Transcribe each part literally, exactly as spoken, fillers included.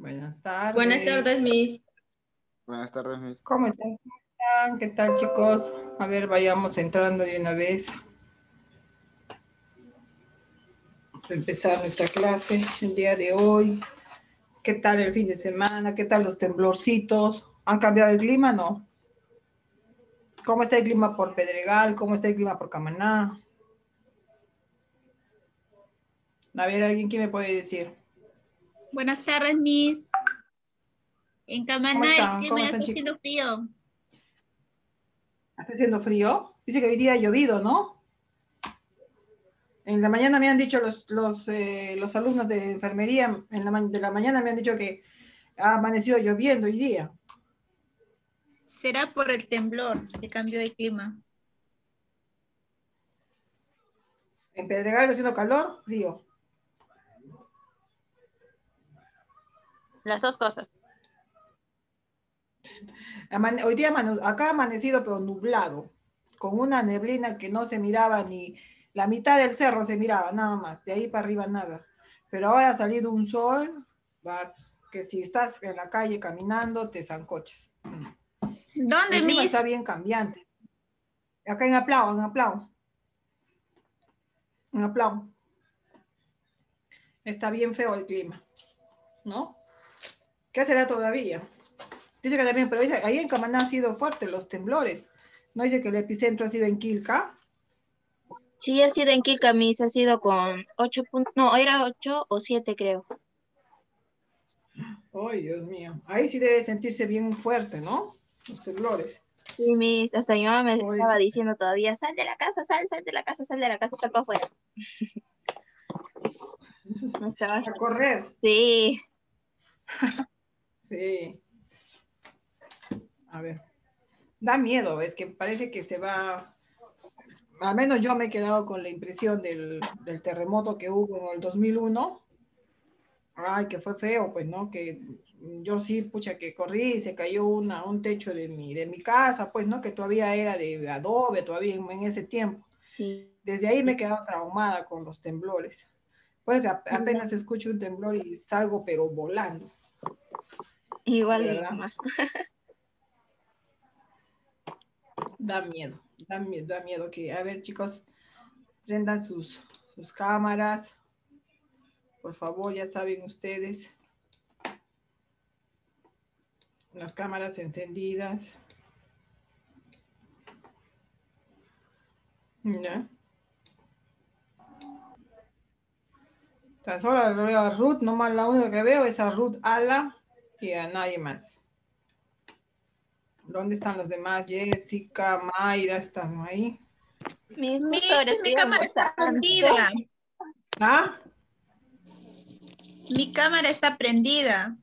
Buenas Buenas tardes, tardes. Miss. Buenas tardes, Miss. ¿Cómo están? ¿Cómo están? ¿Qué tal, chicos? A ver, vayamos entrando de una vez. Para empezar nuestra clase el día de hoy. ¿Qué tal el fin de semana? ¿Qué tal los temblorcitos? ¿Han cambiado el clima? No. ¿Cómo está el clima por Pedregal? ¿Cómo está el clima por Camaná? A ver, ¿alguien qué me puede decir? Buenas tardes, Miss. En ¿Cómo Camaná el están? clima ¿Cómo ya están, está chicos? haciendo frío. ¿Está haciendo frío? Dice que hoy día ha llovido, ¿no? En la mañana me han dicho los, los, eh, los alumnos de enfermería, en la, de la mañana me han dicho que ha amanecido lloviendo hoy día. Será por el temblor que cambió de clima. En Pedregal está haciendo calor, frío. Las dos cosas. Amane hoy día acá ha amanecido pero nublado, con una neblina que no se miraba ni la mitad del cerro se miraba, nada más, de ahí para arriba nada. Pero ahora ha salido un sol, vas, que si estás en la calle caminando te zancoches. ¿Dónde, El clima está Miss? bien cambiante. Acá en Aplao, en Aplao. En Aplao. Está bien feo el clima, ¿no? ¿Qué será todavía? Dice que también, pero dice, ahí en Camaná ha sido fuerte los temblores. ¿No dice que el epicentro ha sido en Quilca? Sí, ha sido en Quilca, Miss, ha sido con ocho puntos, no, era ocho o siete, creo. Ay, Dios mío. Ahí sí debe sentirse bien fuerte, ¿no? Los temblores. Sí, Miss, hasta mi mamá me estaba Pobrecita. diciendo todavía, sal de la casa, sal, sal de la casa, sal de la casa, sal para afuera. No estaba A correr. Sí. Sí. A ver. Da miedo, es que parece que se va. Al menos yo me he quedado con la impresión del, del terremoto que hubo en el dos mil uno. Ay, que fue feo, pues, ¿no? Que yo sí, pucha, que corrí y se cayó una, un techo de mi, de mi casa, pues, ¿no? Que todavía era de adobe, todavía en, en ese tiempo. Sí. Desde ahí me he quedado traumada con los temblores. Pues que apenas escucho un temblor y salgo, pero volando. Igual mi ¿Verdad? mamá. Da miedo, da miedo, da miedo que, a ver, chicos, prendan sus, sus cámaras. Por favor, ya saben ustedes. Las cámaras encendidas. ¿Ya? Tan solo veo a Ruth, nomás la única que veo es a Ruth Ala y a nadie más. ¿Dónde están los demás? Jessica, Mayra, ¿están ahí? Mi, Miss, ahora mi estoy cámara está almorzando. prendida. ¿Ah? Mi cámara está prendida.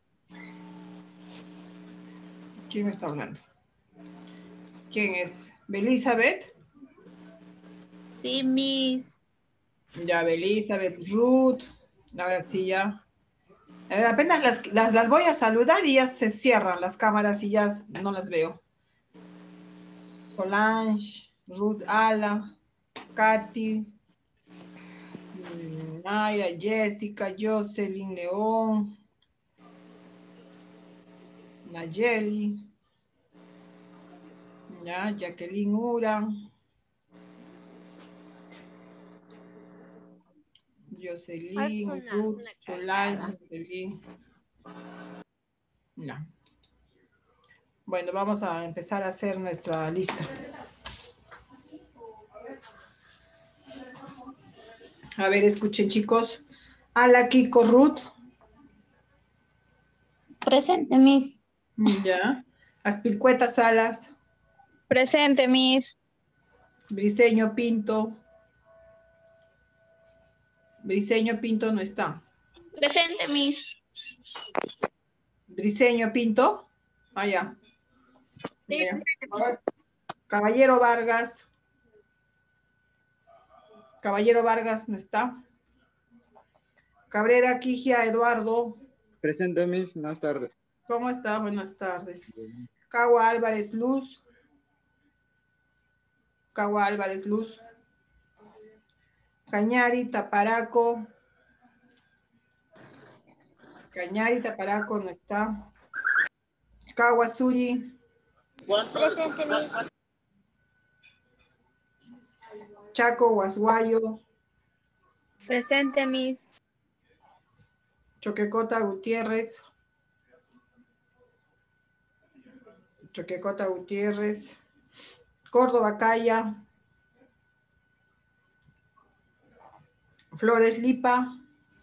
¿Quién me está hablando? ¿Quién es? ¿Belizabeth? Sí, Miss. Ya, Belizabeth, Ruth. Ahora sí, ya. Eh, apenas las, las, las voy a saludar y ya se cierran las cámaras y ya no las veo. Solange, Ruth Ala, Katy, Mayra, Jessica, Jocelyn, León, Nayeli, ya, Jacqueline Ura, Jocelyn, Ruth, Solange, Jacqueline. Ya. Bueno, vamos a empezar a hacer nuestra lista. A ver, escuchen, chicos. Ala, Kiko, Ruth. Presente, Miss. Ya. Aspilcueta Salas. Presente, Miss. Briseño Pinto. Briseño Pinto no está. Presente, Miss. Briseño Pinto. Allá. Sí. Ah, Caballero Vargas. Caballero Vargas no está. Cabrera Quigia Eduardo. Presente, Miss. Buenas tardes. ¿Cómo está? Buenas tardes. Cagua Álvarez Luz. Cagua Álvarez Luz. Cañari Taparaco. Cañarita para conectar. Kawasuri. Presente, Miss. Chaco Guasguayo. Presente, Miss. Choquecota Gutiérrez. Choquecota Gutiérrez. Córdoba Calla. Flores Lipa.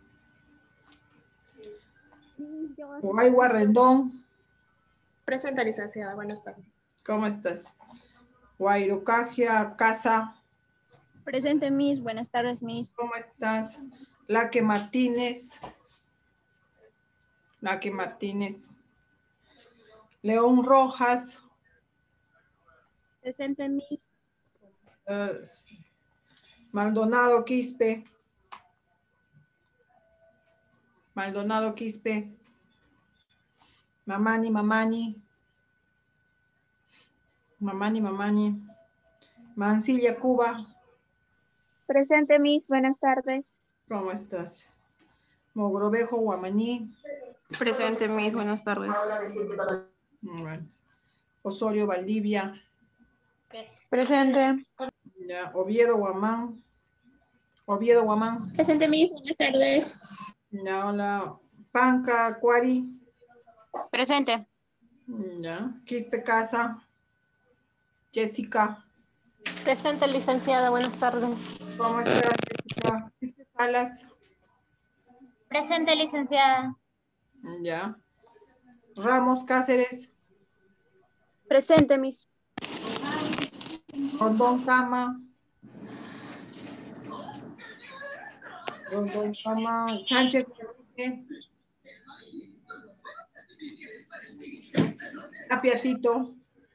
Huaygua Rendón. Presente, licenciada. Buenas tardes. ¿Cómo estás? Guairocagia Casa. Presente, Miss. Buenas tardes, Miss. ¿Cómo estás? Laque Martínez. Laque Martínez. León Rojas. Presente, Miss. Uh, Maldonado Quispe. Maldonado Quispe. Mamani, Mamani. Mamani, Mamani. Mansilla Cuba. Presente, Miss. Buenas tardes. ¿Cómo estás? Mogrovejo Guamaní. Presente, Miss. Buenas tardes. Bueno. Osorio Valdivia. Presente. Ya. Oviedo Guamán. Oviedo Guamán. Presente, Miss. Buenas tardes. Ya, hola. Panca Cuari. Presente. Ya. Quispe Casa. Jessica. Presente, licenciada. Buenas tardes. ¿Cómo estás, Jessica? Quispe Salas. Presente, licenciada. Ya. Ramos Cáceres. Presente, Miss. Rondón Cama. Rondón Cama. Sánchez Enrique. Tapia Tito.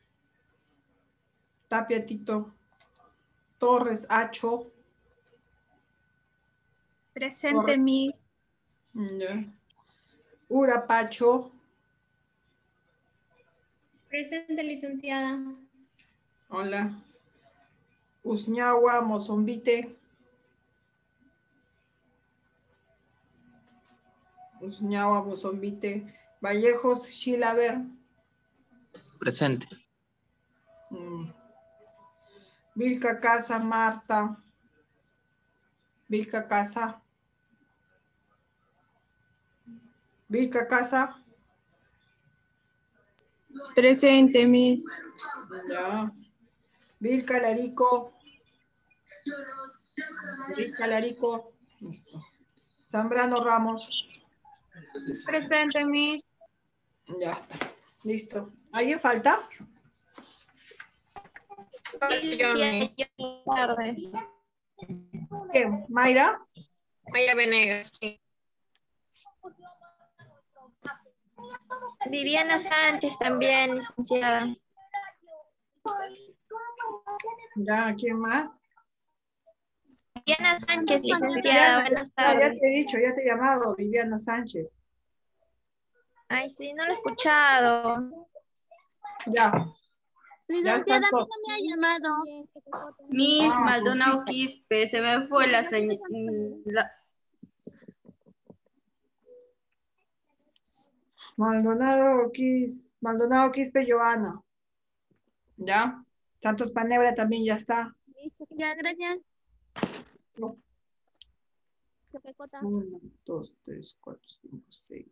Tapia Tito. Torres Acho. Presente, Miss. Ya. Urapacho. Presente, licenciada. Hola. Usñagua Mozombite. Usñagua Mozombite. Vallejos Chilaver. Presente. Mm. Vilca Casa Marta. Vilca Casa. Vilca Casa. Presente, Miss. Ya. Vilca Larico. Vilca Larico. Listo. Zambrano Ramos. Presente, Miss. Ya está. Listo. ¿Alguien falta? Buenas tardes. ¿Qué? ¿Mayra? Mayra Venegas, sí. Viviana Sánchez también, licenciada. Ya, ¿quién más? Viviana Sánchez, licenciada. Buenas Ya, ya tardes. te he dicho, ya te he llamado, Viviana Sánchez. Ay, sí, no lo he escuchado. Ya. Licenciada, a mí todos. no me ha llamado. Miss Ah, Maldonado Quispe, se me fue la señal. La... Maldonado, Quis, Maldonado Quispe, Joana. ¿Ya? Santos Panebra también ya está. Ya, gracias. No. Uno, dos, tres, cuatro, cinco, seis.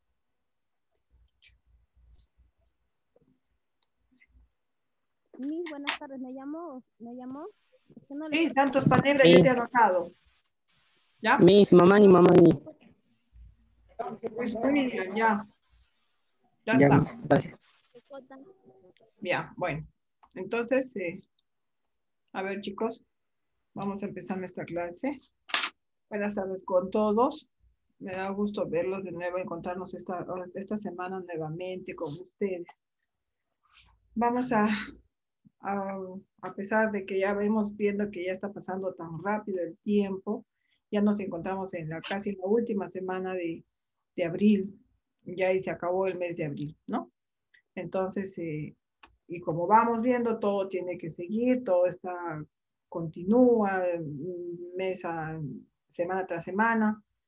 Miss, buenas tardes. ¿Me llamó? ¿Me llamó? Es que no Sí, le... Santos Panebra, Sí. ya te he anotado. ¿Ya? Miss, mamani, mamani. Pues muy bien, ya. Ya, Ya, está. Miss, gracias. Ya, bueno. Entonces, eh, a ver, chicos, vamos a empezar nuestra clase. Buenas tardes con todos. Me da gusto verlos de nuevo, encontrarnos esta, esta semana nuevamente con ustedes. Vamos a, a, a pesar de que ya vemos viendo que ya está pasando tan rápido el tiempo, ya nos encontramos en la casi la última semana de, de abril, ya ahí se acabó el mes de abril, ¿no? Entonces, eh, y como vamos viendo, todo tiene que seguir, todo está, continúa, mes a, semana tras semana.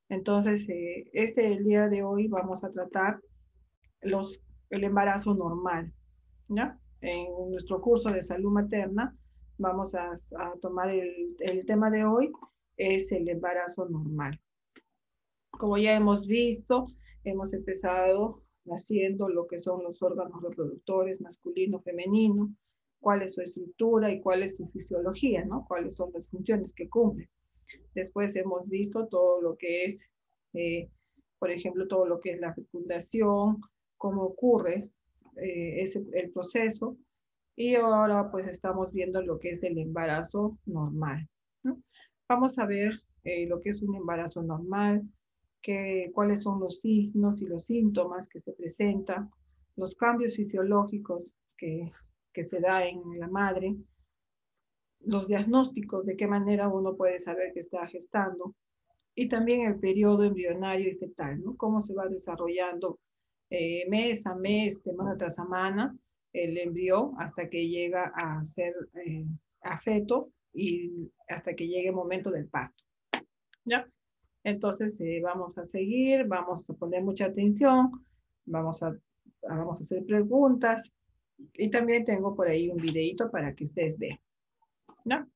Entonces, eh, este el día de hoy vamos a tratar los, el embarazo normal, ¿ya? En nuestro curso de salud materna vamos a, a tomar el, el tema de hoy, es el embarazo normal. Como ya hemos visto, hemos empezado haciendo lo que son los órganos reproductores masculino, femenino, cuál es su estructura y cuál es su fisiología, ¿no? Cuáles son las funciones que cumple. Después hemos visto todo lo que es, eh, por ejemplo, todo lo que es la fecundación, cómo ocurre eh, ese, el proceso, y ahora pues estamos viendo lo que es el embarazo normal, ¿no? Vamos a ver eh, lo que es un embarazo normal, que, cuáles son los signos y los síntomas que se presentan, los cambios fisiológicos que, que se da en la madre, los diagnósticos, de qué manera uno puede saber que está gestando, y también el periodo embrionario y fetal, ¿no? Cómo se va desarrollando eh, mes a mes, semana tras semana, el embrión hasta que llega a ser eh, a feto y hasta que llegue el momento del parto, ¿ya? Entonces eh, vamos a seguir, vamos a poner mucha atención, vamos a, vamos a hacer preguntas, y también tengo por ahí un videito para que ustedes vean, ¿no?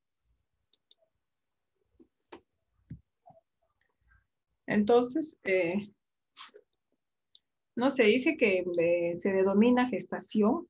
Entonces, eh, no se dice que eh, se denomina gestación,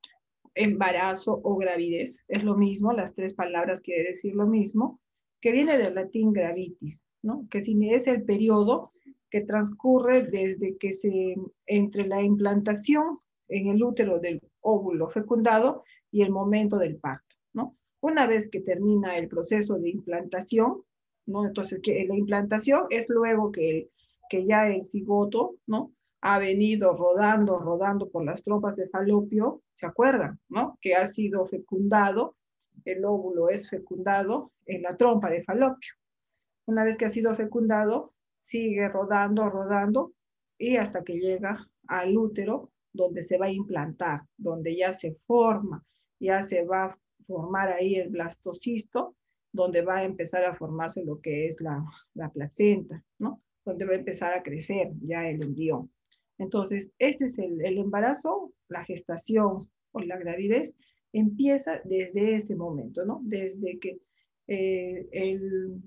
embarazo o gravidez. Es lo mismo, las tres palabras quiere decir lo mismo, que viene del latín gravitis, ¿no? Que es el periodo que transcurre desde que se, entre la implantación en el útero del óvulo fecundado y el momento del parto, ¿no? Una vez que termina el proceso de implantación, ¿no? Entonces, que la implantación es luego que, que ya el cigoto, ¿no? Ha venido rodando, rodando por las trompas de falopio, ¿se acuerdan? ¿No? Que ha sido fecundado, el óvulo es fecundado en la trompa de falopio. Una vez que ha sido fecundado, sigue rodando, rodando, y hasta que llega al útero, donde se va a implantar, donde ya se forma, ya se va a formar ahí el blastocisto, donde va a empezar a formarse lo que es la, la placenta, ¿no? Donde va a empezar a crecer ya el embrión. Entonces, este es el, el embarazo, la gestación o la gravidez, empieza desde ese momento, ¿no? Desde que eh, el,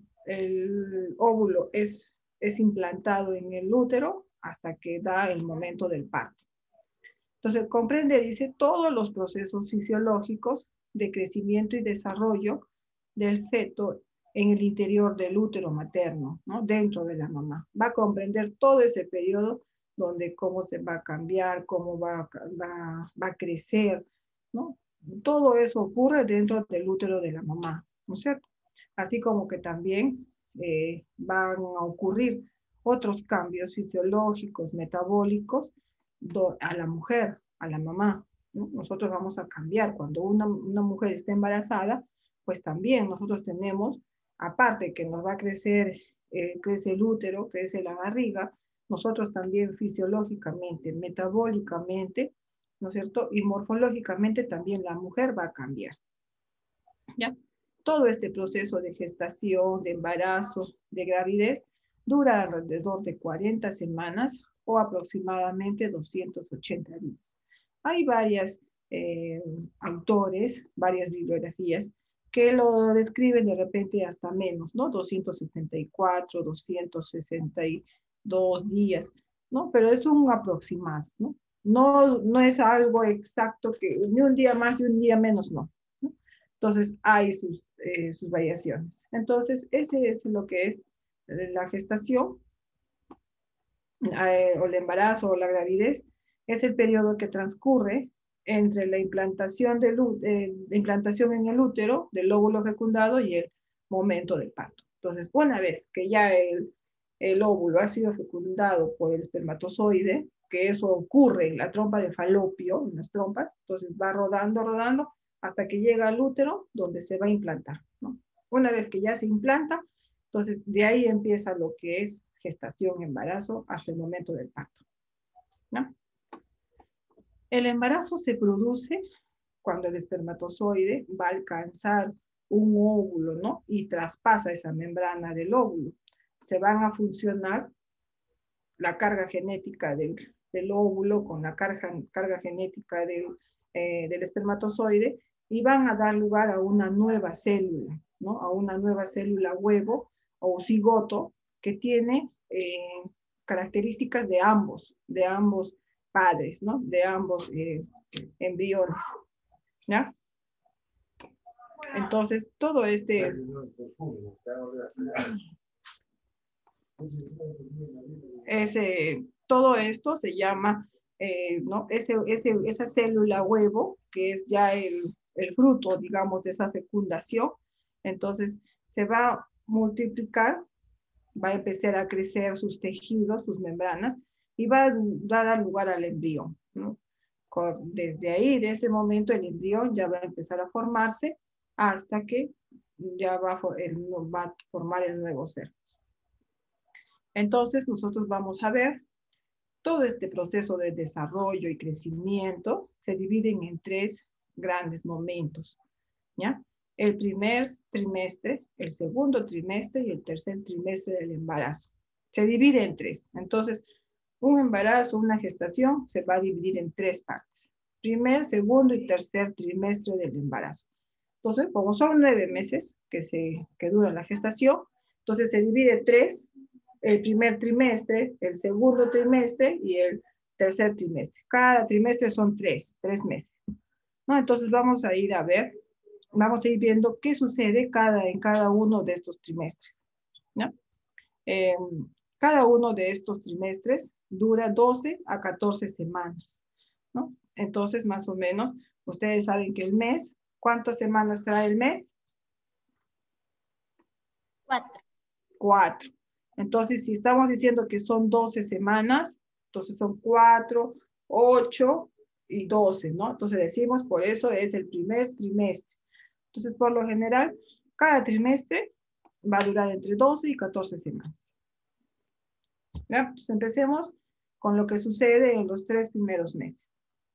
el óvulo es, es implantado en el útero hasta que da el momento del parto. Entonces, comprende, dice, todos los procesos fisiológicos de crecimiento y desarrollo del feto en el interior del útero materno, ¿no? Dentro de la mamá. Va a comprender todo ese periodo donde cómo se va a cambiar, cómo va, va, va a crecer, ¿no? Todo eso ocurre dentro del útero de la mamá, ¿no es cierto? Así como que también eh, van a ocurrir otros cambios fisiológicos, metabólicos, do, a la mujer, a la mamá, ¿no? Nosotros vamos a cambiar. Cuando una, una mujer está embarazada, pues también nosotros tenemos, aparte que nos va a crecer, eh, crece el útero, crece la barriga, nosotros también fisiológicamente, metabólicamente, ¿no es cierto? Y morfológicamente también la mujer va a cambiar, ¿ya? Todo este proceso de gestación, de embarazo, de gravidez, dura alrededor de cuarenta semanas o aproximadamente doscientos ochenta días. Hay varios eh, autores, varias bibliografías, que lo describen de repente hasta menos, ¿no? doscientos sesenta y cuatro, doscientos sesenta y dos días, ¿no? Pero es un aproximado, ¿no? No, no es algo exacto que ni un día más y un día menos, no, ¿no? Entonces hay sus, eh, sus variaciones. Entonces ese es lo que es la gestación eh, o el embarazo o la gravidez. Es el periodo que transcurre entre la implantación, del, eh, la implantación en el útero del óvulo fecundado y el momento del parto. Entonces, una vez que ya el, el óvulo ha sido fecundado por el espermatozoide, que eso ocurre en la trompa de falopio, en las trompas, entonces va rodando, rodando, hasta que llega al útero, donde se va a implantar, ¿no? Una vez que ya se implanta, entonces de ahí empieza lo que es gestación, embarazo, hasta el momento del parto, ¿no? El embarazo se produce cuando el espermatozoide va a alcanzar un óvulo, ¿no? Y traspasa esa membrana del óvulo. se van a funcionar la carga genética del, del óvulo con la carga, carga genética del, eh, del espermatozoide y van a dar lugar a una nueva célula, ¿no? A una nueva célula huevo o cigoto que tiene eh, características de ambos, de ambos padres, ¿no? De ambos eh, embriones, ¿ya? Entonces, todo este... Ese, todo esto se llama, eh, ¿no? Ese, ese, esa célula huevo, que es ya el, el fruto, digamos, de esa fecundación, entonces se va a multiplicar, va a empezar a crecer sus tejidos, sus membranas, y va a, va a dar lugar al embrión, ¿no? Con, desde ahí, de ese momento, el embrión ya va a empezar a formarse hasta que ya va a, el, va a formar el nuevo ser. Entonces, nosotros vamos a ver todo este proceso de desarrollo y crecimiento se dividen en tres grandes momentos, ¿ya? El primer trimestre, el segundo trimestre y el tercer trimestre del embarazo. Se divide en tres. Entonces, un embarazo, una gestación, se va a dividir en tres partes. Primer, segundo y tercer trimestre del embarazo. Entonces, como son nueve meses que, se, que dura la gestación, entonces se divide en tres. El primer trimestre, el segundo trimestre y el tercer trimestre. Cada trimestre son tres, tres meses, ¿no? Entonces vamos a ir a ver, vamos a ir viendo qué sucede cada, en cada uno de estos trimestres, ¿no? Eh, cada uno de estos trimestres dura doce a catorce semanas, ¿no? Entonces, más o menos, ustedes saben que el mes, ¿cuántas semanas trae el mes? Cuatro. Cuatro. Entonces, si estamos diciendo que son doce semanas, entonces son cuatro, ocho y doce, ¿no? Entonces decimos, por eso es el primer trimestre. Entonces, por lo general, cada trimestre va a durar entre doce y catorce semanas. ¿Ya? Entonces, empecemos con lo que sucede en los tres primeros meses.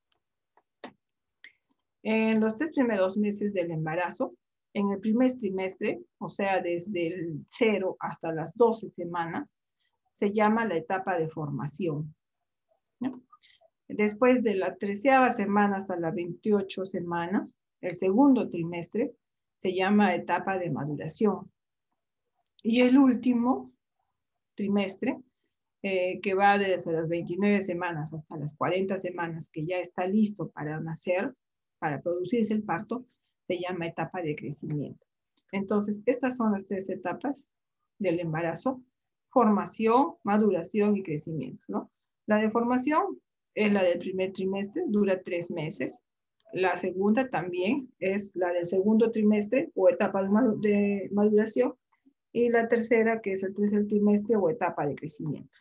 En los tres primeros meses del embarazo, en el primer trimestre, o sea, desde el cero hasta las doce semanas, se llama la etapa de formación, ¿no? Después de la treceava semana hasta la veintiocho semana, el segundo trimestre, se llama etapa de maduración. Y el último trimestre, eh, que va desde las veintinueve semanas hasta las cuarenta semanas, que ya está listo para nacer, para producirse el parto, se llama etapa de crecimiento. Entonces, estas son las tres etapas del embarazo: formación, maduración y crecimiento, ¿no? La de formación es la del primer trimestre, dura tres meses. La segunda también es la del segundo trimestre o etapa de maduración. Y la tercera, que es el tercer trimestre o etapa de crecimiento.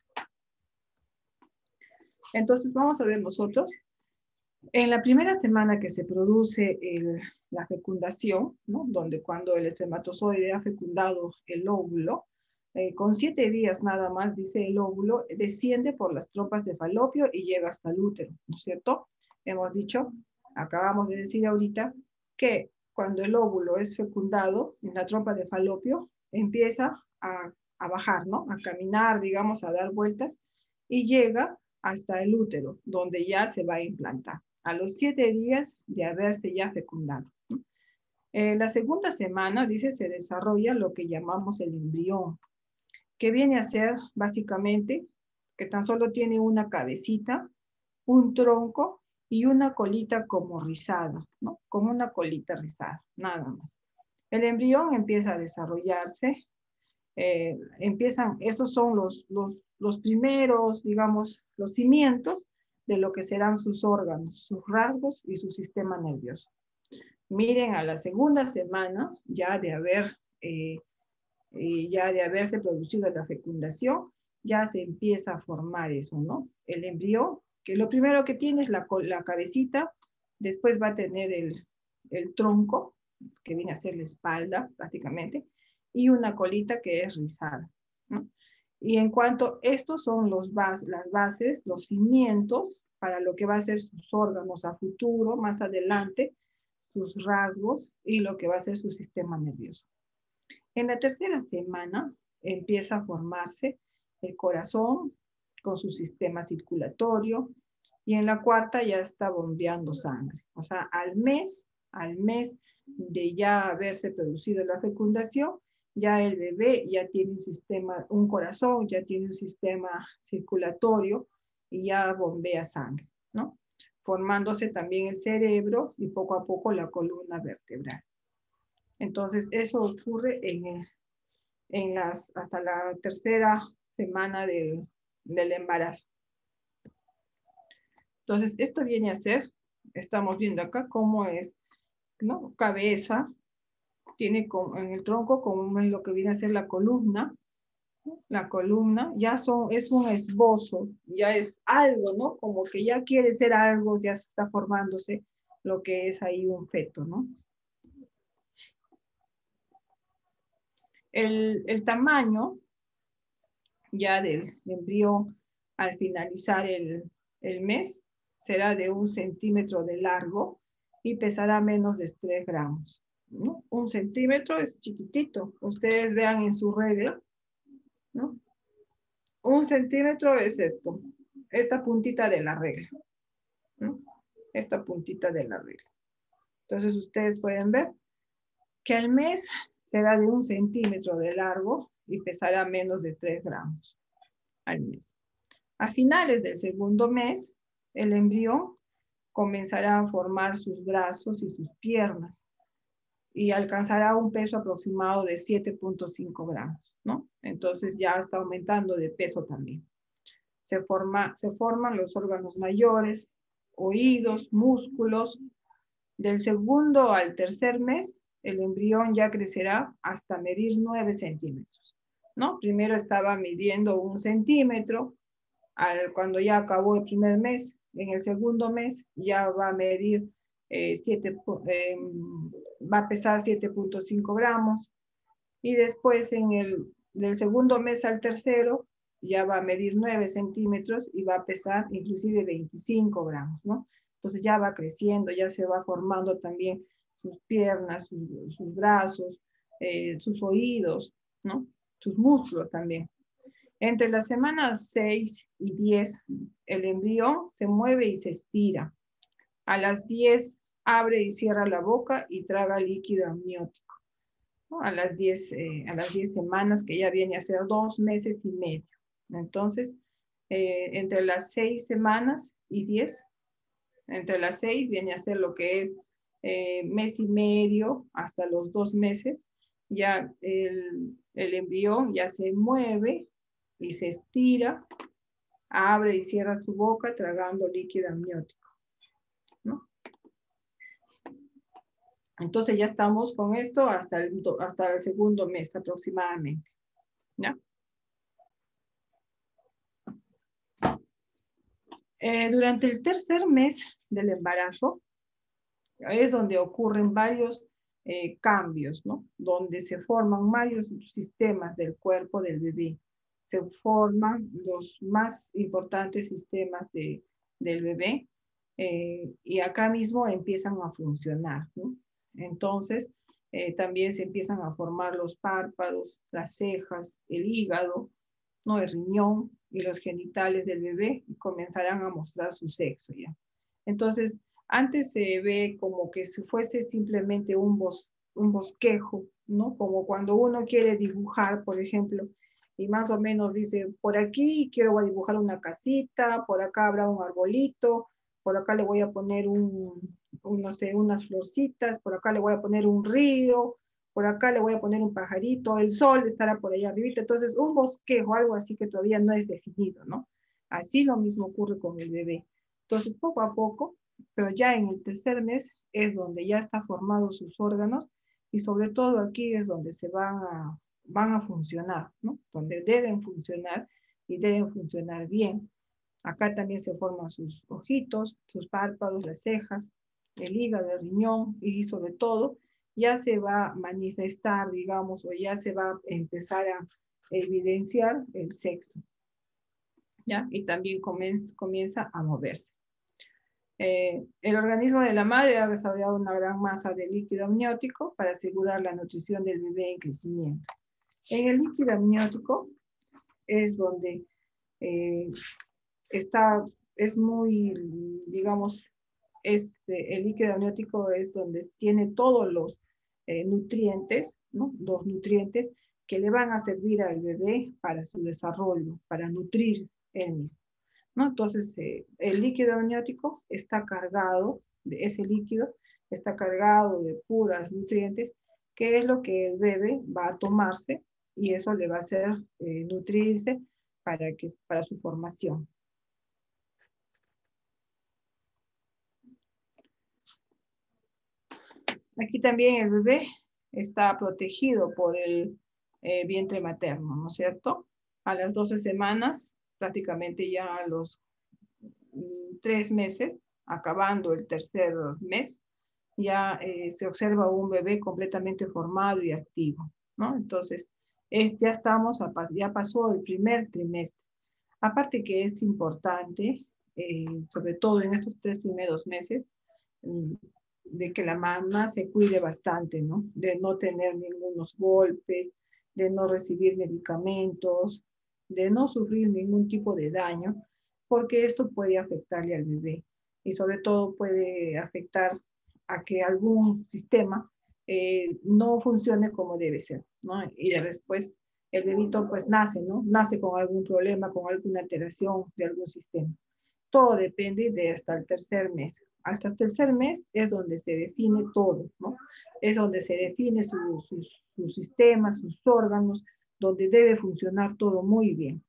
Entonces, vamos a ver nosotros. En la primera semana que se produce el, la fecundación, ¿no? Donde cuando el espermatozoide ha fecundado el óvulo, eh, con siete días nada más, dice el óvulo, desciende por las trompas de falopio y llega hasta el útero, ¿no es cierto? Hemos dicho, acabamos de decir ahorita, que cuando el óvulo es fecundado en la trompa de falopio, empieza a, a bajar, ¿no? A caminar, digamos, a dar vueltas, y llega hasta el útero, donde ya se va a implantar, a los siete días de haberse ya fecundado. En eh, la segunda semana, dice, se desarrolla lo que llamamos el embrión, que viene a ser básicamente que tan solo tiene una cabecita, un tronco y una colita como rizada, ¿no? Como una colita rizada, nada más. El embrión empieza a desarrollarse, eh, empiezan, estos son los, los, los primeros, digamos, los cimientos de lo que serán sus órganos, sus rasgos y su sistema nervioso. Miren, a la segunda semana, ya de haber, eh, eh, ya de haberse producido la fecundación, ya se empieza a formar eso, ¿no? El embrión, que lo primero que tiene es la, la cabecita, después va a tener el, el tronco, que viene a ser la espalda prácticamente, y una colita que es rizada, ¿no? Y en cuanto, estos son los bas, las bases, los cimientos para lo que va a ser sus órganos a futuro, más adelante, sus rasgos y lo que va a ser su sistema nervioso. En la tercera semana empieza a formarse el corazón con su sistema circulatorio, y en la cuarta ya está bombeando sangre. O sea, al mes, al mes de ya haberse producido la fecundación, ya el bebé ya tiene un sistema, un corazón, ya tiene un sistema circulatorio y ya bombea sangre, ¿no? Formándose también el cerebro y poco a poco la columna vertebral. Entonces, eso ocurre en, el, en las, hasta la tercera semana del, del embarazo. Entonces, esto viene a ser, estamos viendo acá cómo es, ¿no? Cabeza, tiene como, en el tronco como es lo que viene a ser la columna. La columna ya son, es un esbozo, ya es algo, ¿no? Como que ya quiere ser algo, ya se está formándose lo que es ahí un feto, ¿no? El, el tamaño ya del embrión al finalizar el, el mes será de un centímetro de largo y pesará menos de tres gramos, ¿no? Un centímetro es chiquitito. Ustedes vean en su regla, ¿no? Un centímetro es esto, esta puntita de la regla, ¿no? Esta puntita de la regla. Entonces ustedes pueden ver que al mes será de un centímetro de largo y pesará menos de tres gramos al mes. A finales del segundo mes, el embrión comenzará a formar sus brazos y sus piernas y alcanzará un peso aproximado de siete punto cinco gramos, ¿no? Entonces ya está aumentando de peso también. Se, forma, se forman los órganos mayores, oídos, músculos. Del segundo al tercer mes, el embrión ya crecerá hasta medir nueve centímetros, ¿no? Primero estaba midiendo un centímetro, al, cuando ya acabó el primer mes, en el segundo mes ya va a medir eh, siete, eh, va a pesar siete punto cinco gramos, y después en el, del segundo mes al tercero ya va a medir nueve centímetros y va a pesar inclusive veinticinco gramos, ¿no? Entonces ya va creciendo, ya se va formando también sus piernas, sus, sus brazos, eh, sus oídos, ¿no? Sus músculos también. Entre las semanas seis y diez, el embrión se mueve y se estira. A las diez abre y cierra la boca y traga líquido amniótico, ¿no? A las diez, eh, a las diez semanas, que ya viene a ser dos meses y medio. Entonces, eh, entre las seis semanas y diez, entre las seis viene a ser lo que es eh, mes y medio hasta los dos meses, ya el, el embrión ya se mueve y se estira, abre y cierra su boca tragando líquido amniótico, ¿no? Entonces ya estamos con esto hasta el, hasta el segundo mes aproximadamente, ¿ya? Eh, durante el tercer mes del embarazo es donde ocurren varios eh, cambios, ¿no? Donde se forman varios sistemas del cuerpo del bebé. Se forman los más importantes sistemas de, del bebé eh, y acá mismo empiezan a funcionar, ¿no? Entonces, eh, también se empiezan a formar los párpados, las cejas, el hígado, ¿no? El riñón y los genitales del bebé comenzarán a mostrar su sexo ya. Entonces, antes se ve como que si fuese simplemente un, bos, un bosquejo, ¿no? Como cuando uno quiere dibujar, por ejemplo, y más o menos dice, por aquí quiero dibujar una casita, por acá habrá un arbolito, por acá le voy a poner un, un, no sé, unas florcitas, por acá le voy a poner un río, por acá le voy a poner un pajarito, el sol estará por allá arribita. Entonces, un bosquejo, algo así que todavía no es definido, ¿no? Así lo mismo ocurre con el bebé. Entonces, poco a poco, pero ya en el tercer mes es donde ya están formados sus órganos y sobre todo aquí es donde se van a, van a funcionar, ¿no? Donde deben funcionar y deben funcionar bien. Acá también se forman sus ojitos, sus párpados, las cejas, el hígado, el riñón y sobre todo ya se va a manifestar, digamos, o ya se va a empezar a evidenciar el sexo, ¿ya? Y también comienza, comienza a moverse. Eh, el organismo de la madre ha desarrollado una gran masa de líquido amniótico para asegurar la nutrición del bebé en crecimiento. En el líquido amniótico es donde eh, está, es muy, digamos, este, el líquido amniótico es donde tiene todos los eh, nutrientes, ¿no? Los nutrientes que le van a servir al bebé para su desarrollo, para nutrirse él mismo, ¿no? Entonces, eh, el líquido amniótico está cargado, de ese líquido está cargado de puras nutrientes, que es lo que el bebé va a tomarse y eso le va a hacer eh, nutrirse para, que, para su formación. Aquí también el bebé está protegido por el eh, vientre materno, ¿no es cierto? A las doce semanas, prácticamente ya a los mm, tres meses, acabando el tercer mes, ya eh, se observa un bebé completamente formado y activo, ¿no? Entonces, es, ya estamos, a, ya pasó el primer trimestre. Aparte que es importante, eh, sobre todo en estos tres primeros meses, de que la mamá se cuide bastante, ¿no? De no tener ningunos golpes, de no recibir medicamentos, de no sufrir ningún tipo de daño, porque esto puede afectarle al bebé y sobre todo puede afectar a que algún sistema eh, no funcione como debe ser, ¿no? Y después el bebito pues nace, ¿no? Nace con algún problema, con alguna alteración de algún sistema. Todo depende de hasta el tercer mes. Hasta el tercer mes es donde se define todo, ¿no? Es donde se define su, sus, sus sistemas, sus órganos, donde debe funcionar todo muy bien.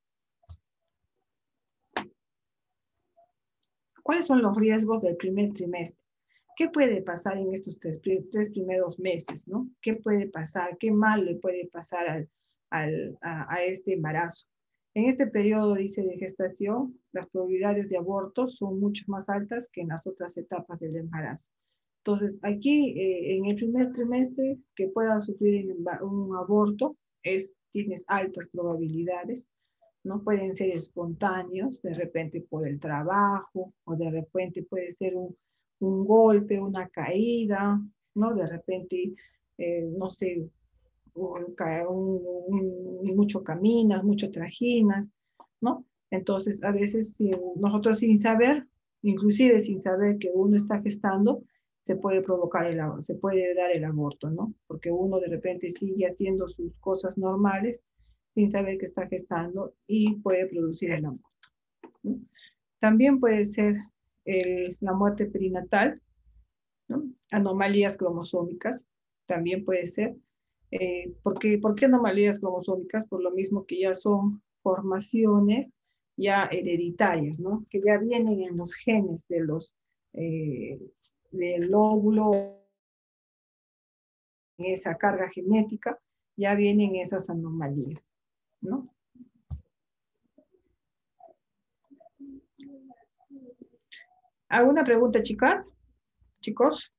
¿Cuáles son los riesgos del primer trimestre? ¿Qué puede pasar en estos tres, tres primeros meses, ¿no? ¿Qué puede pasar? ¿Qué mal le puede pasar al, al, a, a este embarazo? En este periodo, dice, de gestación, las probabilidades de aborto son mucho más altas que en las otras etapas del embarazo. Entonces, aquí, eh, en el primer trimestre, que pueda sufrir un aborto, es, tienes altas probabilidades, ¿no? Pueden ser espontáneos, de repente por el trabajo, o de repente puede ser un, un golpe, una caída, ¿no? De repente, eh, no sé, un, un, mucho caminas, mucho trajinas, ¿no? Entonces, a veces si nosotros sin saber, inclusive sin saber que uno está gestando, se puede provocar el aborto, se puede dar el aborto, ¿no? Porque uno de repente sigue haciendo sus cosas normales sin saber que está gestando y puede producir el aborto, ¿no? También puede ser eh, la muerte perinatal, ¿no? Anomalías cromosómicas, también puede ser. Eh, ¿por qué, ¿Por qué anomalías cromosómicas? Por lo mismo que ya son formaciones ya hereditarias, ¿no? Que ya vienen en los genes de los, eh, del óvulo, en esa carga genética, ya vienen esas anomalías, ¿no? ¿Alguna pregunta, chicas? Chicos.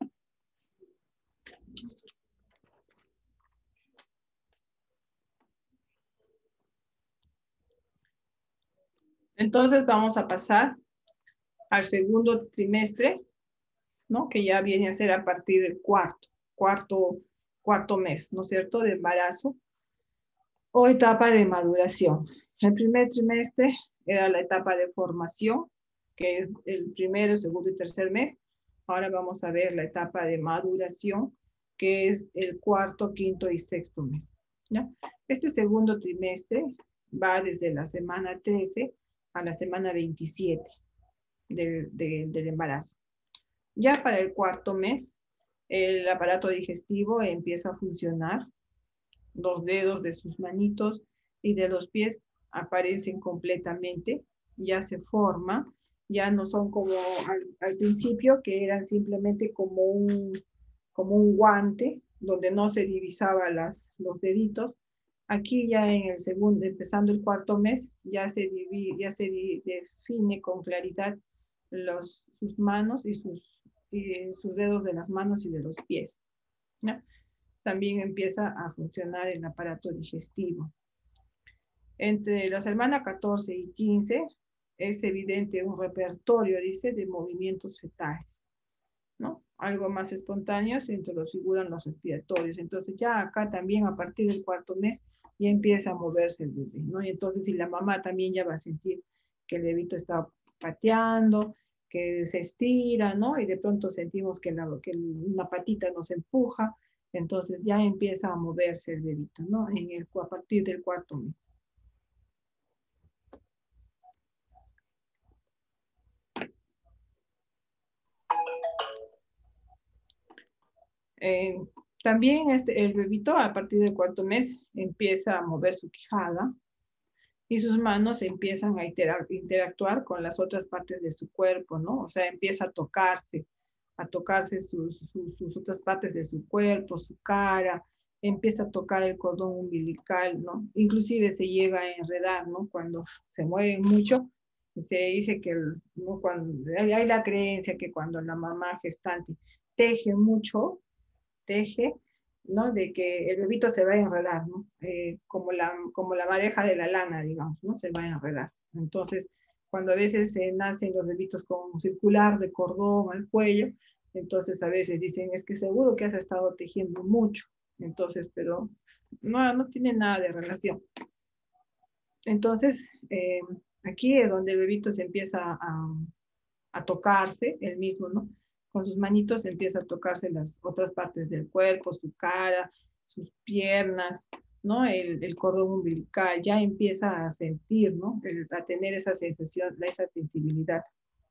Entonces vamos a pasar al segundo trimestre, ¿no? Que ya viene a ser a partir del cuarto, cuarto, cuarto mes, ¿no es cierto?, de embarazo o etapa de maduración. El primer trimestre era la etapa de formación, que es el primero, segundo y tercer mes. Ahora vamos a ver la etapa de maduración, que es el cuarto, quinto y sexto mes, ¿ya? Este segundo trimestre va desde la semana trece a la semana veintisiete de, de, del embarazo. Ya para el cuarto mes, el aparato digestivo empieza a funcionar. Los dedos de sus manitos y de los pies aparecen completamente, ya se forma, ya no son como al, al principio, que eran simplemente como un, como un guante, donde no se divisaba las, los deditos. Aquí ya en el segundo, empezando el cuarto mes, ya se, divide, ya se define con claridad los, sus manos y sus, y sus dedos de las manos y de los pies, ¿no? También empieza a funcionar el aparato digestivo. Entre la semana catorce y quince es evidente un repertorio, dice, de movimientos fetales, ¿no? algo más espontáneos, entre los figuran los respiratorios. Entonces ya acá también a partir del cuarto mes ya empieza a moverse el bebé, ¿no? Y entonces si la mamá también ya va a sentir que el bebito está pateando, que se estira, ¿no? Y de pronto sentimos que, la, que una patita nos empuja, entonces ya empieza a moverse el bebito, ¿no? En el, a partir del cuarto mes. Eh, también este, el bebito a partir del cuarto mes empieza a mover su quijada y sus manos empiezan a interactuar con las otras partes de su cuerpo, ¿no? O sea, empieza a tocarse, a tocarse sus, sus, sus otras partes de su cuerpo, su cara, empieza a tocar el cordón umbilical, ¿no? Inclusive se llega a enredar, ¿no? Cuando se mueven mucho, se dice que el, ¿no? Cuando, hay, hay la creencia que cuando la mamá gestante teje mucho, teje, ¿no? De que el bebito se va a enredar, ¿no? Eh, como, la, como la madeja de la lana, digamos, ¿no? Se va a enredar. Entonces, cuando a veces eh, nacen los bebitos con un circular de cordón al cuello, entonces a veces dicen, es que seguro que has estado tejiendo mucho. Entonces, pero no, no tiene nada de relación. Entonces, eh, aquí es donde el bebito se empieza a, a tocarse, él mismo, ¿no? Con sus manitos empieza a tocarse las otras partes del cuerpo, su cara, sus piernas, ¿no? El, el cordón umbilical, ya empieza a sentir, ¿no? El, a tener esa sensación, esa sensibilidad.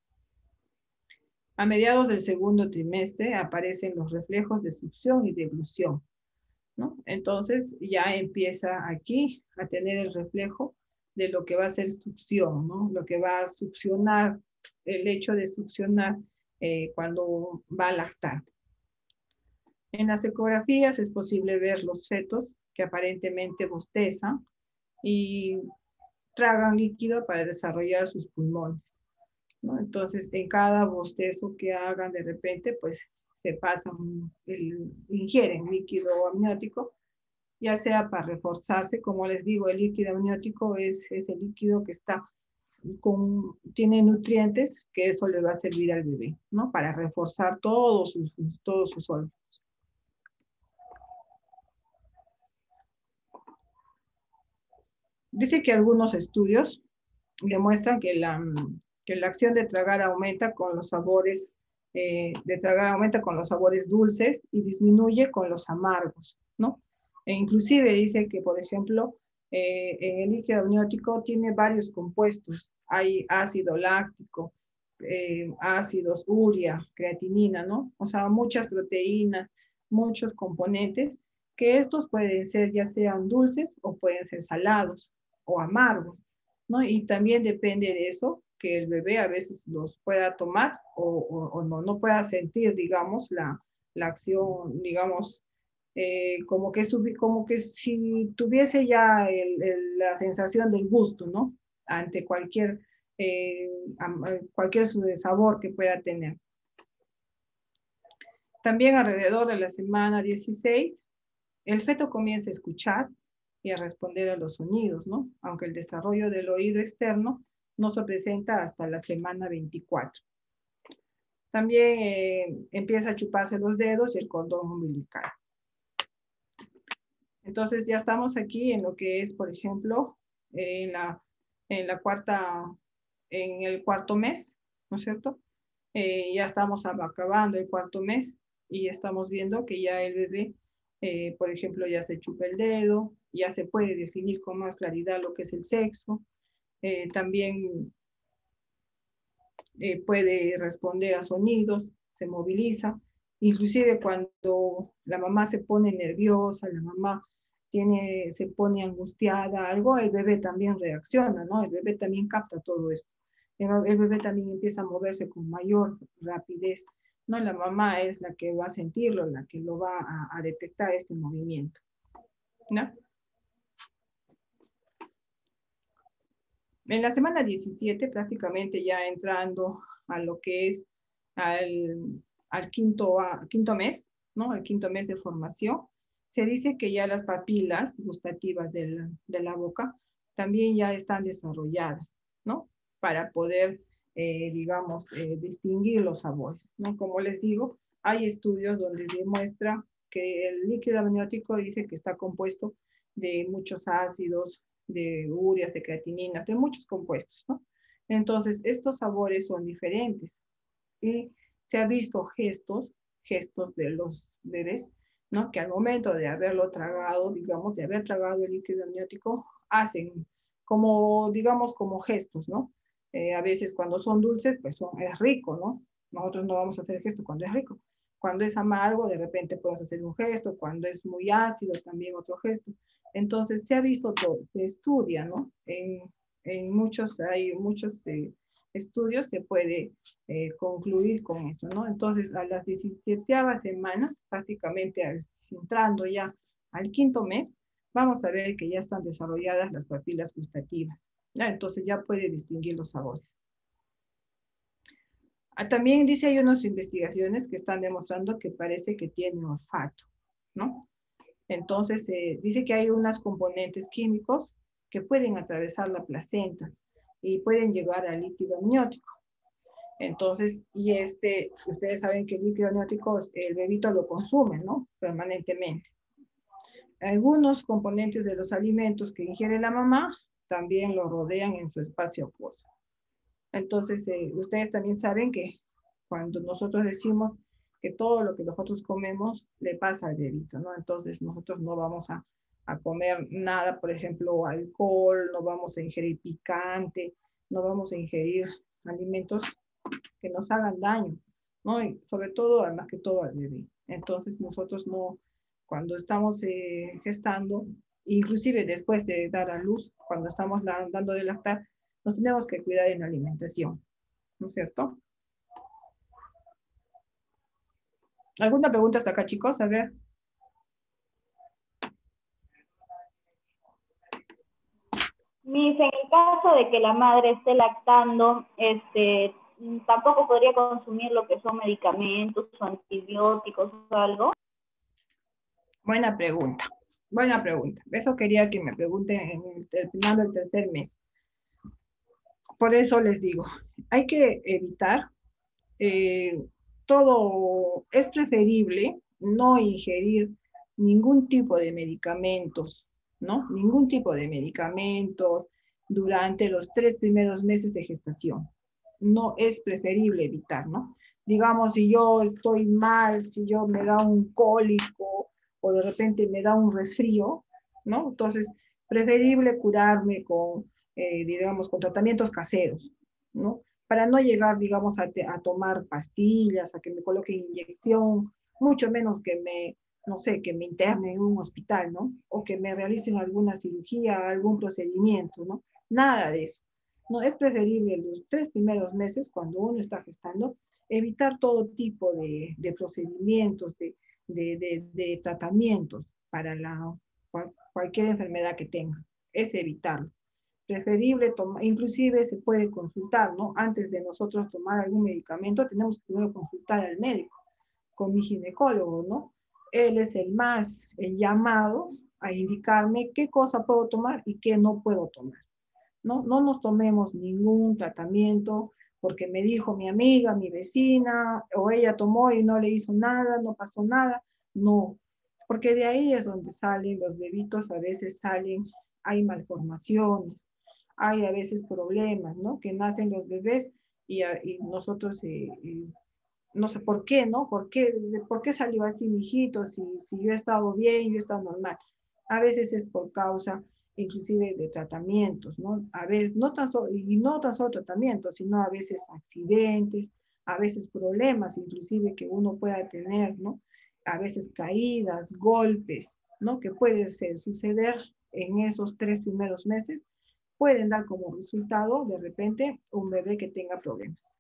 A mediados del segundo trimestre aparecen los reflejos de succión y de ebullición, ¿no? Entonces ya empieza aquí a tener el reflejo de lo que va a ser succión, ¿no? Lo que va a succionar, el hecho de succionar Eh, cuando va a lactar. En las ecografías es posible ver los fetos que aparentemente bostezan y tragan líquido para desarrollar sus pulmones, ¿no? Entonces, en cada bostezo que hagan de repente, pues se pasan, el, ingieren líquido amniótico, ya sea para reforzarse, como les digo, el líquido amniótico es, es el líquido que está Con, tiene nutrientes que eso le va a servir al bebé, ¿no? Para reforzar todos sus, todos sus órganos. Dice que algunos estudios demuestran que la, que la acción de tragar aumenta con los sabores, eh, de tragar aumenta con los sabores dulces y disminuye con los amargos, ¿no? E inclusive dice que, por ejemplo, eh, en el líquido amniótico tiene varios compuestos. Hay ácido láctico, eh, ácidos, urea, creatinina, ¿no? O sea, muchas proteínas, muchos componentes, que estos pueden ser ya sean dulces o pueden ser salados o amargos, ¿no? Y también depende de eso, que el bebé a veces los pueda tomar o, o, o no, no pueda sentir, digamos, la, la acción, digamos, eh, como, que subi, como que si tuviese ya el, el, la sensación del gusto, ¿no? Ante cualquier, eh, cualquier sabor que pueda tener. También alrededor de la semana dieciséis, el feto comienza a escuchar y a responder a los sonidos, ¿no? Aunque el desarrollo del oído externo no se presenta hasta la semana veinticuatro. También eh, empieza a chuparse los dedos y el cordón umbilical. Entonces ya estamos aquí en lo que es, por ejemplo, en la, en la cuarta, en el cuarto mes, ¿no es cierto? Eh, ya estamos acabando el cuarto mes y estamos viendo que ya el bebé, eh, por ejemplo, ya se chupa el dedo, ya se puede definir con más claridad lo que es el sexo, eh, también eh, puede responder a sonidos, se moviliza, inclusive cuando la mamá se pone nerviosa, la mamá tiene, se pone angustiada, algo, el bebé también reacciona, ¿no? El bebé también capta todo esto. El, el bebé también empieza a moverse con mayor rapidez, ¿no? La mamá es la que va a sentirlo, la que lo va a, a detectar este movimiento, ¿no? En la semana diecisiete, prácticamente ya entrando a lo que es al, al quinto, a, quinto mes, ¿no? El quinto mes de formación, se dice que ya las papilas gustativas de la, de la boca también ya están desarrolladas, ¿no? Para poder, eh, digamos, eh, distinguir los sabores, ¿no? Como les digo, Hay estudios donde demuestra que el líquido amniótico dice que está compuesto de muchos ácidos, de ureas, de creatininas, de muchos compuestos, ¿no? Entonces, estos sabores son diferentes. Y se ha visto gestos, gestos de los bebés, ¿no? Que al momento de haberlo tragado, digamos, de haber tragado el líquido amniótico, hacen como, digamos, como gestos, ¿no? Eh, a veces cuando son dulces, pues son, es rico, ¿no? Nosotros no vamos a hacer gesto cuando es rico. Cuando es amargo, de repente podemos hacer un gesto. Cuando es muy ácido, también otro gesto. Entonces, se ha visto todo, se estudia, ¿no? En, en muchos, hay muchos eh, estudios, se puede eh, concluir con eso, ¿no? Entonces, a las diecisiete semanas, prácticamente al, entrando ya al quinto mes, vamos a ver que ya están desarrolladas las papilas gustativas, ¿ya? Entonces, ya puede distinguir los sabores. Ah, también dice, hay unas investigaciones que están demostrando que parece que tiene olfato, ¿no? Entonces, eh, dice que hay unos componentes químicos que pueden atravesar la placenta y pueden llegar al líquido amniótico. Entonces, y este, ustedes saben que el líquido amniótico, el bebito lo consume, ¿no? Permanentemente. Algunos componentes de los alimentos que ingiere la mamá también lo rodean en su espacio acuoso. Entonces, eh, ustedes también saben que cuando nosotros decimos que todo lo que nosotros comemos le pasa al bebito, ¿no? Entonces, nosotros no vamos a, a comer nada, por ejemplo, alcohol, no vamos a ingerir picante, no vamos a ingerir alimentos que nos hagan daño, ¿no? Y sobre todo, además que todo al bebé. Entonces, nosotros no, cuando estamos eh, gestando, inclusive después de dar a luz, cuando estamos la, dando de lactar, nos tenemos que cuidar en la alimentación, ¿no es cierto? ¿Alguna pregunta hasta acá, chicos? A ver. Miss, en el caso de que la madre esté lactando, este, tampoco podría consumir lo que son medicamentos o antibióticos o algo. Buena pregunta, buena pregunta. Eso quería que me pregunten en el terminando el tercer mes. Por eso les digo, hay que evitar eh, todo, es preferible no ingerir ningún tipo de medicamentos, ¿no? Ningún tipo de medicamentos durante los tres primeros meses de gestación. No es preferible evitar, ¿no? Digamos, si yo estoy mal, si yo me da un cólico o de repente me da un resfrío, ¿no? Entonces, preferible curarme con, eh, digamos, con tratamientos caseros, ¿no? Para no llegar, digamos, a, te, a tomar pastillas, a que me coloquen inyección, mucho menos que me, no sé, que me interne en un hospital, ¿no? O que me realicen alguna cirugía, algún procedimiento, ¿no? Nada de eso. No, es preferible los tres primeros meses, cuando uno está gestando, evitar todo tipo de, de procedimientos, de, de, de, de tratamientos para la, cual, cualquier enfermedad que tenga. Es evitarlo. Preferible tomar, inclusive se puede consultar, ¿no? Antes de nosotros tomar algún medicamento, tenemos que primero consultar al médico, con mi ginecólogo, ¿no? Él es el más el llamado a indicarme qué cosa puedo tomar y qué no puedo tomar, ¿no? No nos tomemos ningún tratamiento porque me dijo mi amiga, mi vecina, o ella tomó y no le hizo nada, no pasó nada, no. Porque de ahí es donde salen los bebitos, a veces salen, hay malformaciones, hay a veces problemas, ¿no? Que nacen los bebés y, y nosotros, eh, eh, no sé por qué, ¿no? ¿Por qué, ¿Por qué salió así mi hijito? Si, si yo he estado bien, yo he estado normal. A veces es por causa, inclusive, de tratamientos, ¿no? A veces, no tan solo, y no tan solo tratamientos, sino a veces accidentes, a veces problemas, inclusive, que uno pueda tener, ¿no? A veces caídas, golpes, ¿no? Que puede ser, suceder en esos tres primeros meses, pueden dar como resultado, de repente, un bebé que tenga problemas.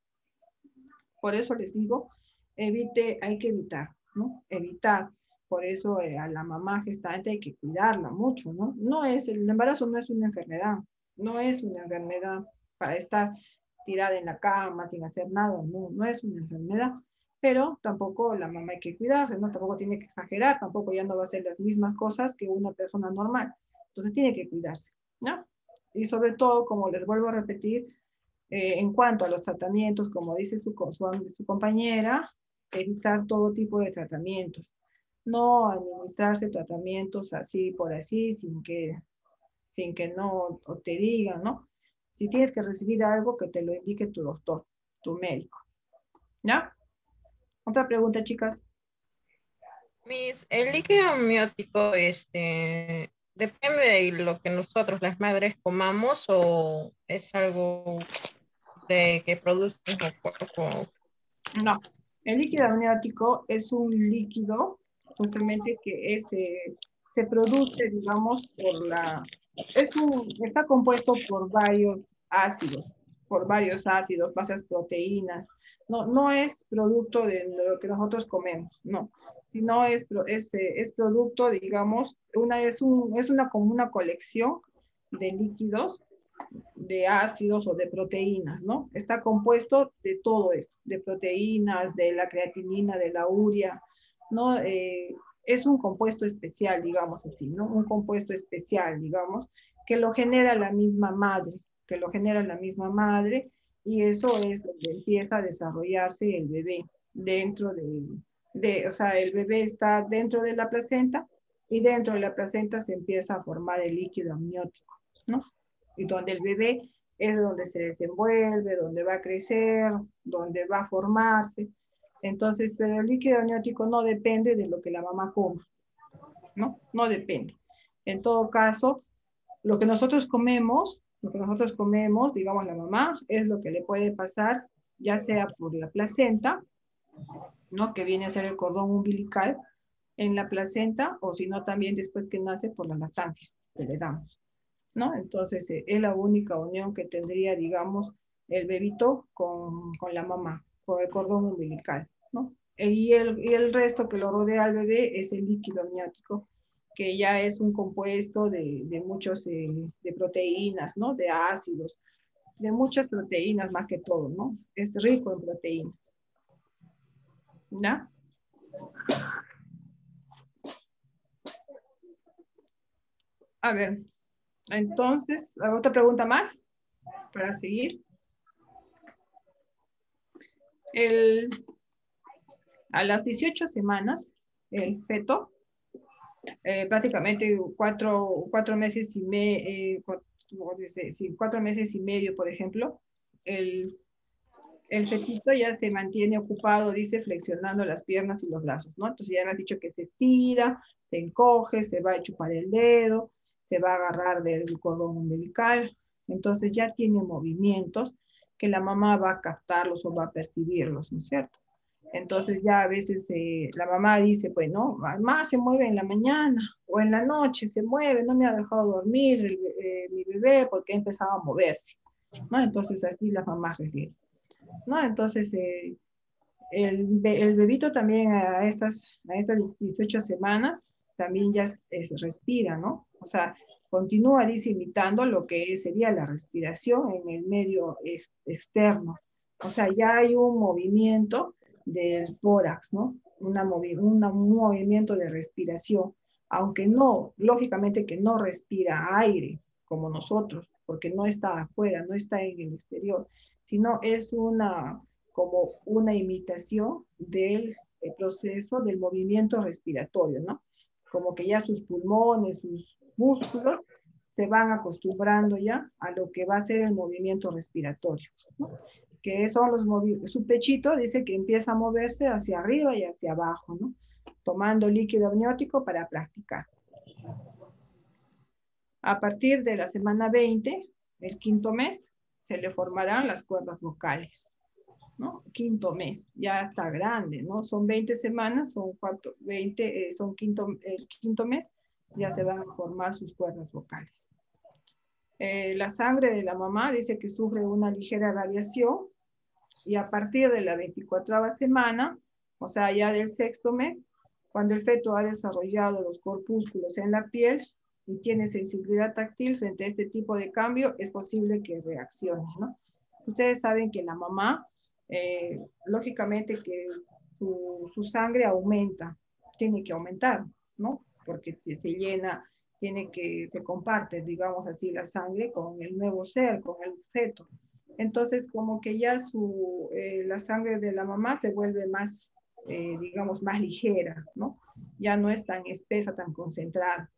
Por eso les digo, evite, hay que evitar, ¿no? Evitar. Por eso eh, a la mamá gestante hay que cuidarla mucho, ¿no? No es, el embarazo no es una enfermedad, no es una enfermedad para estar tirada en la cama sin hacer nada, no, no es una enfermedad. Pero tampoco la mamá hay que cuidarse, ¿no? Tampoco tiene que exagerar, tampoco ya no va a hacer las mismas cosas que una persona normal. Entonces tiene que cuidarse, ¿no? Y sobre todo, como les vuelvo a repetir, eh, en cuanto a los tratamientos, como dice su, su, su compañera, evitar todo tipo de tratamientos. No administrarse tratamientos así por así, sin que, sin que no o te digan, ¿no? Si tienes que recibir algo, que te lo indique tu doctor, tu médico. ¿Ya? Otra pregunta, chicas. Miss, el líquido amniótico, este, ¿depende de lo que nosotros, las madres, comamos o es algo de que produce nuestro cuerpo? No, el líquido amniótico es un líquido justamente que es, eh, se produce, digamos, por la... Es un, está compuesto por varios ácidos, por varios ácidos, varias proteínas. No, no es producto de lo que nosotros comemos, no. Sino es, es, es producto, digamos, una, es, un, es una, como una colección de líquidos, de ácidos o de proteínas, ¿no? Está compuesto de todo esto, de proteínas, de la creatinina, de la urea, ¿no? Eh, es un compuesto especial, digamos así, ¿no? Un compuesto especial, digamos, que lo genera la misma madre, que lo genera la misma madre, y eso es donde empieza a desarrollarse el bebé dentro de, de, o sea, el bebé está dentro de la placenta y dentro de la placenta se empieza a formar el líquido amniótico, ¿no? Y donde el bebé es donde se desenvuelve, donde va a crecer, donde va a formarse. Entonces, pero el líquido amniótico no depende de lo que la mamá coma, ¿no? No depende. En todo caso, lo que nosotros comemos, lo que nosotros comemos, digamos la mamá, es lo que le puede pasar, ya sea por la placenta, ¿no? Que viene a ser el cordón umbilical en la placenta, o si no también después que nace por la lactancia que le damos, ¿no? Entonces, eh, es la única unión que tendría, digamos, el bebito con, con la mamá, con el cordón umbilical, ¿no? Y el, y el resto que lo rodea al bebé es el líquido amniótico, que ya es un compuesto de, de muchos, eh, de proteínas, ¿no? De ácidos, de muchas proteínas más que todo, ¿no? Es rico en proteínas. ¿Ya? A ver, entonces, ¿otra pregunta más para seguir? El, a las dieciocho semanas, el feto, eh, prácticamente cuatro, cuatro meses y me, eh, cuatro, sí, cuatro meses y medio, por ejemplo, el, el fetito ya se mantiene ocupado, dice, flexionando las piernas y los brazos, ¿no? Entonces ya me has dicho que se estira, se encoge, se va a chupar el dedo, se va a agarrar del cordón umbilical, entonces ya tiene movimientos que la mamá va a captarlos o va a percibirlos, ¿no es cierto? Entonces ya a veces eh, la mamá dice, pues no, mamá se mueve en la mañana o en la noche, se mueve, no me ha dejado dormir el, eh, mi bebé porque ha empezado a moverse, ¿no? Entonces así la mamá refiere, ¿no? Entonces eh, el, el bebito también a estas, a estas dieciocho semanas también ya es, es, respira, ¿no? O sea, continúa, dice, imitando lo que sería la respiración en el medio ex, externo. O sea, ya hay un movimiento del tórax, ¿no? Una movi una, un movimiento de respiración, aunque no, lógicamente que no respira aire como nosotros, porque no está afuera, no está en el exterior, sino es una, como una imitación del proceso del movimiento respiratorio, ¿no? Como que ya sus pulmones, sus músculos se van acostumbrando ya a lo que va a ser el movimiento respiratorio, ¿no? Que son los movimientos, su pechito dice que empieza a moverse hacia arriba y hacia abajo, ¿no? Tomando líquido amniótico para practicar. A partir de la semana veinte, el quinto mes, se le formarán las cuerdas vocales, ¿no? Quinto mes, ya está grande, ¿no? Son veinte semanas, son cuatro, veinte, eh, son quinto, el quinto mes, ya se van a formar sus cuerdas vocales. Eh, la sangre de la mamá dice que sufre una ligera radiación y a partir de la veinticuatrava semana, o sea, ya del sexto mes, cuando el feto ha desarrollado los corpúsculos en la piel y tiene sensibilidad táctil frente a este tipo de cambio, es posible que reaccione, ¿no? Ustedes saben que la mamá, eh, lógicamente que su, su sangre aumenta, tiene que aumentar, ¿no? Porque se llena, tiene que, se comparte, digamos así, la sangre con el nuevo ser, con el feto. Entonces, como que ya su, eh, la sangre de la mamá se vuelve más, eh, digamos, más ligera, ¿no? Ya no es tan espesa, tan concentrada.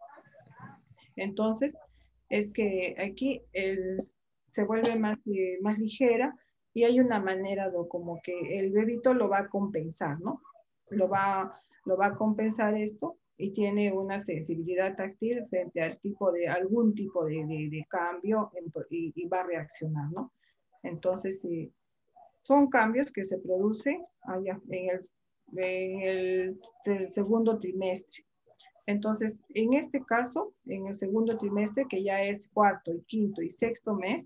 Entonces, es que aquí el, se vuelve más, eh, más ligera y hay una manera de como que el bebito lo va a compensar, ¿no? Lo va, lo va a compensar esto y tiene una sensibilidad táctil frente al tipo de, algún tipo de, de, de cambio en, y, y va a reaccionar, ¿no? Entonces, sí, son cambios que se producen allá en el, en el, el segundo trimestre. Entonces, en este caso, en el segundo trimestre, que ya es cuarto y quinto y sexto mes,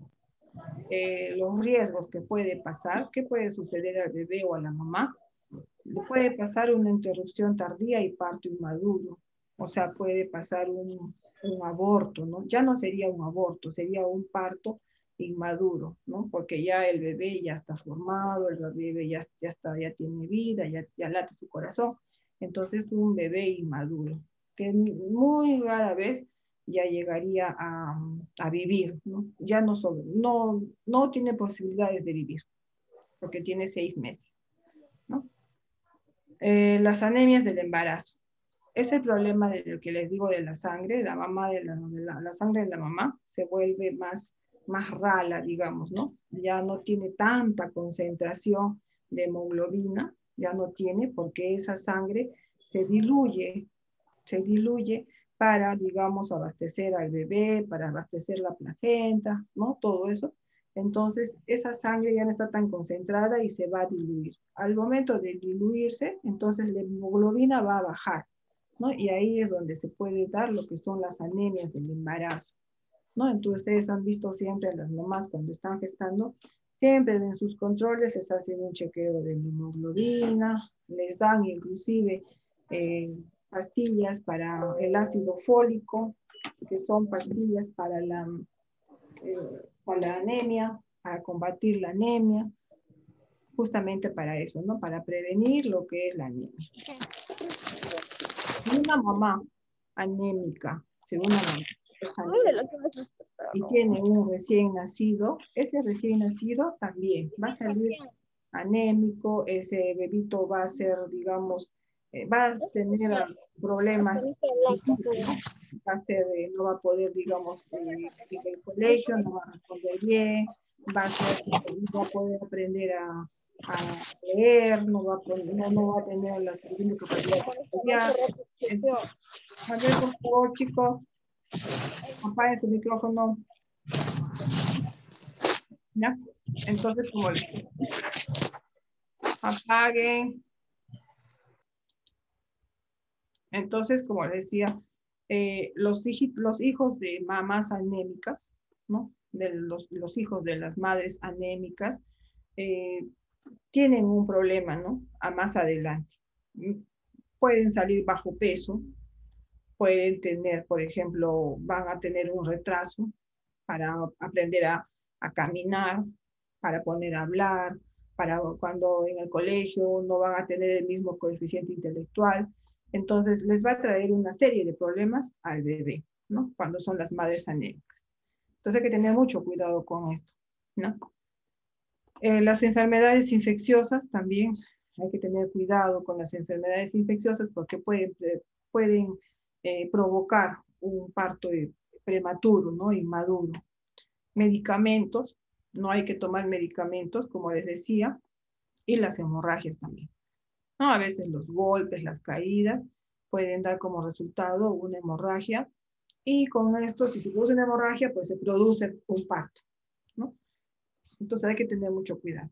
eh, los riesgos que puede pasar, qué puede suceder al bebé o a la mamá, puede pasar una interrupción tardía y parto inmaduro, o sea, puede pasar un, un aborto, ¿no? Ya no sería un aborto, sería un parto inmaduro, ¿no? Porque ya el bebé ya está formado, el bebé ya, ya, está, ya tiene vida, ya, ya late su corazón, entonces un bebé inmaduro, que muy rara vez ya llegaría a, a vivir, ¿no? Ya no, sobre, no, no tiene posibilidades de vivir, porque tiene seis meses, ¿no? Eh, las anemias del embarazo. Es el problema de lo que les digo de la sangre, la, mamá de la, de la, la sangre de la mamá se vuelve más, más rala, digamos, ¿no? Ya no tiene tanta concentración de hemoglobina, ya no tiene, porque esa sangre se diluye, se diluye para, digamos, abastecer al bebé, para abastecer la placenta, ¿no? Todo eso. Entonces, esa sangre ya no está tan concentrada y se va a diluir. Al momento de diluirse, entonces la hemoglobina va a bajar, ¿no? Y ahí es donde se puede dar lo que son las anemias del embarazo, ¿no? Entonces, ustedes han visto siempre a las mamás cuando están gestando, siempre en sus controles les hacen un chequeo de la hemoglobina, les dan inclusive eh, pastillas para el ácido fólico, que son pastillas para la, eh, para la anemia, para combatir la anemia, justamente para eso, ¿no? Para prevenir lo que es la anemia. Una mamá anémica, si una mamá es anémica y tiene un recién nacido, ese recién nacido también va a salir anémico, ese bebito va a ser, digamos, eh, va a tener problemas, va a ser, eh, no va a poder, digamos, eh, ir al colegio, no va a responder bien, va a, ser, no va a poder aprender a, a leer, no va a, poder, no, no va a tener la suficiente capacidad de estudiar. Entonces, a ver, por favor, chicos, apague tu micrófono. ¿Ya? Entonces, como les digo, apaguen. Entonces, como les decía, eh, los, los hijos de mamás anémicas, ¿no? De los, los hijos de las madres anémicas, eh, tienen un problema, ¿no? A más adelante. Pueden salir bajo peso, pueden tener, por ejemplo, van a tener un retraso para aprender a, a caminar, para poder hablar, para cuando en el colegio no van a tener el mismo coeficiente intelectual. Entonces, les va a traer una serie de problemas al bebé, ¿no? Cuando son las madres anémicas. Entonces, hay que tener mucho cuidado con esto, ¿no? Eh, las enfermedades infecciosas también, hay que tener cuidado con las enfermedades infecciosas porque pueden, pueden eh, provocar un parto prematuro, ¿no? Inmaduro. Medicamentos, no hay que tomar medicamentos, como les decía, y las hemorragias también. ¿No? A veces los golpes, las caídas, pueden dar como resultado una hemorragia, y con esto, si se produce una hemorragia, pues se produce un parto, ¿no? Entonces hay que tener mucho cuidado.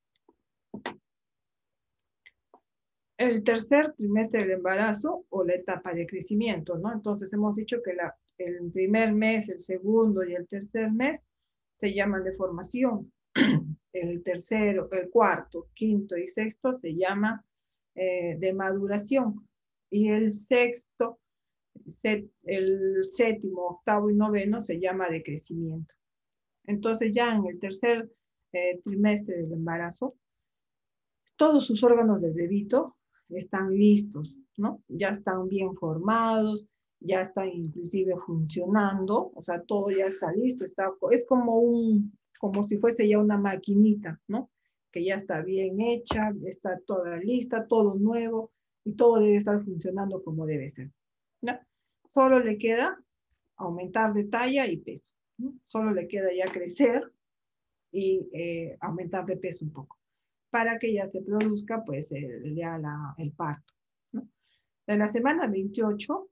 El tercer trimestre del embarazo o la etapa de crecimiento, ¿no? Entonces hemos dicho que la, el primer mes, el segundo y el tercer mes se llaman de formación. El tercero, el cuarto, quinto y sexto se llama eh, de maduración. Y el sexto, set, el séptimo, octavo y noveno se llama de crecimiento. Entonces ya en el tercer eh, trimestre del embarazo, todos sus órganos del bebito están listos, ¿no? Ya están bien formados, ya están inclusive funcionando, o sea, todo ya está listo, está, es como un, como si fuese ya una maquinita, ¿no? que ya está bien hecha, está toda lista, todo nuevo, y todo debe estar funcionando como debe ser. ¿No? Solo le queda aumentar de talla y peso, ¿no? Solo le queda ya crecer y eh, aumentar de peso un poco, para que ya se produzca pues el, ya la, el parto, ¿no? En la semana veintiocho,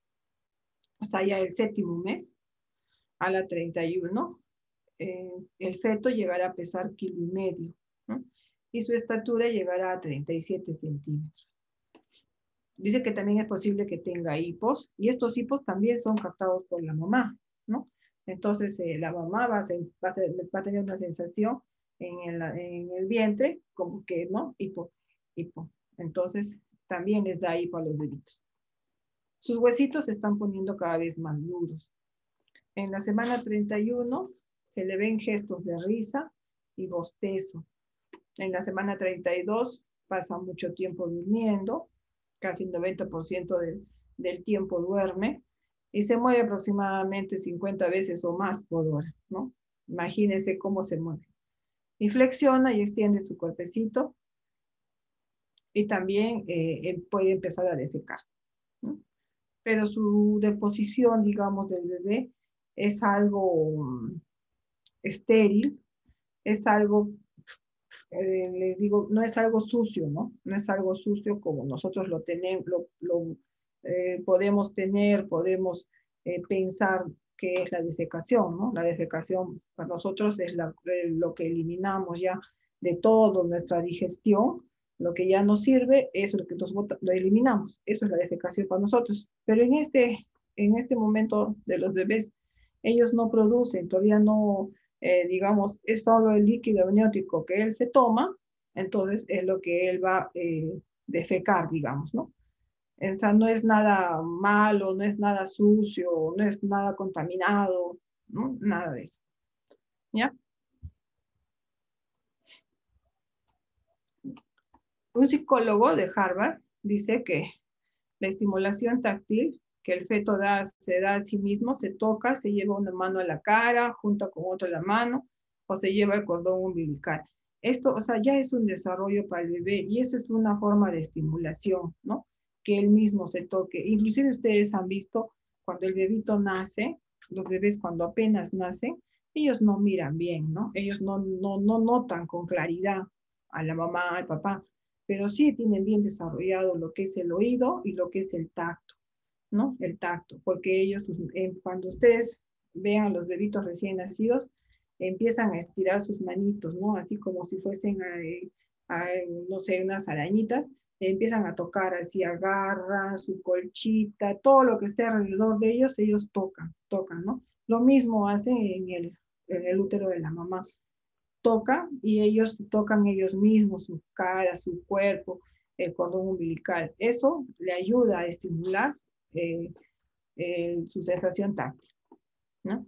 o sea, ya el séptimo mes, a la treinta y uno, eh, el feto llegará a pesar kilo y medio, ¿no? Y su estatura llegará a treinta y siete centímetros. Dice que también es posible que tenga hipos, y estos hipos también son captados por la mamá, ¿no? Entonces, eh, la mamá va a, ser, va, a tener, va a tener una sensación en el, en el vientre, como que, ¿no? Hipo, hipo. Entonces, también les da hipo a los bebitos. Sus huesitos se están poniendo cada vez más duros. En la semana treinta y uno, se le ven gestos de risa y bostezo. En la semana treinta y dos, pasa mucho tiempo durmiendo, casi el noventa por ciento del, del tiempo duerme, y se mueve aproximadamente cincuenta veces o más por hora, ¿no? Imagínense cómo se mueve. Y flexiona y extiende su cuerpecito, y también eh, puede empezar a defecar, ¿no? Pero su deposición, digamos, del bebé es algo um, estéril, es algo, eh, les digo, no es algo sucio, ¿no? No es algo sucio como nosotros lo tenemos, lo, lo eh, podemos tener, podemos eh, pensar que es la defecación, ¿no? La defecación para nosotros es la, eh, lo que eliminamos ya de toda nuestra digestión. Lo que ya no sirve, eso es lo que nosotros lo eliminamos. Eso es la defecación para nosotros. Pero en este, en este momento de los bebés, ellos no producen, todavía no, eh, digamos, es solo el líquido amniótico que él se toma, entonces es lo que él va a eh, defecar, digamos, ¿no? O sea, no es nada malo, no es nada sucio, no es nada contaminado, ¿no? Nada de eso. ¿Ya? Un psicólogo de Harvard dice que la estimulación táctil que el feto da, se da a sí mismo, se toca, se lleva una mano a la cara, junta con otra la mano, o se lleva el cordón umbilical. Esto, o sea, ya es un desarrollo para el bebé, y eso es una forma de estimulación, ¿no? Que él mismo se toque. Inclusive ustedes han visto cuando el bebito nace, los bebés cuando apenas nacen, ellos no miran bien, ¿no? Ellos no, no, no notan con claridad a la mamá, al papá, pero sí tienen bien desarrollado lo que es el oído y lo que es el tacto, ¿no? El tacto, porque ellos, eh, cuando ustedes vean a los bebitos recién nacidos, empiezan a estirar sus manitos, ¿no? Así como si fuesen, a, a, no sé, unas arañitas, empiezan a tocar, así agarran su colchita, todo lo que esté alrededor de ellos, ellos tocan, tocan, ¿no? Lo mismo hacen en el, en el útero de la mamá. Tocan y ellos tocan ellos mismos, su cara, su cuerpo, el cordón umbilical. Eso le ayuda a estimular eh, eh, su sensación táctil, ¿no?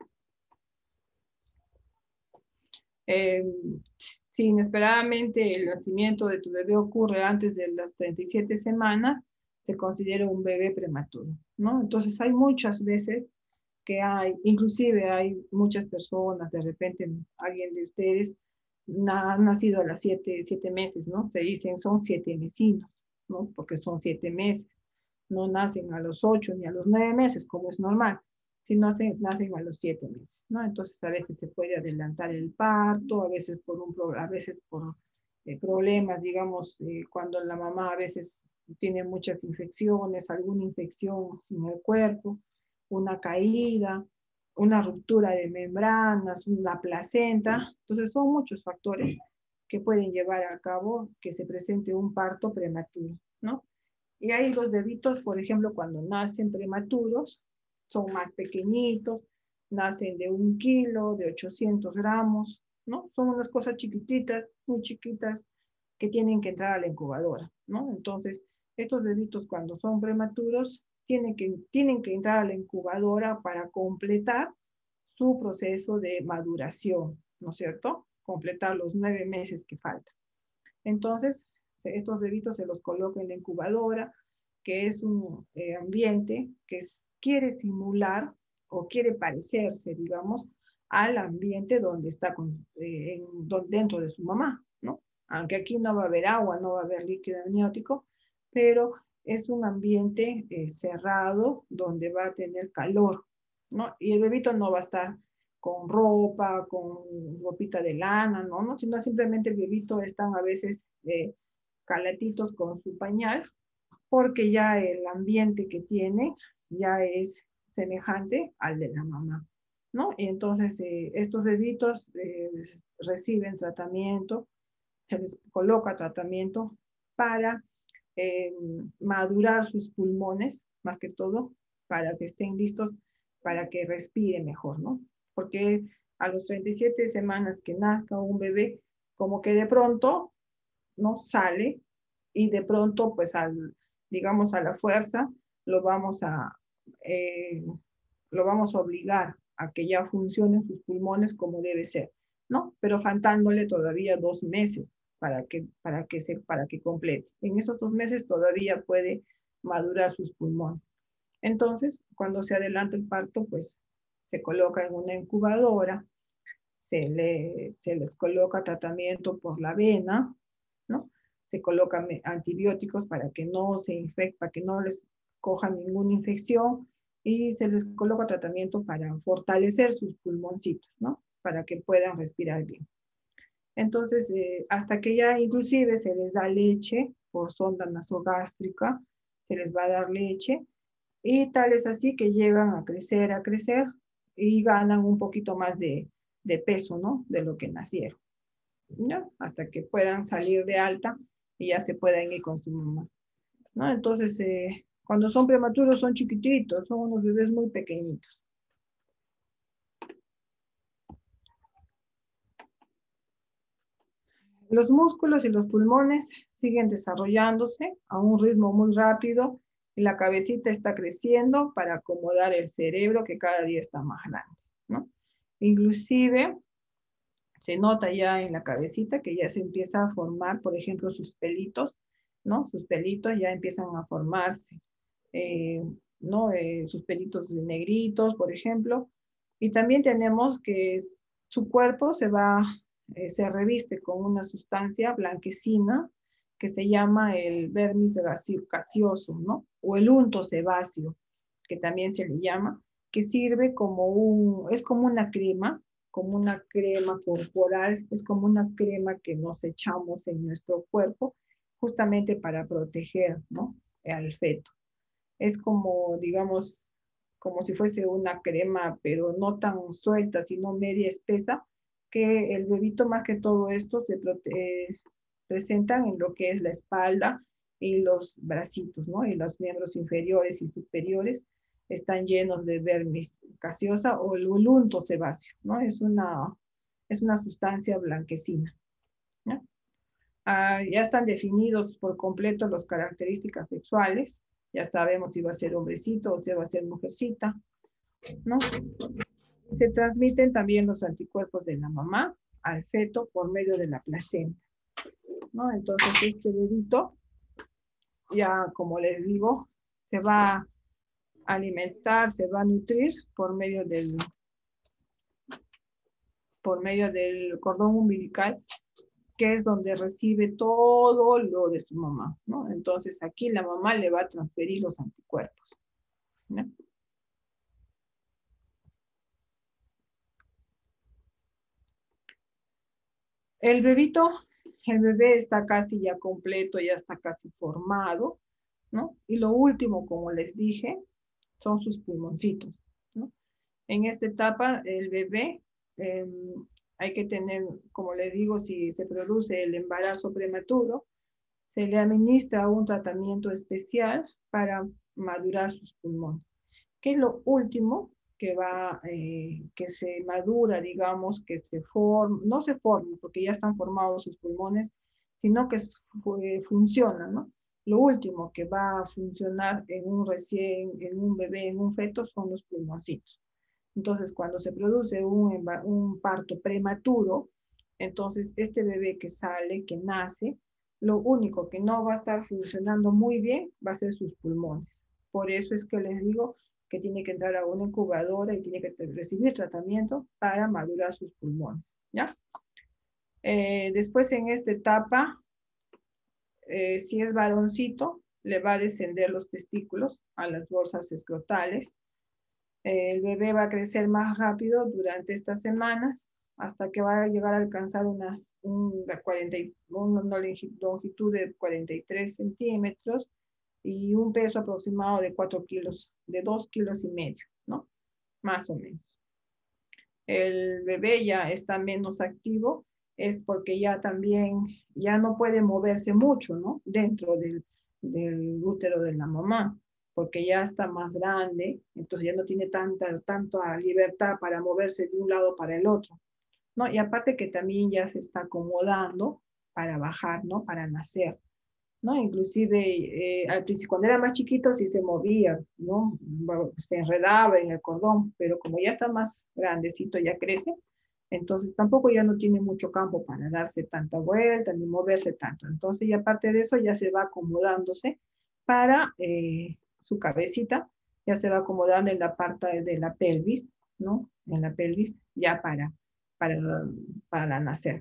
Eh, si inesperadamente el nacimiento de tu bebé ocurre antes de las treinta y siete semanas, se considera un bebé prematuro, ¿no? Entonces hay muchas veces que hay, inclusive hay muchas personas, de repente alguien de ustedes na, ha nacido a las siete, siete meses, ¿no? Se dicen son siete mesinos, ¿no? Porque son siete meses. No nacen a los ocho ni a los nueve meses, como es normal, sino se, nacen a los siete meses, ¿no? Entonces a veces se puede adelantar el parto, a veces por, un, a veces por eh, problemas, digamos, eh, cuando la mamá a veces tiene muchas infecciones, alguna infección en el cuerpo, una caída, una ruptura de membranas, una placenta. Entonces son muchos factores que pueden llevar a cabo que se presente un parto prematuro, ¿no? Y hay los bebitos, por ejemplo, cuando nacen prematuros, son más pequeñitos, nacen de un kilo, de ochocientos gramos, ¿no? Son unas cosas chiquititas, muy chiquitas, que tienen que entrar a la incubadora, ¿no? Entonces, estos bebitos cuando son prematuros, tienen que, tienen que entrar a la incubadora para completar su proceso de maduración, ¿no es cierto? Completar los nueve meses que faltan. Entonces, estos bebitos se los coloca en la incubadora, que es un eh, ambiente que es, quiere simular o quiere parecerse, digamos, al ambiente donde está con, eh, en, don, dentro de su mamá, aunque aquí no va a haber agua, no va a haber líquido amniótico, pero es un ambiente eh, cerrado donde va a tener calor, ¿no? Y el bebito no va a estar con ropa, con ropita de lana, ¿no? ¿no? Sino simplemente el bebito están a veces eh, calatitos con su pañal, porque ya el ambiente que tiene ya es semejante al de la mamá, ¿no? Y entonces eh, estos bebitos eh, reciben tratamiento, se les coloca tratamiento para eh, madurar sus pulmones, más que todo, para que estén listos, para que respire mejor, ¿no? Porque a los treinta y siete semanas que nazca un bebé, como que de pronto no sale y de pronto, pues, al, digamos, a la fuerza, lo vamos a, eh, lo vamos a obligar a que ya funcionen sus pulmones como debe ser, ¿no? Pero faltándole todavía dos meses para que, para que, se, para que complete. En esos dos meses todavía puede madurar sus pulmones. Entonces, cuando se adelanta el parto, pues se coloca en una incubadora, se, le, se les coloca tratamiento por la vena, ¿no? Se colocan antibióticos para que no se infecte, para que no les coja ninguna infección, y se les coloca tratamiento para fortalecer sus pulmoncitos, ¿no? Para que puedan respirar bien. Entonces, eh, hasta que ya inclusive se les da leche por sonda nasogástrica, se les va a dar leche, y tal es así que llegan a crecer, a crecer, y ganan un poquito más de, de peso, ¿no? De lo que nacieron, ¿no? Hasta que puedan salir de alta y ya se puedan ir con su mamá, ¿no? Entonces, eh, cuando son prematuros son chiquititos, son unos bebés muy pequeñitos. Los músculos y los pulmones siguen desarrollándose a un ritmo muy rápido y la cabecita está creciendo para acomodar el cerebro, que cada día está más grande, ¿no? Inclusive se nota ya en la cabecita que ya se empieza a formar, por ejemplo, sus pelitos, ¿no? Sus pelitos ya empiezan a formarse, eh, ¿no? Eh, sus pelitos negritos, por ejemplo. Y también tenemos que su cuerpo se va, eh, se reviste con una sustancia blanquecina que se llama el vermis gaseoso, ¿no? O el unto sebáceo, que también se le llama, que sirve como un, es como una crema, como una crema corporal, es como una crema que nos echamos en nuestro cuerpo, justamente para proteger, ¿no? Al feto. Es como, digamos, como si fuese una crema, pero no tan suelta, sino media espesa, que el bebito, más que todo esto, se eh, presentan en lo que es la espalda y los bracitos, ¿no? Y los miembros inferiores y superiores están llenos de vermis gaseosa o el unto sebáceo, ¿no? Es una, es una sustancia blanquecina, ¿no? Ah, ya están definidos por completo las características sexuales, ya sabemos si va a ser hombrecito o si va a ser mujercita, ¿no? Se transmiten también los anticuerpos de la mamá al feto por medio de la placenta, ¿no? Entonces este bebito, ya como les digo, se va a alimentar, se va a nutrir por medio del, por medio del cordón umbilical, que es donde recibe todo lo de su mamá, ¿no? Entonces aquí la mamá le va a transferir los anticuerpos, ¿no? El bebito, el bebé está casi ya completo, ya está casi formado, ¿no? Y lo último, como les dije, son sus pulmoncitos, ¿no? En esta etapa, el bebé, eh, hay que tener, como les digo, si se produce el embarazo prematuro, se le administra un tratamiento especial para madurar sus pulmones. ¿Qué es lo último que va, eh, que se madura, digamos, que se forma, no se forma porque ya están formados sus pulmones, sino que eh, funcionan, ¿no? Lo último que va a funcionar en un recién, en un bebé, en un feto, son los pulmoncitos. Entonces, cuando se produce un, un parto prematuro, entonces este bebé que sale, que nace, lo único que no va a estar funcionando muy bien va a ser sus pulmones. Por eso es que les digo que tiene que entrar a una incubadora y tiene que recibir tratamiento para madurar sus pulmones, ¿ya? Eh, después en esta etapa, eh, si es varoncito, le va a descender los testículos a las bolsas escrotales. Eh, el bebé va a crecer más rápido durante estas semanas hasta que va a llegar a alcanzar una, una, cuarenta, una longitud de cuarenta y tres centímetros y un peso aproximado de cuatro kilos, de dos kilos y medio, ¿no? Más o menos. El bebé ya está menos activo, es porque ya también, ya no puede moverse mucho, ¿no? Dentro del, del útero de la mamá, porque ya está más grande, entonces ya no tiene tanta, tanta libertad para moverse de un lado para el otro, ¿no? Y aparte que también ya se está acomodando para bajar, ¿no? Para nacer, ¿no? Inclusive eh, al principio, cuando era más chiquito sí se movía, ¿no? Se enredaba en el cordón, pero como ya está más grandecito, ya crece, entonces tampoco ya no tiene mucho campo para darse tanta vuelta ni moverse tanto. Entonces, y aparte de eso, ya se va acomodándose para eh, su cabecita, ya se va acomodando en la parte de la pelvis, ¿no? En la pelvis, ya para, para, para nacer.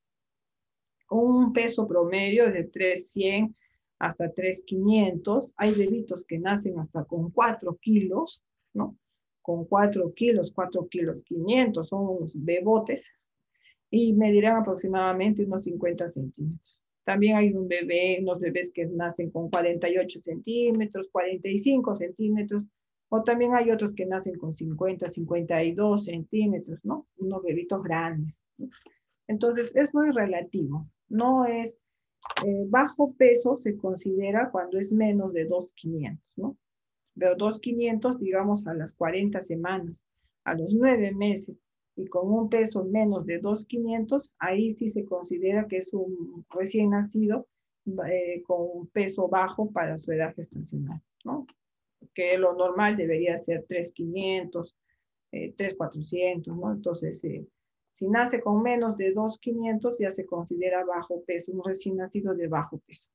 Un peso promedio de tres cien hasta tres quinientos. Hay bebitos que nacen hasta con cuatro kilos, ¿no? Con cuatro kilos, cuatro kilos quinientos, son unos bebotes, y medirán aproximadamente unos cincuenta centímetros. También hay un bebé, unos bebés que nacen con cuarenta y ocho centímetros, cuarenta y cinco centímetros, o también hay otros que nacen con cincuenta, cincuenta y dos centímetros, ¿no? Unos bebitos grandes, ¿no? Entonces, es muy relativo. No es, eh, bajo peso se considera cuando es menos de dos quinientos, ¿no? De dos quinientos, digamos, a las cuarenta semanas, a los nueve meses, y con un peso menos de dos quinientos, ahí sí se considera que es un recién nacido eh, con un peso bajo para su edad gestacional, ¿no? Que lo normal debería ser tres quinientos, eh, tres cuatrocientos, ¿no? Entonces, eh, si nace con menos de dos quinientos, ya se considera bajo peso, un recién nacido de bajo peso.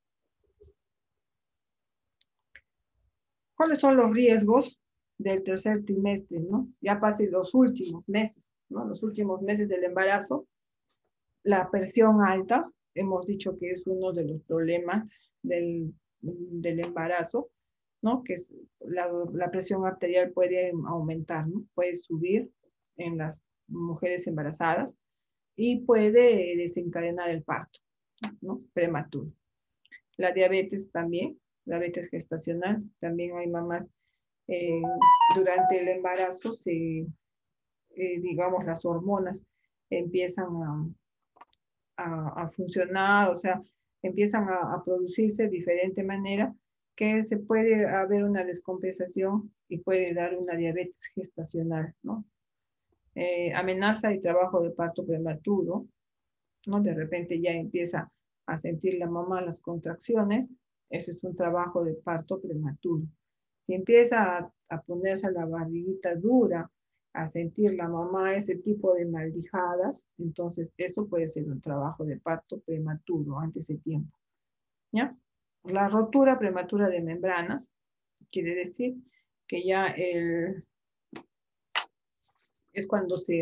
¿Cuáles son los riesgos del tercer trimestre, ¿no? Ya pasen los últimos meses, ¿no? Los últimos meses del embarazo. La presión alta, hemos dicho que es uno de los problemas del, del embarazo, ¿no? Que es la, la presión arterial puede aumentar, ¿no? Puede subir en las mujeres embarazadas y puede desencadenar el parto, ¿no? Prematuro. La diabetes también, diabetes gestacional, también hay mamás eh, durante el embarazo, se, eh, digamos, las hormonas empiezan a, a, a funcionar, o sea, empiezan a, a producirse de diferente manera, que se puede haber una descompensación y puede dar una diabetes gestacional, ¿no? Eh, amenaza el trabajo de parto prematuro, ¿no? De repente ya empieza a sentir la mamá las contracciones, ese es un trabajo de parto prematuro. Si empieza a, a ponerse la barriguita dura, a sentir la mamá ese tipo de maldijadas, entonces eso puede ser un trabajo de parto prematuro, antes de tiempo, ¿ya? La rotura prematura de membranas quiere decir que ya el, es cuando se,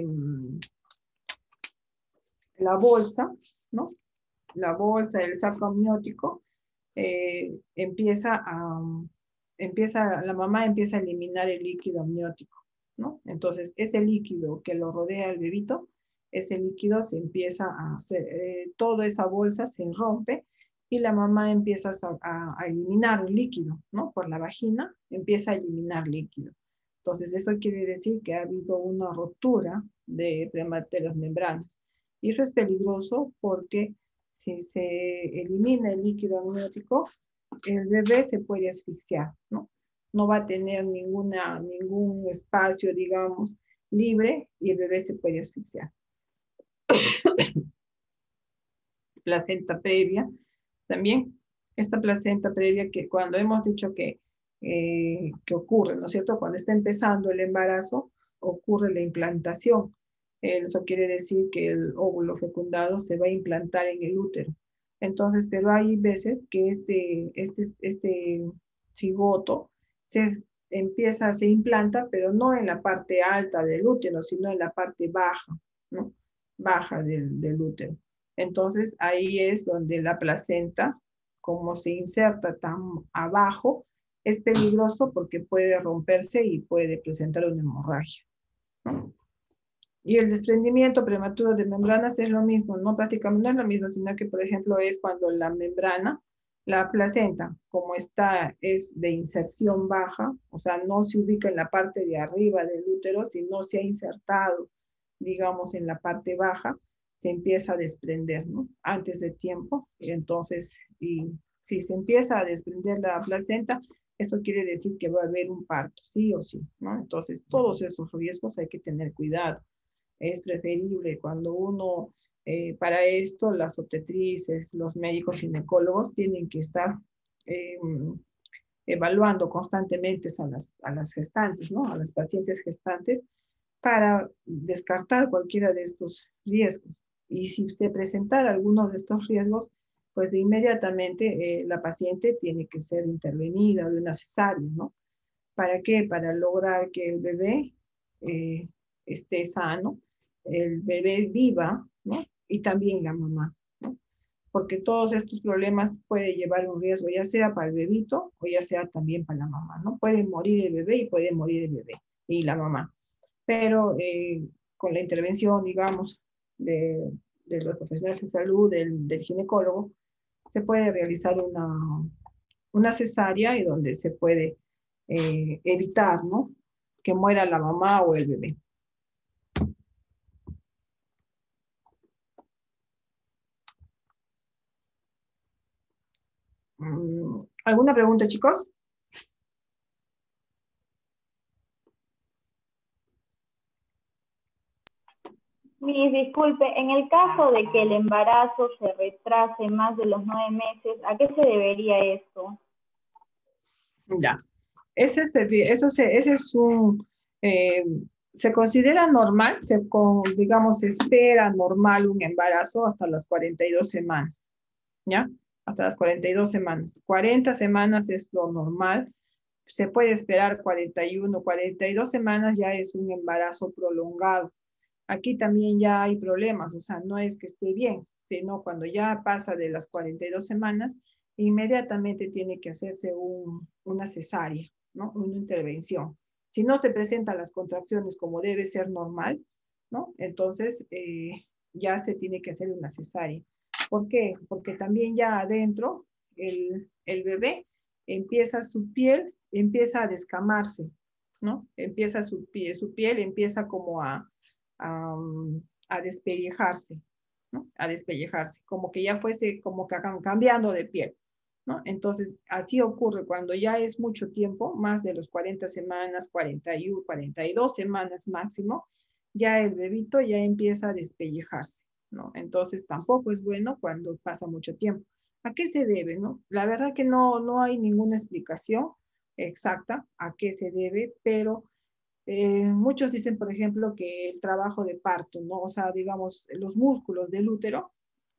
la bolsa, ¿no? La bolsa, el saco amniótico, eh, empieza a, empieza, la mamá empieza a eliminar el líquido amniótico, ¿no? Entonces, ese líquido que lo rodea al bebito, ese líquido se empieza a hacer, eh, toda esa bolsa se rompe y la mamá empieza a, a, a eliminar líquido, ¿no? Por la vagina empieza a eliminar líquido. Entonces, eso quiere decir que ha habido una rotura de, de las membranas. Y eso es peligroso porque si se elimina el líquido amniótico, el bebé se puede asfixiar, ¿no? No va a tener ninguna, ningún espacio, digamos, libre y el bebé se puede asfixiar. Placenta previa, también, esta placenta previa que cuando hemos dicho que, eh, que ocurre, ¿no es cierto? Cuando está empezando el embarazo, ocurre la implantación. Eso quiere decir que el óvulo fecundado se va a implantar en el útero. Entonces, pero hay veces que este, este, este cigoto se empieza, se implanta, pero no en la parte alta del útero, sino en la parte baja, ¿no? baja del, del útero. Entonces ahí es donde la placenta, como se inserta tan abajo, es peligroso porque puede romperse y puede presentar una hemorragia, ¿no? Y el desprendimiento prematuro de membranas es lo mismo, no prácticamente no es lo mismo, sino que por ejemplo es cuando la membrana, la placenta, como está, es de inserción baja, o sea, no se ubica en la parte de arriba del útero, sino se ha insertado, digamos, en la parte baja, se empieza a desprender, ¿no? Antes de tiempo, y entonces, y si se empieza a desprender la placenta, eso quiere decir que va a haber un parto, sí o sí, ¿no? Entonces, todos esos riesgos hay que tener cuidado. Es preferible cuando uno, eh, para esto, las obstetrices, los médicos ginecólogos tienen que estar eh, evaluando constantemente a las, a las gestantes, ¿no? A las pacientes gestantes, para descartar cualquiera de estos riesgos. Y si se presentara alguno de estos riesgos, pues de inmediatamente eh, la paciente tiene que ser intervenida de una cesárea, ¿no? ¿Para qué? Para lograr que el bebé eh, esté sano, el bebé viva, ¿no? Y también la mamá, ¿no? Porque todos estos problemas pueden llevar un riesgo, ya sea para el bebito o ya sea también para la mamá, ¿no? Puede morir el bebé y puede morir el bebé y la mamá. Pero eh, con la intervención, digamos, de, de los profesionales de salud, del, del ginecólogo, se puede realizar una, una cesárea y donde se puede eh, evitar, ¿no? Que muera la mamá o el bebé. ¿Alguna pregunta, chicos? Mis disculpe, en el caso de que el embarazo se retrase más de los nueve meses, ¿a qué se debería esto? Ya, ese es, el- eso se, ese es un, eh, se considera normal, se con, digamos, se espera normal un embarazo hasta las cuarenta y dos semanas, ¿ya? Hasta las cuarenta y dos semanas. cuarenta semanas es lo normal, se puede esperar cuarenta y uno, cuarenta y dos semanas ya es un embarazo prolongado. Aquí también ya hay problemas, o sea, no es que esté bien, sino cuando ya pasa de las cuarenta y dos semanas, inmediatamente tiene que hacerse un, una cesárea, ¿no? Una intervención. Si no se presentan las contracciones como debe ser normal, ¿no? Entonces eh, ya se tiene que hacer una cesárea. ¿Por qué? Porque también ya adentro el, el bebé empieza su piel, empieza a descamarse, ¿no? Empieza su, pie, su piel, empieza como a, a, a despellejarse, ¿no? A despellejarse, como que ya fuese como que cambiando de piel, ¿no? Entonces, así ocurre cuando ya es mucho tiempo, más de los cuarenta semanas, cuarenta y uno, cuarenta y dos semanas máximo, ya el bebito ya empieza a despellejarse, ¿no? Entonces, tampoco es bueno cuando pasa mucho tiempo. ¿A qué se debe, no? La verdad que no, no hay ninguna explicación exacta a qué se debe, pero eh, muchos dicen, por ejemplo, que el trabajo de parto, ¿no? O sea, digamos, los músculos del útero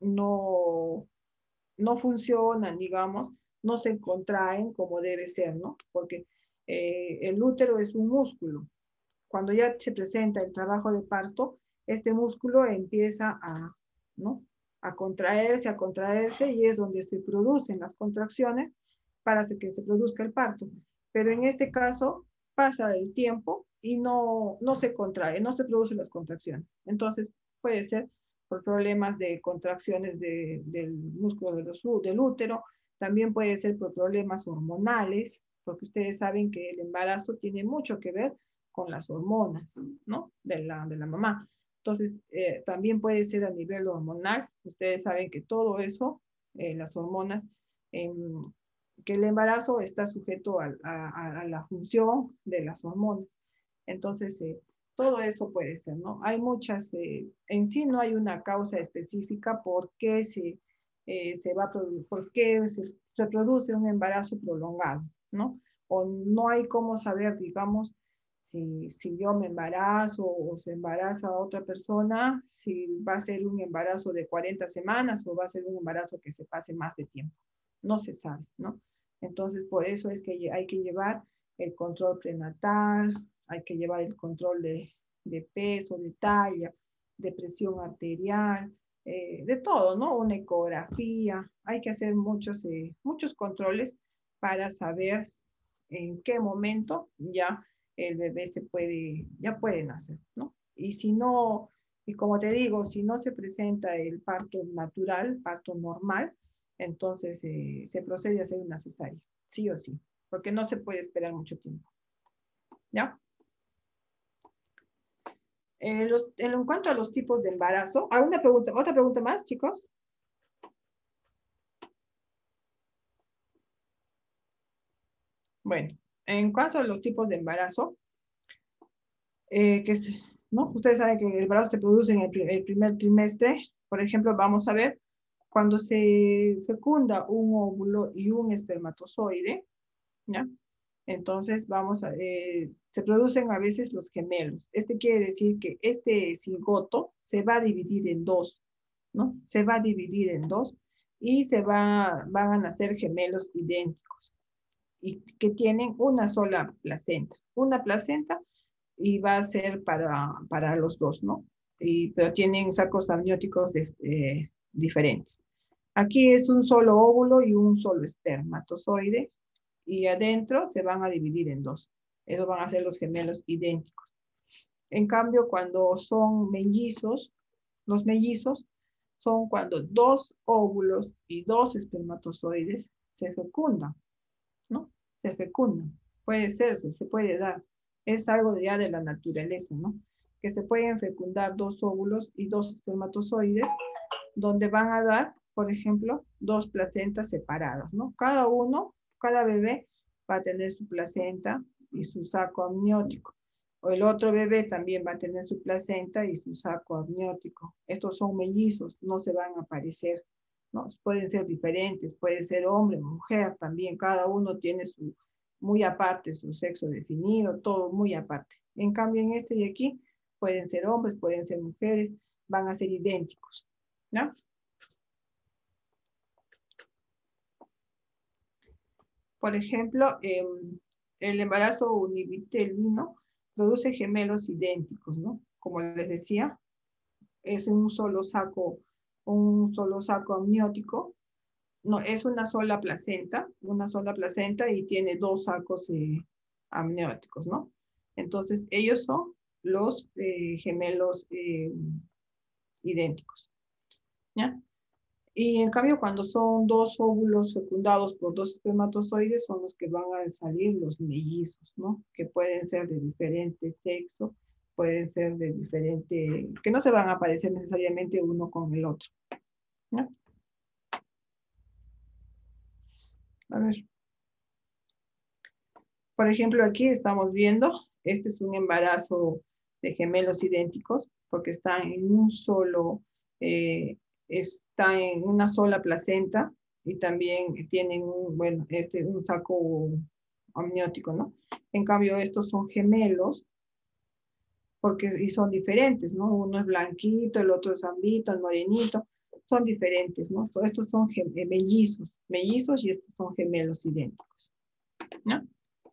no, no funcionan, digamos, no se contraen como debe ser, ¿no? Porque eh, el útero es un músculo. Cuando ya se presenta el trabajo de parto, este músculo empieza a, ¿no? A contraerse, a contraerse, y es donde se producen las contracciones para que se produzca el parto. Pero en este caso pasa el tiempo y no, no se contrae, no se producen las contracciones. Entonces puede ser por problemas de contracciones de, del músculo de los, del útero, también puede ser por problemas hormonales, porque ustedes saben que el embarazo tiene mucho que ver con las hormonas, ¿no? De la, de la mamá. Entonces, eh, también puede ser a nivel hormonal. Ustedes saben que todo eso, eh, las hormonas, eh, que el embarazo está sujeto a, a, a, la función de las hormonas. Entonces, eh, todo eso puede ser, ¿no? Hay muchas, eh, en sí no hay una causa específica por qué se, eh, se va a producir, por qué se, se produce un embarazo prolongado, ¿no? O no hay cómo saber, digamos, si, si yo me embarazo o se embaraza a otra persona, si va a ser un embarazo de cuarenta semanas o va a ser un embarazo que se pase más de tiempo. No se sabe, ¿no? Entonces, por eso es que hay que llevar el control prenatal, hay que llevar el control de, de peso, de talla, de presión arterial, eh, de todo, ¿no? Una ecografía. Hay que hacer muchos, eh, muchos controles para saber en qué momento ya el bebé se puede, ya puede nacer, ¿no? Y si no, y como te digo, si no se presenta el parto natural, parto normal, entonces eh, se procede a hacer una cesárea, sí o sí, porque no se puede esperar mucho tiempo. ¿Ya? Eh, los, en cuanto a los tipos de embarazo, ¿alguna pregunta? ¿Otra pregunta más, chicos? Bueno, en cuanto a los tipos de embarazo, eh, que es, ¿no? Ustedes saben que el embarazo se produce en el, el primer trimestre. Por ejemplo, vamos a ver cuando se fecunda un óvulo y un espermatozoide, ¿ya? Entonces, vamos a, eh, se producen a veces los gemelos. Este quiere decir que este cigoto se va a dividir en dos, ¿no? Se va a dividir en dos y se va, van a nacer gemelos idénticos y que tienen una sola placenta. Una placenta y va a ser para, para los dos, ¿no? Y, pero tienen sacos amnióticos de, eh, diferentes. Aquí es un solo óvulo y un solo espermatozoide, y adentro se van a dividir en dos. Esos van a ser los gemelos idénticos. En cambio, cuando son mellizos, los mellizos son cuando dos óvulos y dos espermatozoides se fecundan, ¿no? Se fecundan. Puede serse, se puede dar. Es algo ya de la naturaleza, ¿no? Que se pueden fecundar dos óvulos y dos espermatozoides, donde van a dar, por ejemplo, dos placentas separadas, ¿no? Cada uno, cada bebé va a tener su placenta y su saco amniótico. O el otro bebé también va a tener su placenta y su saco amniótico. Estos son mellizos, no se van a parecer, ¿no? Pueden ser diferentes, puede ser hombre, mujer también, cada uno tiene su, muy aparte, su sexo definido, todo muy aparte. En cambio, en este de aquí, pueden ser hombres, pueden ser mujeres, van a ser idénticos, ¿no? Por ejemplo, eh, el embarazo univitelino produce gemelos idénticos, ¿no? Como les decía, es un solo saco, un solo saco amniótico. No, es una sola placenta, una sola placenta y tiene dos sacos eh, amnióticos, ¿no? Entonces, ellos son los eh, gemelos eh, idénticos, ¿ya? Y en cambio, cuando son dos óvulos fecundados por dos espermatozoides, son los que van a salir los mellizos, ¿no? Que pueden ser de diferente sexo, pueden ser de diferente, que no se van a parecer necesariamente uno con el otro, ¿no? A ver. Por ejemplo, aquí estamos viendo, este es un embarazo de gemelos idénticos, porque están en un solo, eh, está en una sola placenta, y también tienen un, bueno, este, un saco amniótico, ¿no? En cambio, estos son gemelos, porque y son diferentes, ¿no? Uno es blanquito, el otro es ambito, el morenito, son diferentes, ¿no? Estos son mellizos, mellizos y estos son gemelos idénticos, ¿no?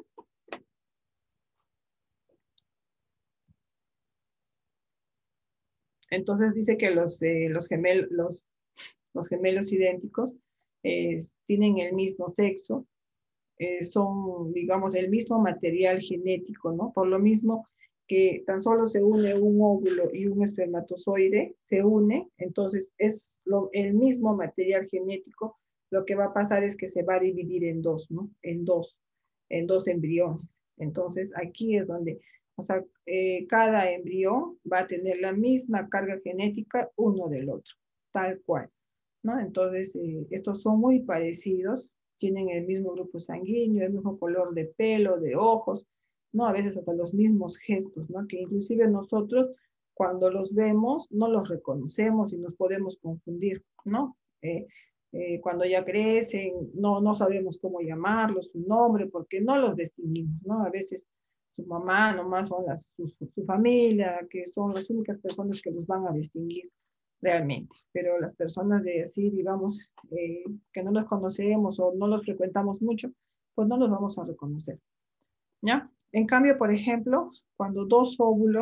Entonces dice que los, eh, los, gemel, los, los gemelos idénticos eh, tienen el mismo sexo, eh, son, digamos, el mismo material genético, ¿no? Por lo mismo que tan solo se une un óvulo y un espermatozoide, se une, entonces es lo, el mismo material genético, lo que va a pasar es que se va a dividir en dos, ¿no? En dos, en dos embriones. Entonces aquí es donde, o sea, eh, cada embrión va a tener la misma carga genética uno del otro, tal cual, ¿no? Entonces, eh, estos son muy parecidos, tienen el mismo grupo sanguíneo, el mismo color de pelo, de ojos, ¿no? A veces hasta los mismos gestos, ¿no? Que inclusive nosotros, cuando los vemos, no los reconocemos y nos podemos confundir, ¿no? Eh, eh, cuando ya crecen, no, no sabemos cómo llamarlos, su nombre, porque no los distinguimos, ¿no? A veces su mamá nomás son las, su, su familia, que son las únicas personas que los van a distinguir realmente. Pero las personas de así, digamos, eh, que no los conocemos o no los frecuentamos mucho, pues no los vamos a reconocer, ¿ya? En cambio, por ejemplo, cuando dos óvulos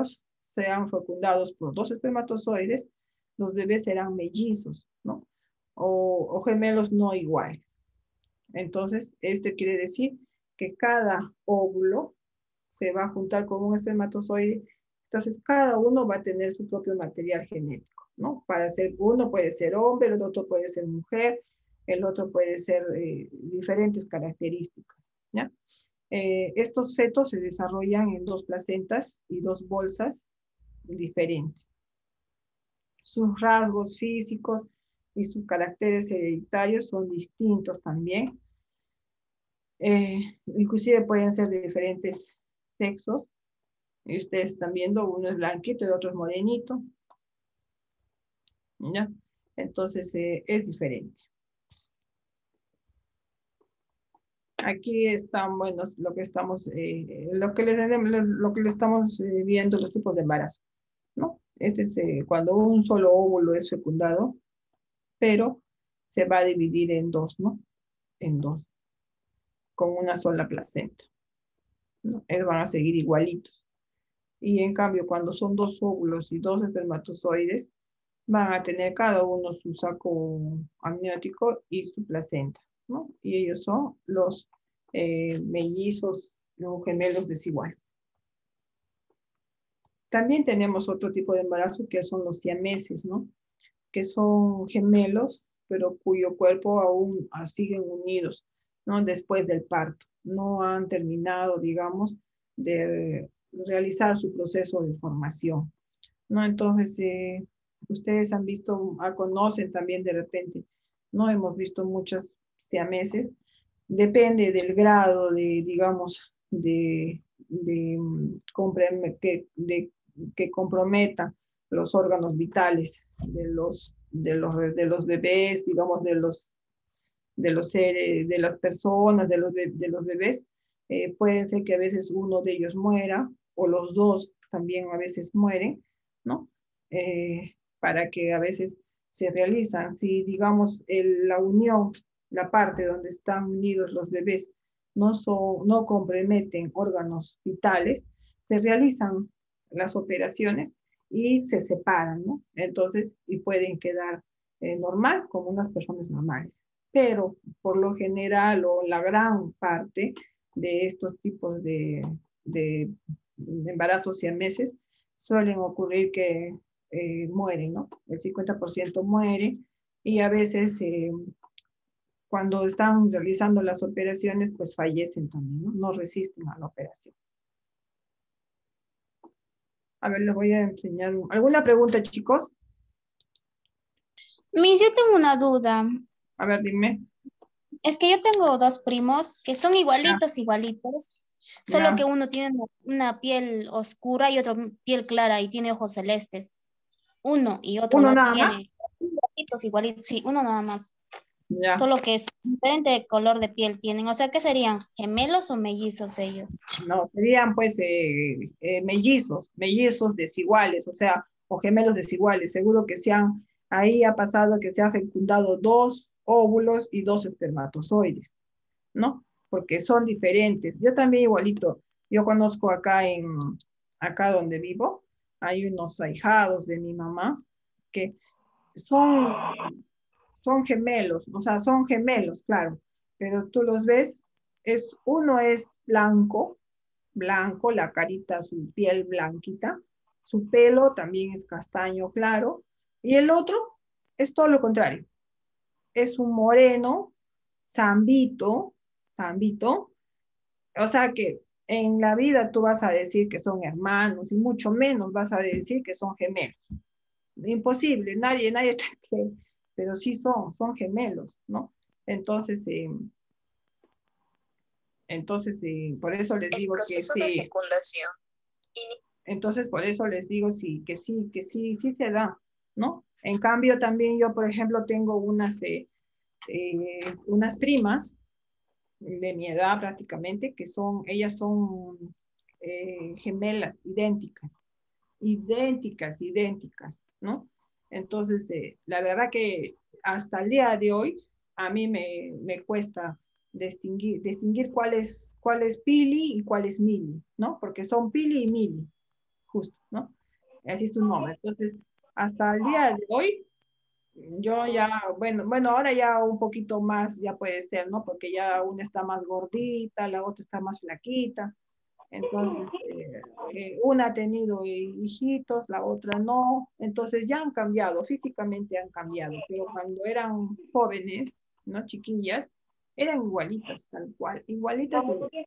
sean fecundados por dos espermatozoides, los bebés serán mellizos, ¿no? O, o gemelos no iguales. Entonces, esto quiere decir que cada óvulo se va a juntar con un espermatozoide. Entonces, cada uno va a tener su propio material genético, ¿no? Para ser, uno puede ser hombre, el otro puede ser mujer, el otro puede ser eh, diferentes características, ¿ya? Eh, estos fetos se desarrollan en dos placentas y dos bolsas diferentes. Sus rasgos físicos y sus caracteres hereditarios son distintos también. Eh, inclusive pueden ser de diferentes sexos. Y ustedes están viendo, uno es blanquito y el otro es morenito. ¿Ya? Entonces eh, es diferente. Aquí están, bueno, lo que estamos, eh, lo que les, lo que les estamos eh, viendo, los tipos de embarazo, ¿no? Este es eh, cuando un solo óvulo es fecundado, pero se va a dividir en dos, ¿no? En dos, con una sola placenta, ¿no? Ellos van a seguir igualitos. Y en cambio, cuando son dos óvulos y dos espermatozoides, van a tener cada uno su saco amniótico y su placenta, ¿no? Y ellos son los eh, mellizos, los gemelos desiguales. También tenemos otro tipo de embarazo que son los siameses, ¿no? Que son gemelos, pero cuyo cuerpo aún siguen unidos, ¿no? Después del parto. No han terminado, digamos, de realizar su proceso de formación, ¿no? Entonces, eh, ustedes han visto, ah, conocen también de repente, no hemos visto muchos siameses, depende del grado de, digamos, de, de, de, que, de que comprometa los órganos vitales de los, de los, de los bebés, digamos, de los, de los seres, de las personas, de los, de, de los bebés. Eh, pueden ser que a veces uno de ellos muera, o los dos también a veces mueren, ¿no? Eh, para que a veces se realizan, si digamos el, la unión, la parte donde están unidos los bebés, no, son, no comprometen órganos vitales, se realizan las operaciones y se separan, ¿no? Entonces, y pueden quedar eh, normal, como unas personas normales. Pero, por lo general, o la gran parte de estos tipos de, de, de embarazos siameses, suelen ocurrir que eh, mueren, ¿no? El cincuenta por ciento muere, y a veces, eh, cuando están realizando las operaciones, pues fallecen también, ¿no? No resisten a la operación. A ver, les voy a enseñar. ¿Alguna pregunta, chicos? Miss, yo tengo una duda. A ver, dime. Es que yo tengo dos primos que son igualitos, ya. igualitos. Solo ya. que uno tiene una piel oscura y otro piel clara y tiene ojos celestes. Uno y otro ¿Uno no nada tiene. Más? Igualitos, igualitos. Sí, uno nada más. Ya. Solo que es diferente color de piel tienen. O sea, ¿qué serían? ¿Gemelos o mellizos ellos? No, serían pues eh, eh, mellizos, mellizos desiguales, o sea, o gemelos desiguales. Seguro que se han, ahí ha pasado que se han fecundado dos óvulos y dos espermatozoides, ¿no? Porque son diferentes. Yo también igualito, yo conozco acá en, acá donde vivo, hay unos ahijados de mi mamá que son, son gemelos, o sea, son gemelos, claro, pero tú los ves, es, uno es blanco, blanco, la carita, su piel blanquita, su pelo también es castaño claro, y el otro es todo lo contrario. Es un moreno, zambito, zambito, o sea que en la vida tú vas a decir que son hermanos y mucho menos vas a decir que son gemelos. Imposible, nadie, nadie te cree, pero sí son, son gemelos, ¿no? Entonces, eh, entonces eh, por eso les digo que sí. De fecundación. Entonces, por eso les digo sí, que sí, que sí, sí se da, ¿no? En cambio, también yo, por ejemplo, tengo unas, eh, eh, unas primas de mi edad prácticamente, que son, ellas son eh, gemelas, idénticas, idénticas, idénticas, ¿no? Entonces, eh, la verdad que hasta el día de hoy, a mí me, me cuesta distinguir, distinguir cuál es, cuál es Pili y cuál es Mili, ¿no? Porque son Pili y Mili, justo, ¿no? así es su nombre. Entonces, hasta el día de hoy, yo ya, bueno, bueno, ahora ya un poquito más ya puede ser, ¿no? Porque ya una está más gordita, la otra está más flaquita. Entonces, eh, eh, una ha tenido hijitos, la otra no. Entonces ya han cambiado, físicamente han cambiado. Pero cuando eran jóvenes, ¿no? Chiquillas, eran igualitas, tal cual. Igualitas y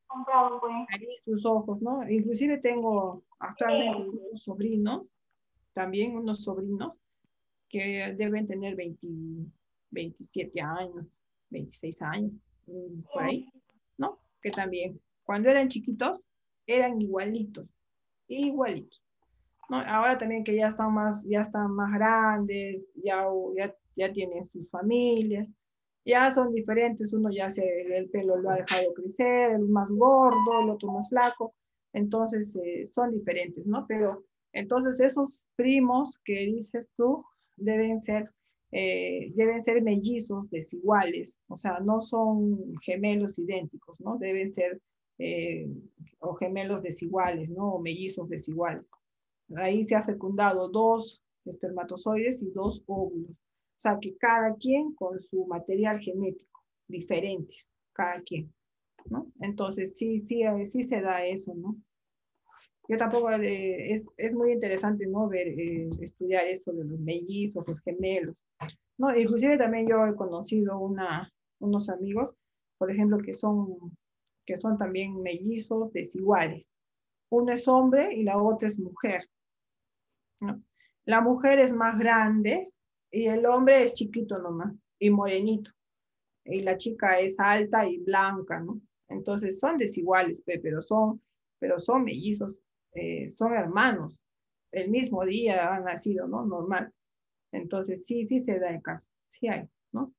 sus ojos, ¿no? Inclusive tengo actualmente unos sobrinos, también unos sobrinos, que deben tener veinte, veintisiete años, veintiséis años, por ahí, ¿no? Que también, cuando eran chiquitos, eran igualitos, igualitos, ¿no? Ahora también que ya están más, ya están más grandes, ya, ya, ya tienen sus familias, ya son diferentes, uno ya se, el pelo lo ha dejado crecer, el más gordo, el otro más flaco, entonces eh, son diferentes, ¿no? Pero entonces esos primos que dices tú, deben ser, eh, deben ser mellizos desiguales, o sea, no son gemelos idénticos, ¿no? Deben ser eh, o gemelos desiguales, ¿no? O mellizos desiguales. Ahí se ha fecundado dos espermatozoides y dos óvulos. O sea, que cada quien con su material genético, diferentes, cada quien, ¿no? Entonces, sí, sí, sí se da eso, ¿no? Yo tampoco, eh, es, es muy interesante, ¿no? Ver, eh, estudiar esto de los mellizos, los gemelos, ¿no? Inclusive también yo he conocido una, unos amigos, por ejemplo, que son, que son también mellizos desiguales. Uno es hombre y la otra es mujer, ¿no? La mujer es más grande y el hombre es chiquito nomás y morenito. Y la chica es alta y blanca, ¿no? Entonces son desiguales, pero son, pero son mellizos. Eh, son hermanos, el mismo día han nacido, ¿no? Normal. Entonces, sí, sí se da el caso, sí hay, ¿no?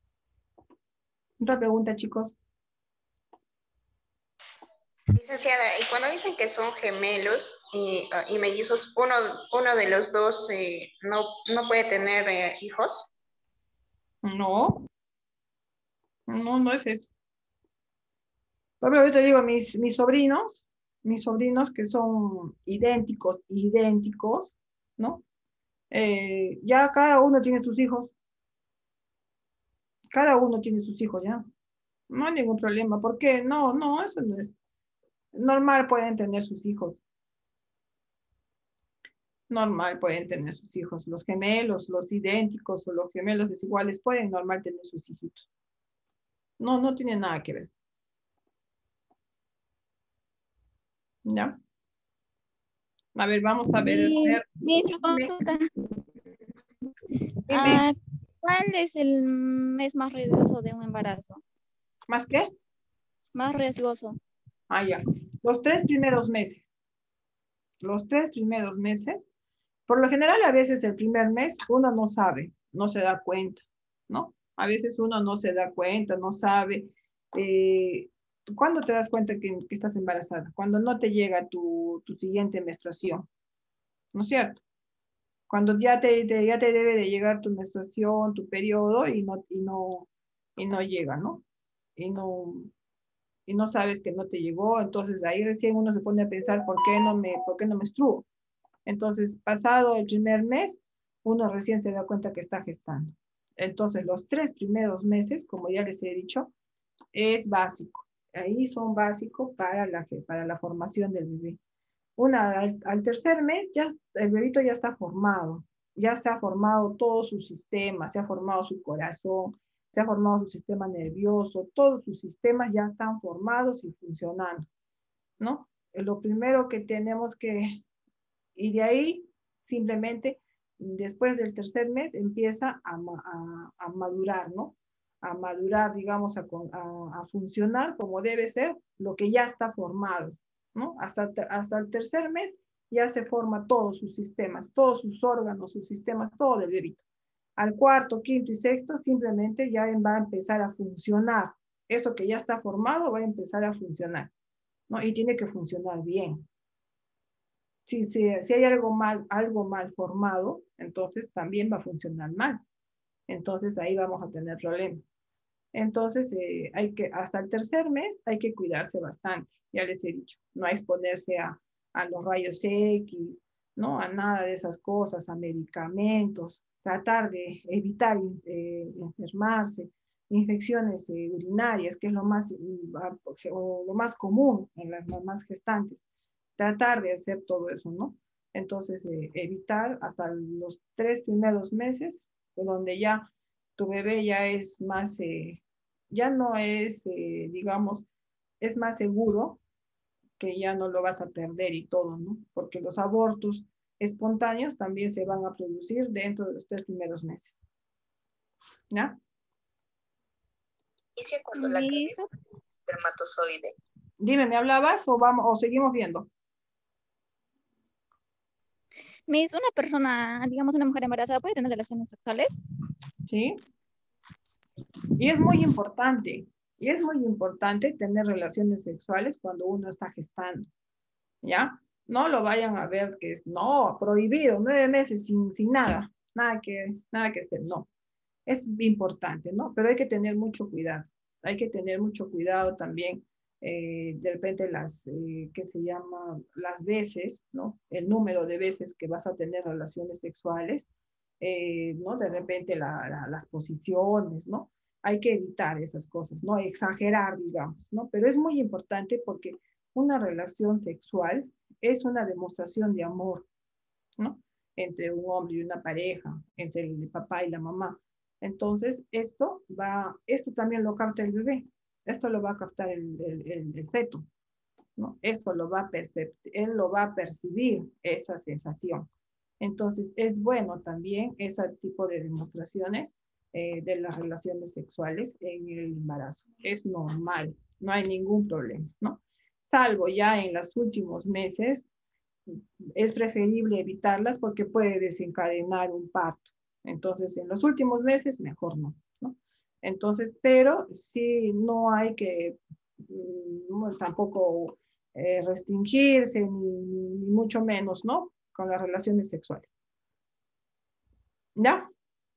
Otra pregunta, chicos. Licenciada, y cuando dicen que son gemelos y, uh, y mellizos, uno, uno de los dos eh, no, no puede tener eh, hijos. No, no, no es eso. Por ejemplo, yo te digo, mis, mis sobrinos, mis sobrinos que son idénticos, idénticos, ¿no? Eh, ya cada uno tiene sus hijos. Cada uno tiene sus hijos, ¿ya? No hay ningún problema. ¿Por qué? No, no, eso no es normal, pueden tener sus hijos. Normal pueden tener sus hijos. Los gemelos, los idénticos o los gemelos desiguales pueden normal tener sus hijitos. No, no tiene nada que ver. ¿Ya? A ver, vamos a ver. Mi, ver. mi consulta. Ah, ¿cuál es el mes más riesgoso de un embarazo? ¿Más qué? Más riesgoso. Ah, ya. Los tres primeros meses. Los tres primeros meses. Por lo general, a veces el primer mes uno no sabe, no se da cuenta, ¿no? A veces uno no se da cuenta, no sabe. Eh, ¿Cuándo te das cuenta que, que estás embarazada? Cuando no te llega tu, tu siguiente menstruación, ¿no es cierto? Cuando ya te, te, ya te debe de llegar tu menstruación, tu periodo y no, y no, y no llega, ¿no? Y no, y no sabes que no te llegó, entonces ahí recién uno se pone a pensar, ¿por qué no me, por qué no menstruo? Entonces, pasado el primer mes, uno recién se da cuenta que está gestando. Entonces, los tres primeros meses, como ya les he dicho, es básico. Ahí son básicos para la, para la formación del bebé. Una, al, al tercer mes, ya el bebito ya está formado. Ya se ha formado todo su sistema, se ha formado su corazón, se ha formado su sistema nervioso, todos sus sistemas ya están formados y funcionando, ¿no? Lo primero que tenemos que... Y de ahí, simplemente, después del tercer mes, empieza a, a, a madurar, ¿no? A madurar, digamos, a, a, a funcionar como debe ser lo que ya está formado, ¿no? Hasta, hasta el tercer mes ya se forma todos sus sistemas, todos sus órganos, sus sistemas, todo del bebito. Al cuarto, quinto y sexto, simplemente ya va a empezar a funcionar. Eso que ya está formado va a empezar a funcionar, ¿no? Y tiene que funcionar bien. Si, si, si hay algo mal, algo mal formado, entonces también va a funcionar mal. Entonces ahí vamos a tener problemas. Entonces eh, hay que, hasta el tercer mes hay que cuidarse bastante. Ya les he dicho, no exponerse a, a los rayos X, ¿no? A nada de esas cosas, a medicamentos, tratar de evitar eh, enfermarse, infecciones eh, urinarias, que es lo más, o lo más común en las mamás gestantes. Tratar de hacer todo eso, ¿no? Entonces, eh, evitar hasta los tres primeros meses, donde ya tu bebé ya es más, eh, ya no es, eh, digamos, es más seguro, que ya no lo vas a perder y todo, ¿no? Porque los abortos espontáneos también se van a producir dentro de los tres primeros meses. ¿Ya? Inicia cuando la cabeza del espermatozoide. Dime, ¿me hablabas o, vamos, o seguimos viendo? Miss, una persona, digamos una mujer embarazada, ¿puede tener relaciones sexuales? Sí. Y es muy importante, y es muy importante tener relaciones sexuales cuando uno está gestando, ¿ya? No lo vayan a ver que es, no, prohibido, nueve meses sin, sin nada, nada que, nada que hacer, no. Es importante, ¿no? Pero hay que tener mucho cuidado, hay que tener mucho cuidado también, eh, de repente las, eh, ¿qué se llama? Las veces, ¿no? El número de veces que vas a tener relaciones sexuales, eh, ¿no? De repente la, la, las posiciones, ¿no? Hay que evitar esas cosas, ¿no? Exagerar, digamos, ¿no? Pero es muy importante porque una relación sexual es una demostración de amor, ¿no? Entre un hombre y una pareja, entre el papá y la mamá. Entonces, esto va, esto también lo capta el bebé, esto lo va a captar el, el, el, el feto, ¿no? Esto lo va a percibir, él lo va a percibir, esa sensación. Entonces, es bueno también ese tipo de demostraciones eh, de las relaciones sexuales en el embarazo. Es normal, no hay ningún problema, ¿no? Salvo ya en los últimos meses, es preferible evitarlas porque puede desencadenar un parto. Entonces, en los últimos meses, mejor no, ¿no? Entonces, pero sí no hay que no, tampoco eh, restringirse, ni, ni mucho menos, ¿no? Con las relaciones sexuales. ¿Ya?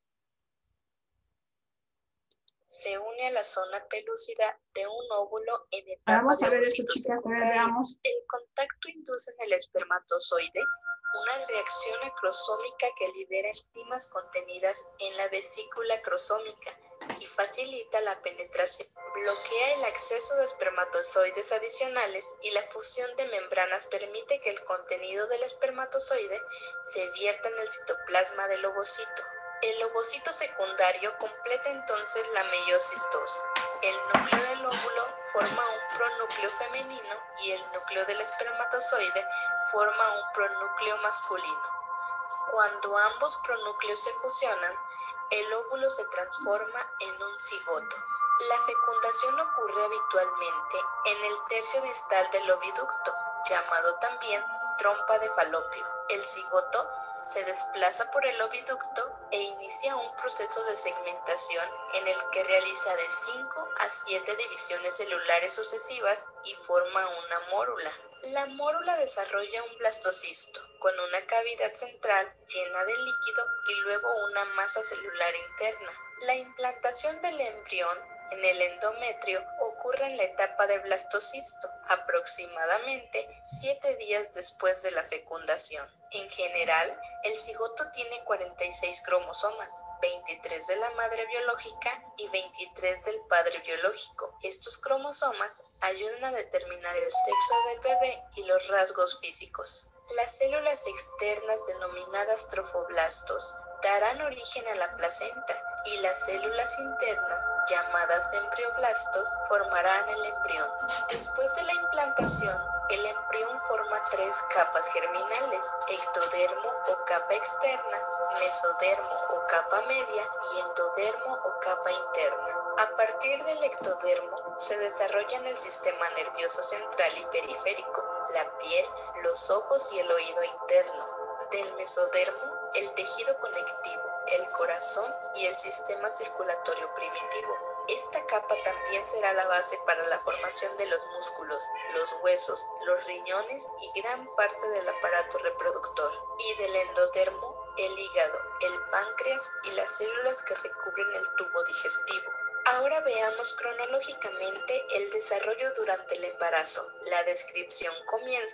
Se une a la zona pelúcida de un óvulo en Ah, etapa vamos de a ver esto, ovocito chicas, a ver, secundario. veamos. El contacto induce en el espermatozoide una reacción acrosómica que libera enzimas contenidas en la vesícula crosómica y facilita la penetración. Bloquea el acceso de espermatozoides adicionales y la fusión de membranas permite que el contenido del espermatozoide se vierta en el citoplasma del ovocito. El ovocito secundario completa entonces la meiosis dos. El núcleo del óvulo forma un pronúcleo femenino y el núcleo del espermatozoide forma un pronúcleo masculino. Cuando ambos pronúcleos se fusionan, el óvulo se transforma en un cigoto. La fecundación ocurre habitualmente en el tercio distal del oviducto, llamado también trompa de falopio. El cigoto se desplaza por el oviducto e inicia un proceso de segmentación en el que realiza de cinco a siete divisiones celulares sucesivas y forma una mórula. La mórula desarrolla un blastocisto con una cavidad central llena de líquido y luego una masa celular interna. La implantación del embrión en el endometrio ocurre en la etapa de blastocisto, aproximadamente siete días después de la fecundación. En general, el cigoto tiene cuarenta y seis cromosomas, veintitrés de la madre biológica y veintitrés del padre biológico. Estos cromosomas ayudan a determinar el sexo del bebé y los rasgos físicos. Las células externas denominadas trofoblastos darán origen a la placenta y las células internas, llamadas embrioblastos, formarán el embrión. Después de la implantación, el embrión forma tres capas germinales: ectodermo o capa externa, mesodermo o capa media y endodermo o capa interna. A partir del ectodermo se desarrollan el sistema nervioso central y periférico, la piel, los ojos y el oído interno. Del mesodermo, el tejido conectivo, el corazón y el sistema circulatorio primitivo. Esta capa también será la base para la formación de los músculos, los huesos, los riñones y gran parte del aparato reproductor. Y del endodermo, el hígado, el páncreas y las células que recubren el tubo digestivo. Ahora veamos cronológicamente el desarrollo durante el embarazo. La descripción comienza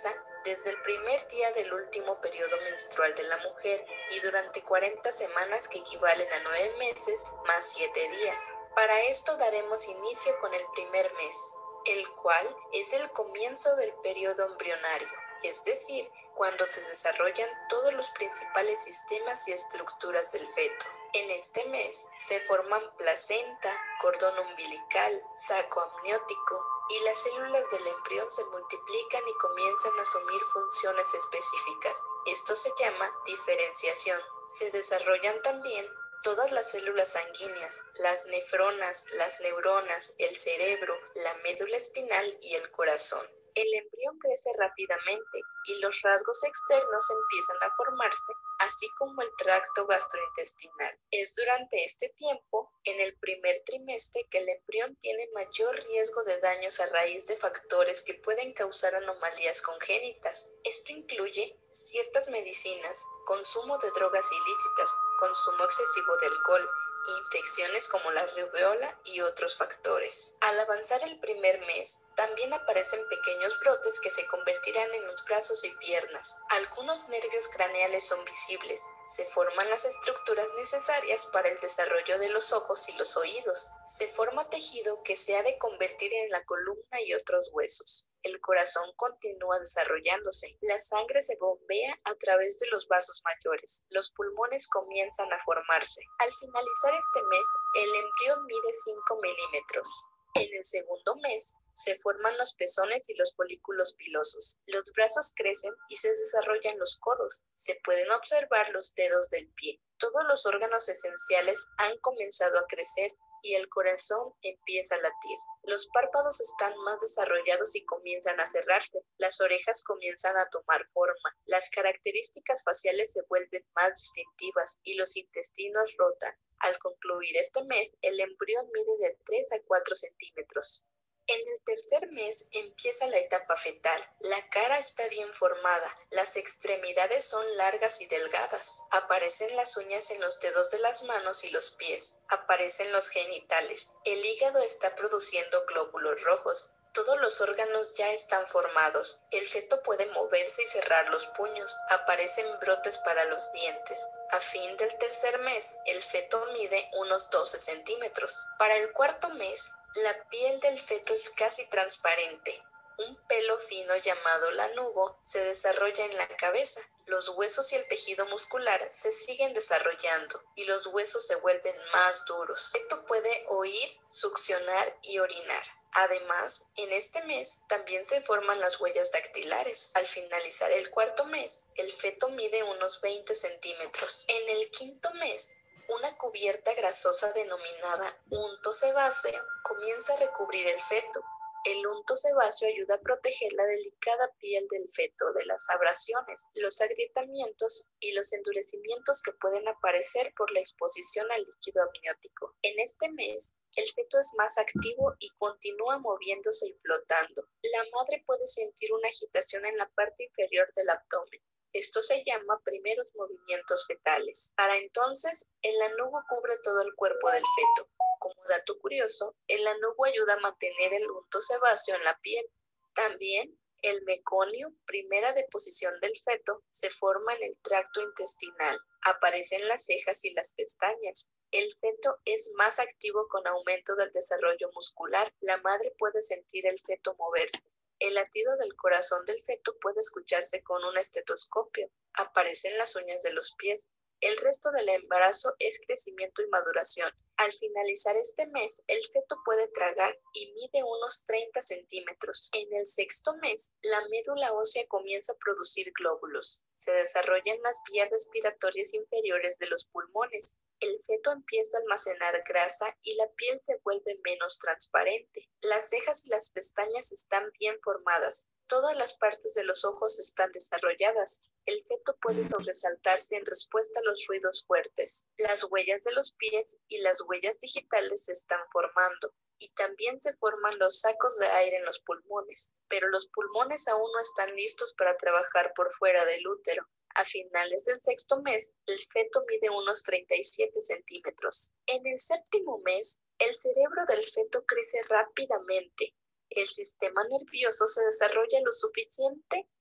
desde el primer día del último periodo menstrual de la mujer y durante cuarenta semanas que equivalen a nueve meses más siete días. Para esto daremos inicio con el primer mes, el cual es el comienzo del periodo embrionario, es decir, cuando se desarrollan todos los principales sistemas y estructuras del feto. En este mes se forman placenta, cordón umbilical, saco amniótico y las células del embrión se multiplican y comienzan a asumir funciones específicas. Esto se llama diferenciación. Se desarrollan también todas las células sanguíneas, las nefronas, las neuronas, el cerebro, la médula espinal y el corazón. El embrión crece rápidamente y los rasgos externos empiezan a formarse, así como el tracto gastrointestinal. Es durante este tiempo, en el primer trimestre, que el embrión tiene mayor riesgo de daños a raíz de factores que pueden causar anomalías congénitas. Esto incluye ciertas medicinas, consumo de drogas ilícitas, consumo excesivo de alcohol, infecciones como la rubiola y otros factores. Al avanzar el primer mes, también aparecen pequeños brotes que se convertirán en los brazos y piernas. Algunos nervios craneales son visibles. Se forman las estructuras necesarias para el desarrollo de los ojos y los oídos. Se forma tejido que se ha de convertir en la columna y otros huesos. El corazón continúa desarrollándose. La sangre se bombea a través de los vasos mayores. Los pulmones comienzan a formarse. Al finalizar este mes, el embrión mide cinco milímetros. En el segundo mes, se forman los pezones y los folículos pilosos. Los brazos crecen y se desarrollan los codos. Se pueden observar los dedos del pie. Todos los órganos esenciales han comenzado a crecer y el corazón empieza a latir. Los párpados están más desarrollados y comienzan a cerrarse. Las orejas comienzan a tomar forma. Las características faciales se vuelven más distintivas y los intestinos rotan. Al concluir este mes, el embrión mide de tres a cuatro centímetros. En el tercer mes empieza la etapa fetal. La cara está bien formada, las extremidades son largas y delgadas. Aparecen las uñas en los dedos de las manos y los pies. Aparecen los genitales. El hígado está produciendo glóbulos rojos. Todos los órganos ya están formados. El feto puede moverse y cerrar los puños. Aparecen brotes para los dientes. A fin del tercer mes, el feto mide unos doce centímetros. Para el cuarto mes, la piel del feto es casi transparente. Un pelo fino llamado lanugo se desarrolla en la cabeza. Los huesos y el tejido muscular se siguen desarrollando y los huesos se vuelven más duros. El feto puede oír, succionar y orinar. Además, en este mes también se forman las huellas dactilares. Al finalizar el cuarto mes, el feto mide unos veinte centímetros. En el quinto mes, una cubierta grasosa denominada unto sebáceo comienza a recubrir el feto. El unto sebáceo ayuda a proteger la delicada piel del feto de las abrasiones, los agrietamientos y los endurecimientos que pueden aparecer por la exposición al líquido amniótico. En este mes, el feto es más activo y continúa moviéndose y flotando. La madre puede sentir una agitación en la parte inferior del abdomen. Esto se llama primeros movimientos fetales. Para entonces, el lanugo cubre todo el cuerpo del feto. Como dato curioso, el lanugo ayuda a mantener el unto sebáceo en la piel. También, el meconio, primera deposición del feto, se forma en el tracto intestinal. Aparecen las cejas y las pestañas. El feto es más activo con aumento del desarrollo muscular. La madre puede sentir el feto moverse. El latido del corazón del feto puede escucharse con un estetoscopio. Aparecen las uñas de los pies. El resto del embarazo es crecimiento y maduración. Al finalizar este mes, el feto puede tragar y mide unos treinta centímetros. En el sexto mes, la médula ósea comienza a producir glóbulos. Se desarrollan las vías respiratorias inferiores de los pulmones. El feto empieza a almacenar grasa y la piel se vuelve menos transparente. Las cejas y las pestañas están bien formadas. Todas las partes de los ojos están desarrolladas. El feto puede sobresaltarse en respuesta a los ruidos fuertes. Las huellas de los pies y las huellas digitales se están formando. Y también se forman los sacos de aire en los pulmones. Pero los pulmones aún no están listos para trabajar por fuera del útero. A finales del sexto mes, el feto mide unos treinta y siete centímetros. En el séptimo mes, el cerebro del feto crece rápidamente. El sistema nervioso se desarrolla lo suficiente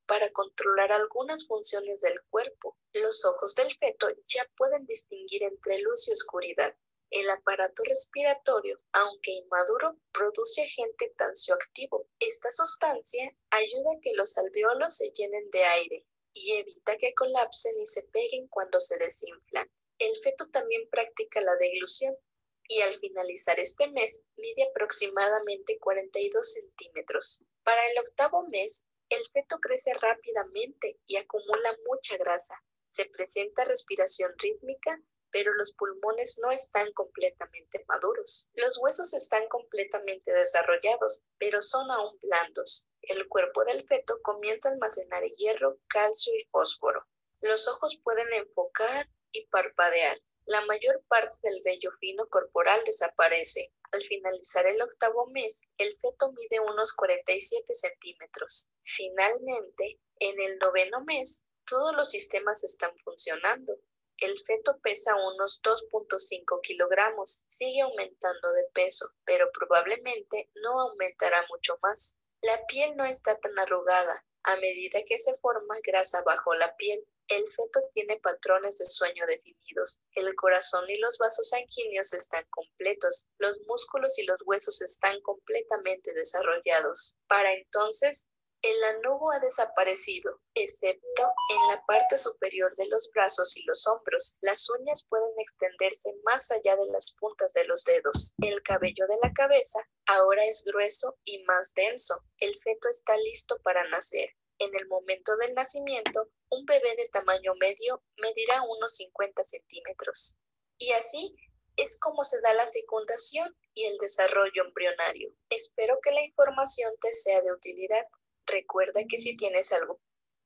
para controlar algunas funciones del cuerpo. Los ojos del feto ya pueden distinguir entre luz y oscuridad. El aparato respiratorio, aunque inmaduro, produce agente tensioactivo. Esta sustancia ayuda a que los alvéolos se llenen de aire y evita que colapsen y se peguen cuando se desinflan. El feto también practica la deglución y al finalizar este mes mide aproximadamente cuarenta y dos centímetros. Para el octavo mes, el feto crece rápidamente y acumula mucha grasa. Se presenta respiración rítmica, pero los pulmones no están completamente maduros. Los huesos están completamente desarrollados, pero son aún blandos. El cuerpo del feto comienza a almacenar hierro, calcio y fósforo. Los ojos pueden enfocar y parpadear. La mayor parte del vello fino corporal desaparece. Al finalizar el octavo mes, el feto mide unos cuarenta y siete centímetros. Finalmente, en el noveno mes, todos los sistemas están funcionando. El feto pesa unos dos punto cinco kilogramos, sigue aumentando de peso, pero probablemente no aumentará mucho más. La piel no está tan arrugada. A medida que se forma grasa bajo la piel, el feto tiene patrones de sueño definidos. El corazón y los vasos sanguíneos están completos. Los músculos y los huesos están completamente desarrollados. Para entonces, el lanugo ha desaparecido, excepto en la parte superior de los brazos y los hombros. Las uñas pueden extenderse más allá de las puntas de los dedos. El cabello de la cabeza ahora es grueso y más denso. El feto está listo para nacer. En el momento del nacimiento, un bebé de tamaño medio medirá unos cincuenta centímetros. Y así es como se da la fecundación y el desarrollo embrionario. Espero que la información te sea de utilidad. Recuerda que si tienes algo.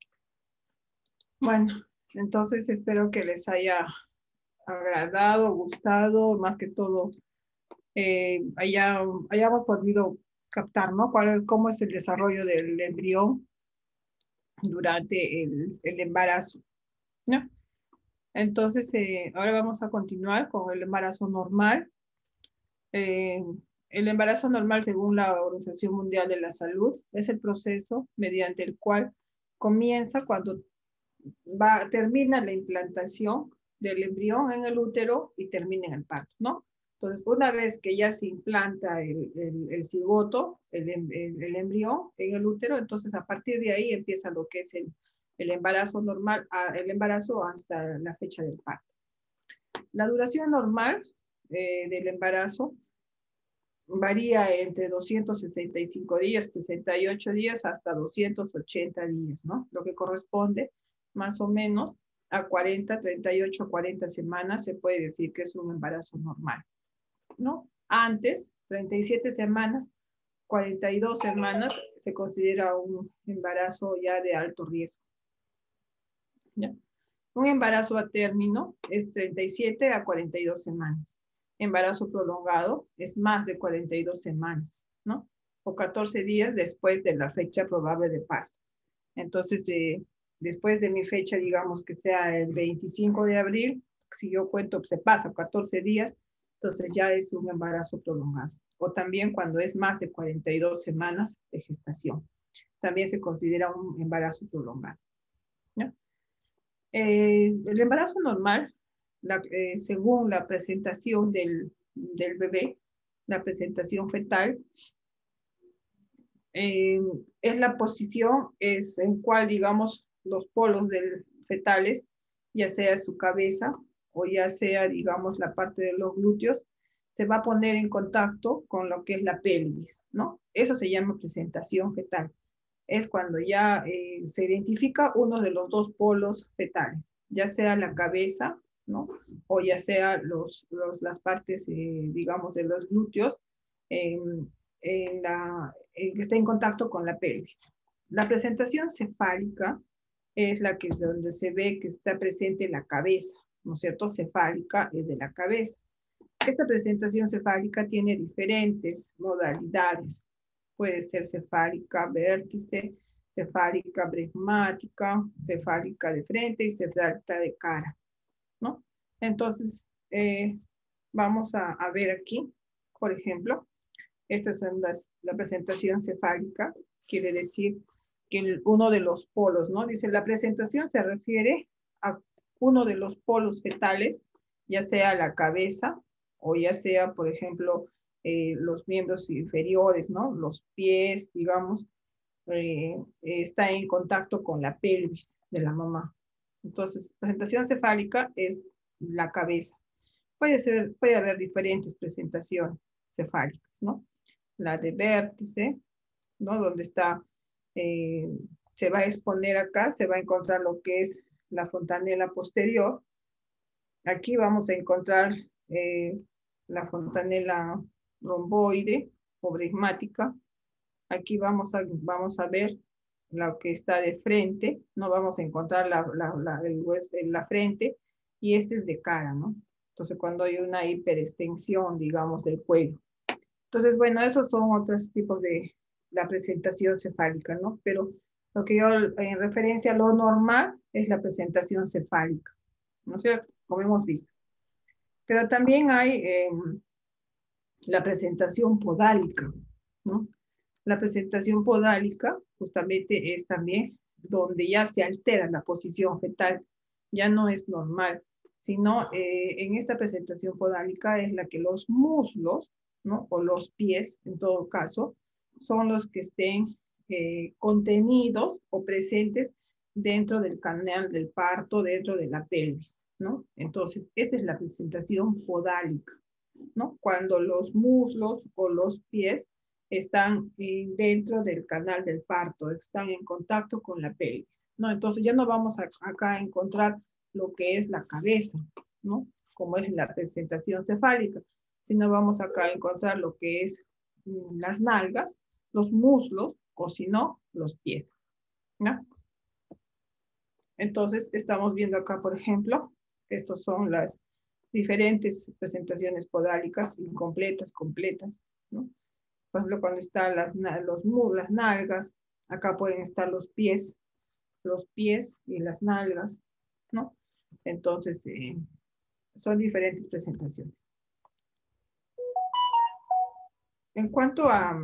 Bueno, entonces espero que les haya agradado, gustado, más que todo, eh, haya, hayamos podido captar, ¿no? ¿Cuál, cómo es el desarrollo del embrión durante el, el embarazo, ¿no? Entonces, eh, ahora vamos a continuar con el embarazo normal. Eh, El embarazo normal, según la Organización Mundial de la Salud, es el proceso mediante el cual comienza cuando va, termina la implantación del embrión en el útero y termina en el parto, ¿no? Entonces, una vez que ya se implanta el, el, el cigoto, el, el, el embrión en el útero, entonces a partir de ahí empieza lo que es el, el embarazo normal, el embarazo hasta la fecha del parto. La duración normal eh, del embarazo varía entre doscientos sesenta y cinco días, sesenta y ocho días, hasta doscientos ochenta días, ¿no? Lo que corresponde más o menos a cuarenta, treinta y ocho, cuarenta semanas, se puede decir que es un embarazo normal, ¿no? Antes, treinta y siete semanas, cuarenta y dos semanas, se considera un embarazo ya de alto riesgo, ¿ya? Un embarazo a término es treinta y siete a cuarenta y dos semanas. Embarazo prolongado es más de cuarenta y dos semanas, ¿no? O catorce días después de la fecha probable de parto. Entonces, eh, después de mi fecha, digamos que sea el veinticinco de abril, si yo cuento, se pasa catorce días, entonces ya es un embarazo prolongado. O también cuando es más de cuarenta y dos semanas de gestación. También se considera un embarazo prolongado, ¿no? Eh, el embarazo normal, La, eh, según la presentación del, del bebé, la presentación fetal, eh, es la posición es en cual, digamos, los polos del fetales, ya sea su cabeza o ya sea, digamos, la parte de los glúteos, se va a poner en contacto con lo que es la pelvis, ¿no? Eso se llama presentación fetal. Es cuando ya eh, se identifica uno de los dos polos fetales, ya sea la cabeza, ¿no? O ya sea los, los, las partes, eh, digamos, de los glúteos, eh, en la, en que está en contacto con la pelvis. La presentación cefálica es la que es donde se ve que está presente la cabeza, ¿no es cierto? Cefálica es de la cabeza. Esta presentación cefálica tiene diferentes modalidades. Puede ser cefálica vértice, cefálica bregmática, cefálica de frente y cefálica de cara, ¿no? Entonces, eh, vamos a, a ver aquí, por ejemplo, esta es las, la presentación cefálica, quiere decir que el, uno de los polos, ¿no? Dice, la presentación se refiere a uno de los polos fetales, ya sea la cabeza o ya sea, por ejemplo, eh, los miembros inferiores, ¿no? Los pies, digamos, eh, está en contacto con la pelvis de la mamá. Entonces, presentación cefálica es la cabeza. Puede ser, puede haber diferentes presentaciones cefálicas, ¿no? La de vértice, ¿no? Donde está, eh, se va a exponer acá, se va a encontrar lo que es la fontanela posterior. Aquí vamos a encontrar eh, la fontanela romboide o brismática. Aquí vamos a, vamos a ver lo que está de frente, no vamos a encontrar la, la, la, el hueso en la frente, y este es de cara, ¿no? Entonces, cuando hay una hiperextensión, digamos, del cuello. Entonces, bueno, esos son otros tipos de la presentación cefálica, ¿no? Pero lo que yo, en referencia a lo normal, es la presentación cefálica, ¿no es cierto? Como hemos visto. Pero también hay eh, la presentación podálica, ¿no? La presentación podálica justamente es también donde ya se altera la posición fetal, ya no es normal, sino eh, en esta presentación podálica es la que los muslos, ¿no? O los pies, en todo caso, son los que estén eh, contenidos o presentes dentro del canal del parto, dentro de la pelvis, ¿no? Entonces, esa es la presentación podálica, ¿no? Cuando los muslos o los pies están eh, dentro del canal del parto, están en contacto con la pelvis, ¿no? Entonces ya no vamos a, acá a encontrar lo que es la cabeza, ¿no? Como es la presentación cefálica, sino vamos acá a encontrar lo que es mm, las nalgas, los muslos, o si no, los pies, ¿no? Entonces estamos viendo acá, por ejemplo, estos son las diferentes presentaciones podálicas, incompletas, completas, ¿no? Por ejemplo, cuando están las, los, las nalgas, acá pueden estar los pies, los pies y las nalgas, ¿no? Entonces, eh, son diferentes presentaciones. En cuanto a...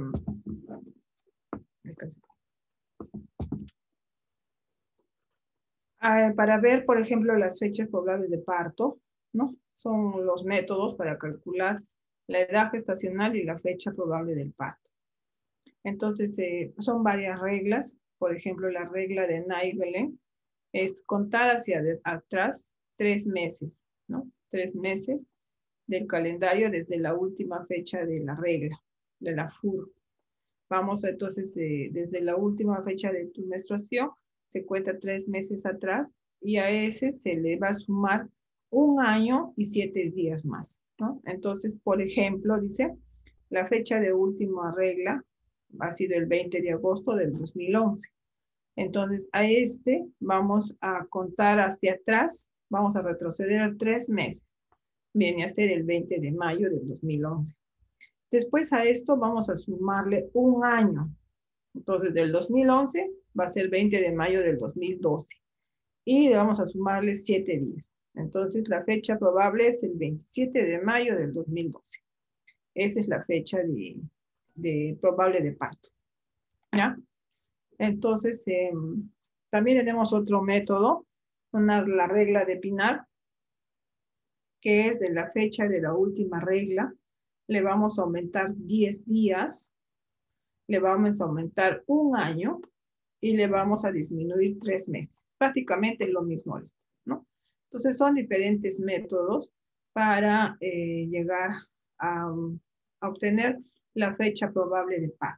a para ver, por ejemplo, las fechas probables de parto, ¿no? Son los métodos para calcular la edad gestacional y la fecha probable del parto. Entonces, eh, son varias reglas. Por ejemplo, la regla de Naegelen es contar hacia de, atrás tres meses, ¿no? Tres meses del calendario desde la última fecha de la regla, de la F U R. Vamos entonces, eh, desde la última fecha de tu menstruación, se cuenta tres meses atrás y a ese se le va a sumar un año y siete días más, ¿no? Entonces, por ejemplo, dice, la fecha de última regla ha sido el veinte de agosto del dos mil once. Entonces, a este vamos a contar hacia atrás, vamos a retroceder tres meses. Viene a ser el veinte de mayo del dos mil once. Después a esto vamos a sumarle un año. Entonces, del dos mil once va a ser el veinte de mayo del dos mil doce. Y le vamos a sumarle siete días. Entonces, la fecha probable es el veintisiete de mayo del dos mil doce. Esa es la fecha de, de probable de parto, ¿ya? Entonces, eh, también tenemos otro método, una, la regla de Pinard, que es de la fecha de la última regla. Le vamos a aumentar diez días, le vamos a aumentar un año y le vamos a disminuir tres meses. Prácticamente lo mismo esto, ¿no? Entonces, son diferentes métodos para eh, llegar a, a obtener la fecha probable de parto.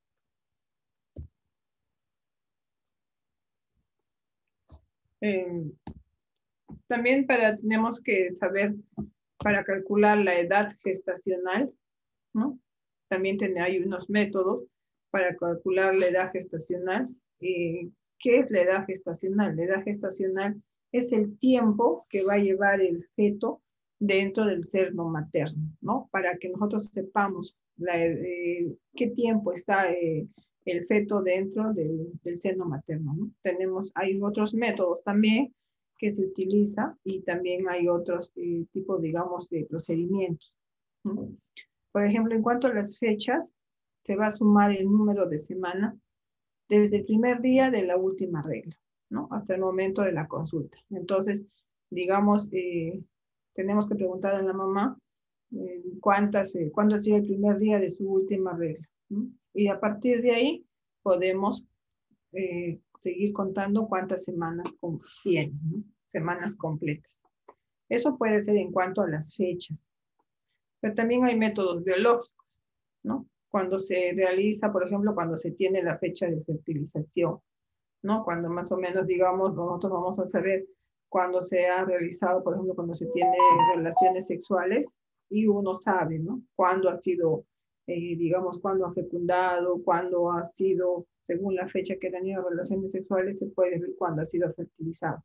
Eh, también para, tenemos que saber para calcular la edad gestacional, ¿no? También ten, hay unos métodos para calcular la edad gestacional. Eh, ¿Qué es la edad gestacional? La edad gestacional es el tiempo que va a llevar el feto dentro del seno materno, ¿no? Para que nosotros sepamos la, eh, qué tiempo está eh, el feto dentro del, del seno materno, ¿no? Tenemos, hay otros métodos también que se utiliza y también hay otros eh, tipos, digamos, de procedimientos, ¿no? Por ejemplo, en cuanto a las fechas, se va a sumar el número de semanas desde el primer día de la última regla, ¿no? Hasta el momento de la consulta. Entonces, digamos, eh, tenemos que preguntar a la mamá eh, cuántas, eh, cuándo ha sido el primer día de su última regla, ¿no? Y a partir de ahí podemos eh, seguir contando cuántas semanas tiene, ¿no? Semanas completas. Eso puede ser en cuanto a las fechas. Pero también hay métodos biológicos, ¿no? Cuando se realiza, por ejemplo, cuando se tiene la fecha de fertilización, ¿no? Cuando más o menos, digamos, nosotros vamos a saber cuando se ha realizado, por ejemplo, cuando se tiene relaciones sexuales y uno sabe, ¿no? Cuándo ha sido, eh, digamos, cuándo ha fecundado, cuándo ha sido, según la fecha que ha tenido relaciones sexuales, se puede ver cuándo ha sido fertilizado.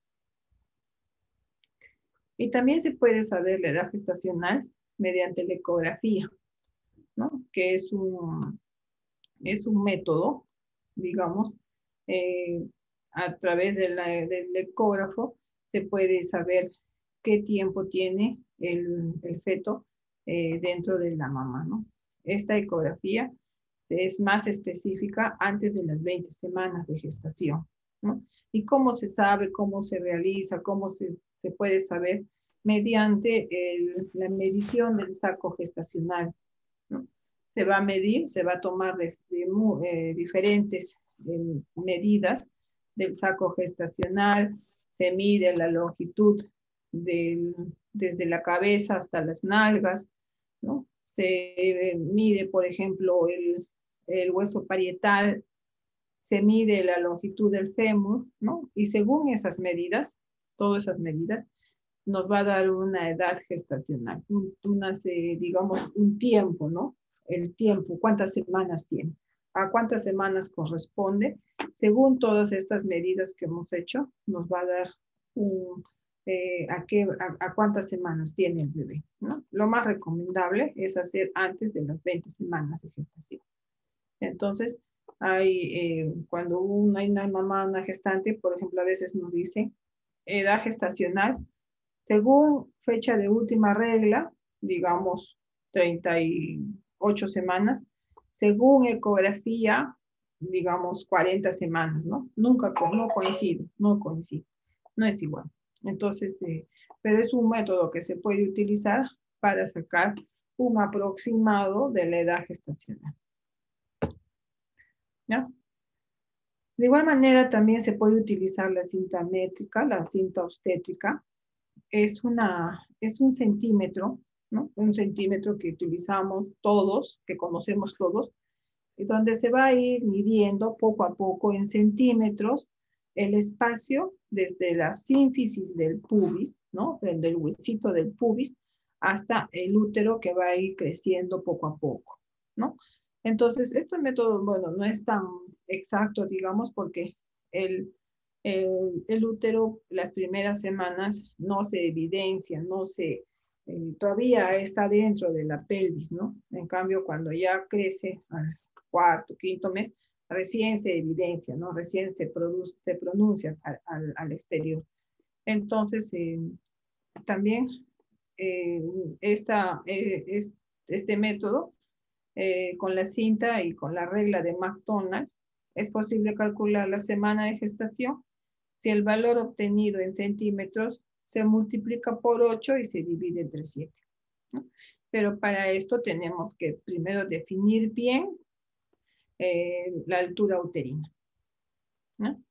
Y también se puede saber la edad gestacional mediante la ecografía, ¿no? Que es un, es un método, digamos, eh, a través de la, del ecógrafo se puede saber qué tiempo tiene el, el feto eh, dentro de la mamá, ¿no? Esta ecografía es más específica antes de las veinte semanas de gestación, ¿no? ¿Y cómo se sabe, cómo se realiza, cómo se, se puede saber? Mediante el, la medición del saco gestacional, ¿no? Se va a medir, se va a tomar de, de, eh, diferentes eh, medidas del saco gestacional, se mide la longitud del, desde la cabeza hasta las nalgas, ¿no? Se eh, mide, por ejemplo, el, el hueso parietal, se mide la longitud del fémur, ¿no? Y según esas medidas, todas esas medidas, nos va a dar una edad gestacional, un, unas, eh, digamos, un tiempo, ¿no? El tiempo, cuántas semanas tiene, a cuántas semanas corresponde. Según todas estas medidas que hemos hecho, nos va a dar un, eh, a, qué, a, a cuántas semanas tiene el bebé, ¿no? Lo más recomendable es hacer antes de las veinte semanas de gestación. Entonces, hay, eh, cuando una, hay una mamá, una gestante, por ejemplo, a veces nos dice edad gestacional, según fecha de última regla, digamos treinta y ocho semanas, según ecografía, digamos cuarenta semanas, ¿no? Nunca no coincide, no coincide, no es igual. Entonces, eh, pero es un método que se puede utilizar para sacar un aproximado de la edad gestacional, ¿ya? De igual manera, también se puede utilizar la cinta métrica, la cinta obstétrica. Es, una, es un centímetro, ¿no? Un centímetro que utilizamos todos, que conocemos todos, y donde se va a ir midiendo poco a poco en centímetros el espacio desde la sínfisis del pubis, ¿no? Del, del huesito del pubis, hasta el útero que va a ir creciendo poco a poco, ¿no? Entonces, este método, bueno, no es tan exacto, digamos, porque el... El, el útero las primeras semanas no se evidencia, no se, eh, todavía está dentro de la pelvis, ¿no? En cambio, cuando ya crece al cuarto, quinto mes, recién se evidencia, ¿no? Recién se, produce, se pronuncia al, al, al exterior. Entonces, eh, también eh, esta, eh, es, este método, eh, con la cinta y con la regla de McDonald, es posible calcular la semana de gestación si el valor obtenido en centímetros se multiplica por ocho y se divide entre siete, ¿no? Pero para esto tenemos que primero definir bien eh, la altura uterina, ¿no?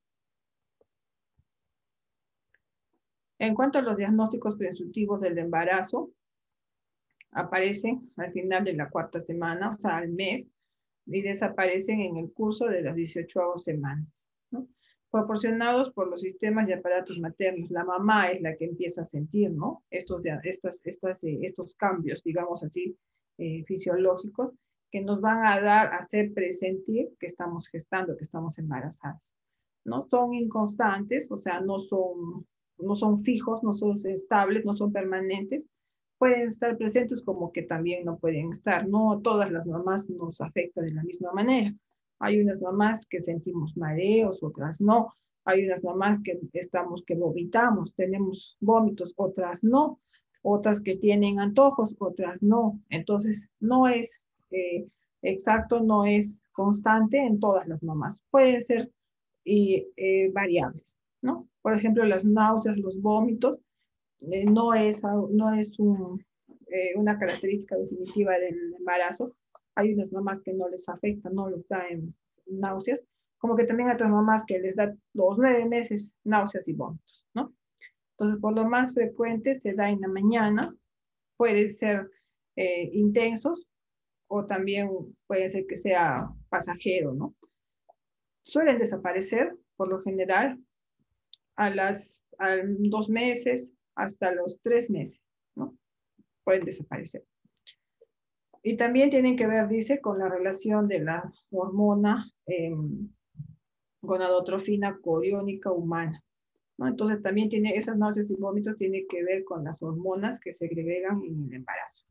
En cuanto a los diagnósticos presuntivos del embarazo, aparecen al final de la cuarta semana, o sea, al mes, y desaparecen en el curso de las dieciocho semanas, ¿no? Proporcionados por los sistemas y aparatos maternos. La mamá es la que empieza a sentir, ¿no? Estos, estas, estas, eh, estos cambios, digamos así, eh, fisiológicos, que nos van a dar, a hacer presentir que estamos gestando, que estamos embarazadas, ¿no? Son inconstantes, o sea, no son, no son fijos, no son estables, no son permanentes. Pueden estar presentes como que también no pueden estar. No todas las mamás nos afecta de la misma manera. Hay unas mamás que sentimos mareos, otras no. Hay unas mamás que estamos, que vomitamos, tenemos vómitos, otras no. Otras que tienen antojos, otras no. Entonces, no es eh, exacto, no es constante en todas las mamás. Pueden ser y, eh, variables, ¿no? Por ejemplo, las náuseas, los vómitos, eh, no es, no es un, eh, una característica definitiva del embarazo. Hay unas mamás que no les afecta, no les da en náuseas, como que también hay otras mamás que les da los nueve meses náuseas y vómitos, ¿no? Entonces, por lo más frecuente se da en la mañana, puede ser eh, intensos o también puede ser que sea pasajero, ¿no? Suelen desaparecer, por lo general, a las a dos meses hasta los tres meses, ¿no? Pueden desaparecer. Y también tienen que ver, dice, con la relación de la hormona eh, gonadotrofina coriónica humana, ¿no? Entonces también tiene, esas náuseas y vómitos tienen que ver con las hormonas que se segregan en el embarazo.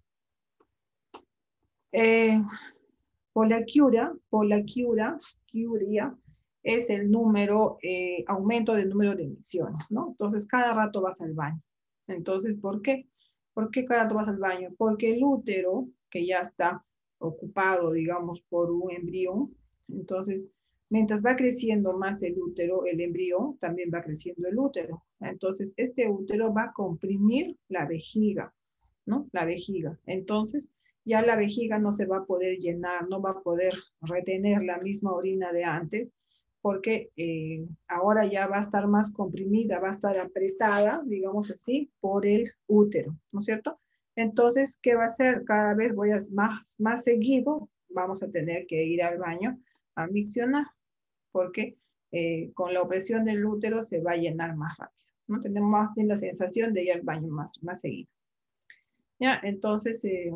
Eh, Polaquiuria, polaquiuria, quiuria, es el número, eh, aumento del número de emisiones, ¿no? Entonces cada rato vas al baño. Entonces, ¿por qué? ¿Por qué cada rato vas al baño? Porque el útero, que ya está ocupado, digamos, por un embrión, entonces, mientras va creciendo más el útero, el embrión, también va creciendo el útero. Entonces, este útero va a comprimir la vejiga, ¿no? La vejiga. Entonces, ya la vejiga no se va a poder llenar, no va a poder retener la misma orina de antes, porque eh, ahora ya va a estar más comprimida, va a estar apretada, digamos así, por el útero, ¿no es cierto? Entonces, ¿qué va a hacer? Cada vez voy a más, más seguido, vamos a tener que ir al baño a miccionar, porque eh, con la opresión del útero se va a llenar más rápido, ¿no? Tenemos más bien la sensación de ir al baño más, más seguido. Ya, entonces, eh,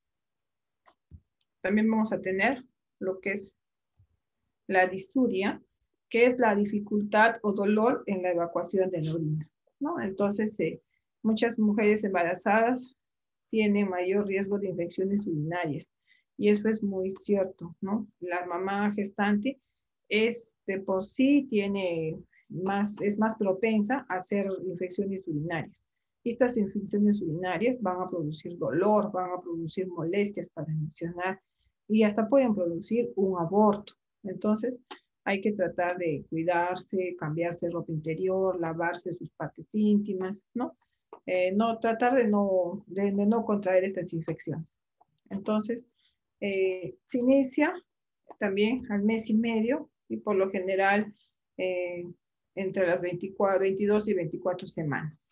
también vamos a tener lo que es la disuria, que es la dificultad o dolor en la evacuación de la orina, ¿no? Entonces, eh, muchas mujeres embarazadas tienen mayor riesgo de infecciones urinarias, y eso es muy cierto, ¿no? La mamá gestante es de por sí tiene más, es más propensa a hacer infecciones urinarias. Estas infecciones urinarias van a producir dolor, van a producir molestias para emisionar y hasta pueden producir un aborto. Entonces, hay que tratar de cuidarse, cambiarse ropa interior, lavarse sus partes íntimas, ¿no? Eh, no tratar de no, de, de no contraer estas infecciones. Entonces, eh, se inicia también al mes y medio y por lo general eh, entre las veinticuatro, veintidós y veinticuatro semanas.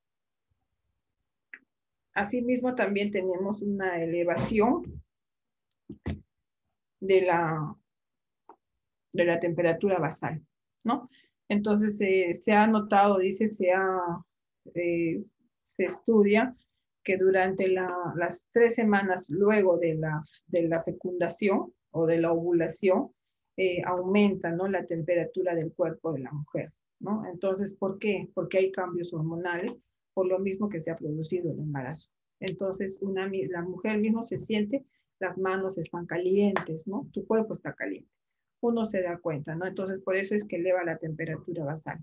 Asimismo, también tenemos una elevación de la, de la temperatura basal, ¿no? Entonces, eh, se ha notado, dice, se, ha, eh, se estudia que durante la, las tres semanas luego de la, de la fecundación o de la ovulación, eh, aumenta, ¿no?, la temperatura del cuerpo de la mujer, ¿no? Entonces, ¿por qué? Porque hay cambios hormonales, por lo mismo que se ha producido el embarazo. Entonces, una, la mujer mismo se siente, las manos están calientes, ¿no? Tu cuerpo está caliente. Uno se da cuenta, ¿no? Entonces, por eso es que eleva la temperatura basal.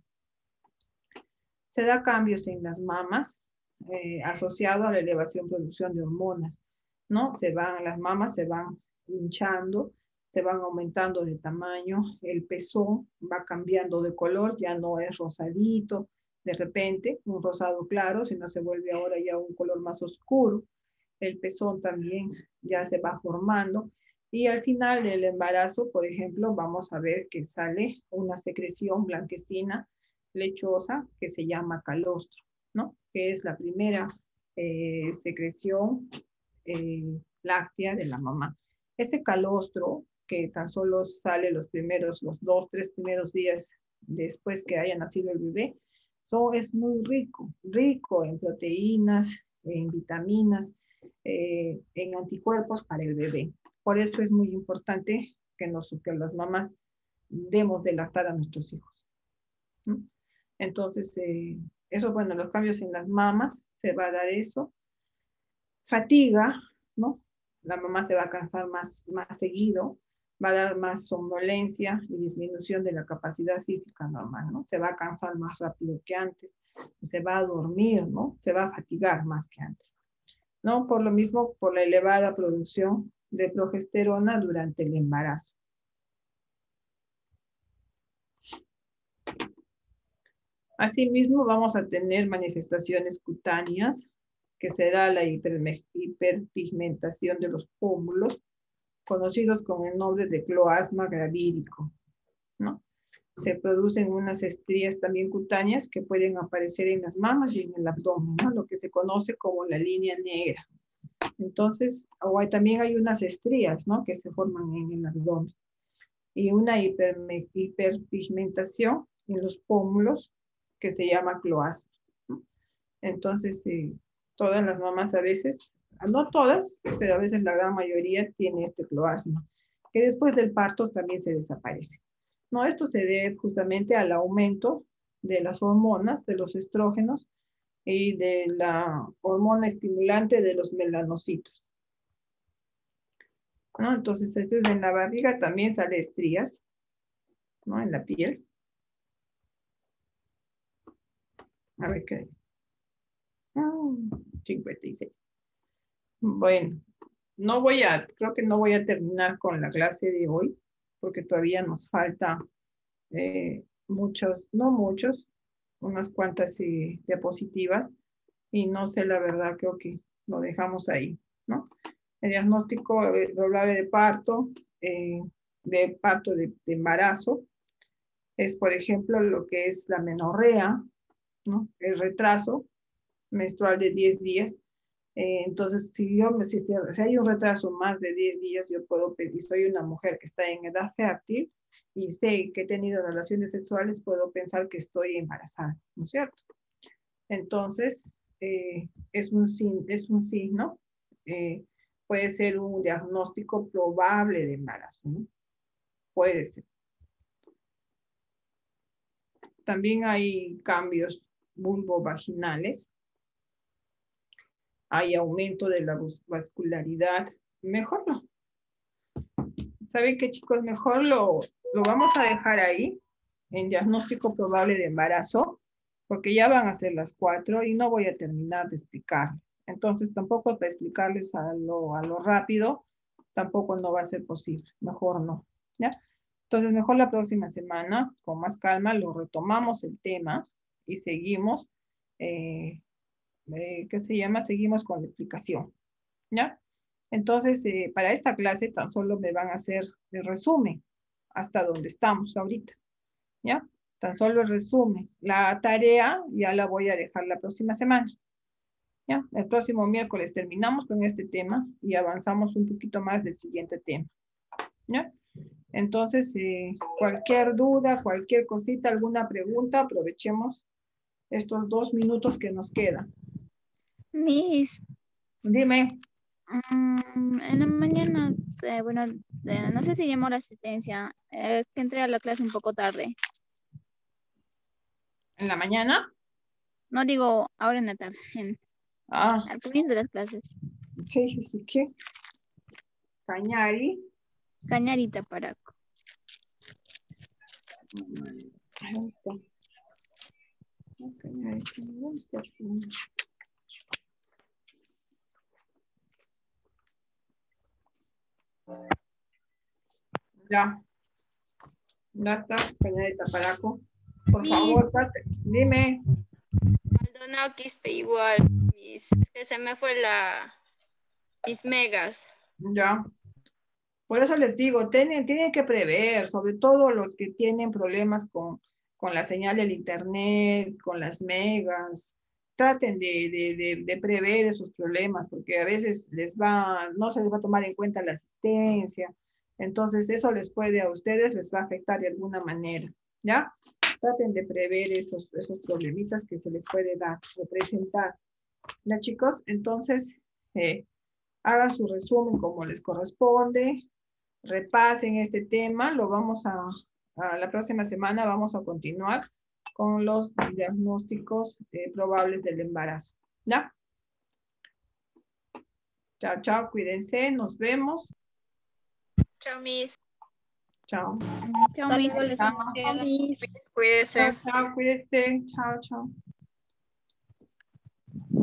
Se da cambios en las mamas, eh, asociado a la elevación producción de hormonas, ¿no? Se van, las mamas se van hinchando, se van aumentando de tamaño, el pezón va cambiando de color, ya no es rosadito, de repente, un rosado claro, sino se vuelve ahora ya un color más oscuro. El pezón también ya se va formando. Y al final del embarazo, por ejemplo, vamos a ver que sale una secreción blanquecina, lechosa, que se llama calostro, ¿no? Que es la primera eh, secreción eh, láctea de la mamá. Ese calostro, que tan solo sale los primeros, los dos, tres primeros días después que haya nacido el bebé, so, es muy rico, rico en proteínas, en vitaminas, eh, en anticuerpos para el bebé. Por eso es muy importante que, nos, que las mamás demos de lactar a nuestros hijos, ¿no? Entonces, eh, eso, bueno, los cambios en las mamas, se va a dar eso. Fatiga, ¿no? La mamá se va a cansar más, más seguido, va a dar más somnolencia y disminución de la capacidad física normal, ¿no? Se va a cansar más rápido que antes, se va a dormir, ¿no? Se va a fatigar más que antes, ¿no? Por lo mismo, por la elevada producción de progesterona durante el embarazo, Asimismo, vamos a tener manifestaciones cutáneas, que será la hiperme- hiperpigmentación de los pómulos, conocidos con el nombre de cloasma gravídico, ¿no? Se producen unas estrías también cutáneas que pueden aparecer en las mamas y en el abdomen, ¿no? Lo que se conoce como la línea negra. Entonces, o hay- también hay unas estrías, ¿no? Que se forman en el abdomen. Y una hiperme- hiperpigmentación en los pómulos que se llama cloasma, ¿no? Entonces, eh, todas las mamás a veces, no todas, pero a veces la gran mayoría tiene este cloasma, que después del parto también se desaparece. No, esto se debe justamente al aumento de las hormonas, de los estrógenos y de la hormona estimulante de los melanocitos, ¿no? Entonces, este es en la barriga, también sale estrías, ¿no? En la piel. A ver qué es. Ah, cincuenta y seis. Bueno, no voy a, creo que no voy a terminar con la clase de hoy, porque todavía nos falta eh, muchos, no muchos, unas cuantas eh, diapositivas, y no sé la verdad, creo que lo dejamos ahí, ¿no? El diagnóstico eh, probable de parto, eh, de parto de, de embarazo, es por ejemplo lo que es la menorrea, ¿no? El retraso menstrual de diez días. Eh, entonces, si yo me, si, si hay un retraso más de diez días, yo puedo pedir, soy una mujer que está en edad fértil y sé que he tenido relaciones sexuales, puedo pensar que estoy embarazada, ¿no es cierto? Entonces, eh, es, un, es un signo, eh, puede ser un diagnóstico probable de embarazo, ¿no? Puede ser. También hay cambios vulvovaginales. Hay aumento de la vascularidad. Mejor no. ¿Saben qué, chicos? Mejor lo, lo vamos a dejar ahí, en diagnóstico probable de embarazo, porque ya van a ser las cuatro y no voy a terminar de explicarles. Entonces, tampoco para explicarles a lo, a lo rápido, tampoco no va a ser posible. Mejor no, ¿ya? Entonces, mejor la próxima semana, con más calma, lo retomamos el tema y seguimos, eh, eh, ¿qué se llama? Seguimos con la explicación, ¿ya? Entonces, eh, para esta clase tan solo me van a hacer el resumen hasta donde estamos ahorita, ¿ya? Tan solo el resumen. La tarea ya la voy a dejar la próxima semana, ¿ya? El próximo miércoles terminamos con este tema y avanzamos un poquito más del siguiente tema, ¿ya? Entonces, eh, cualquier duda, cualquier cosita, alguna pregunta, aprovechemos estos dos minutos que nos quedan. Miss. Dime. Mm, en la mañana, eh, bueno, eh, no sé si llamó la asistencia, eh, es que entré a la clase un poco tarde. ¿En la mañana? No digo ahora en la tarde, en, ah. al comienzo de las clases. Sí, sí, ¿qué? Cañari. Cañarita Paraco. Ahí está. Ya. Ya está, Cañarita Paraco. Por Mis, favor, Pate, dime. Maldonado Quispe igual. Mis, es que se me fue la... Mis megas. Ya. Por eso les digo, tienen, tienen que prever, sobre todo los que tienen problemas con, con la señal del internet, con las megas. Traten de, de, de, de prever esos problemas, porque a veces les va, no se les va a tomar en cuenta la asistencia. Entonces, eso les puede a ustedes, les va a afectar de alguna manera, ¿ya? Traten de prever esos, esos problemitas que se les puede dar o presentar. ¿Ya, chicos? Entonces, eh, hagan su resumen como les corresponde. Repasen este tema, lo vamos a, a la próxima semana vamos a continuar con los diagnósticos eh, probables del embarazo, ¿ya? Chao, chao, cuídense, nos vemos. Chao, Miss. Chao. Chao, Miss. Chao, Cuídese. chao, cuídese. Chao, chao.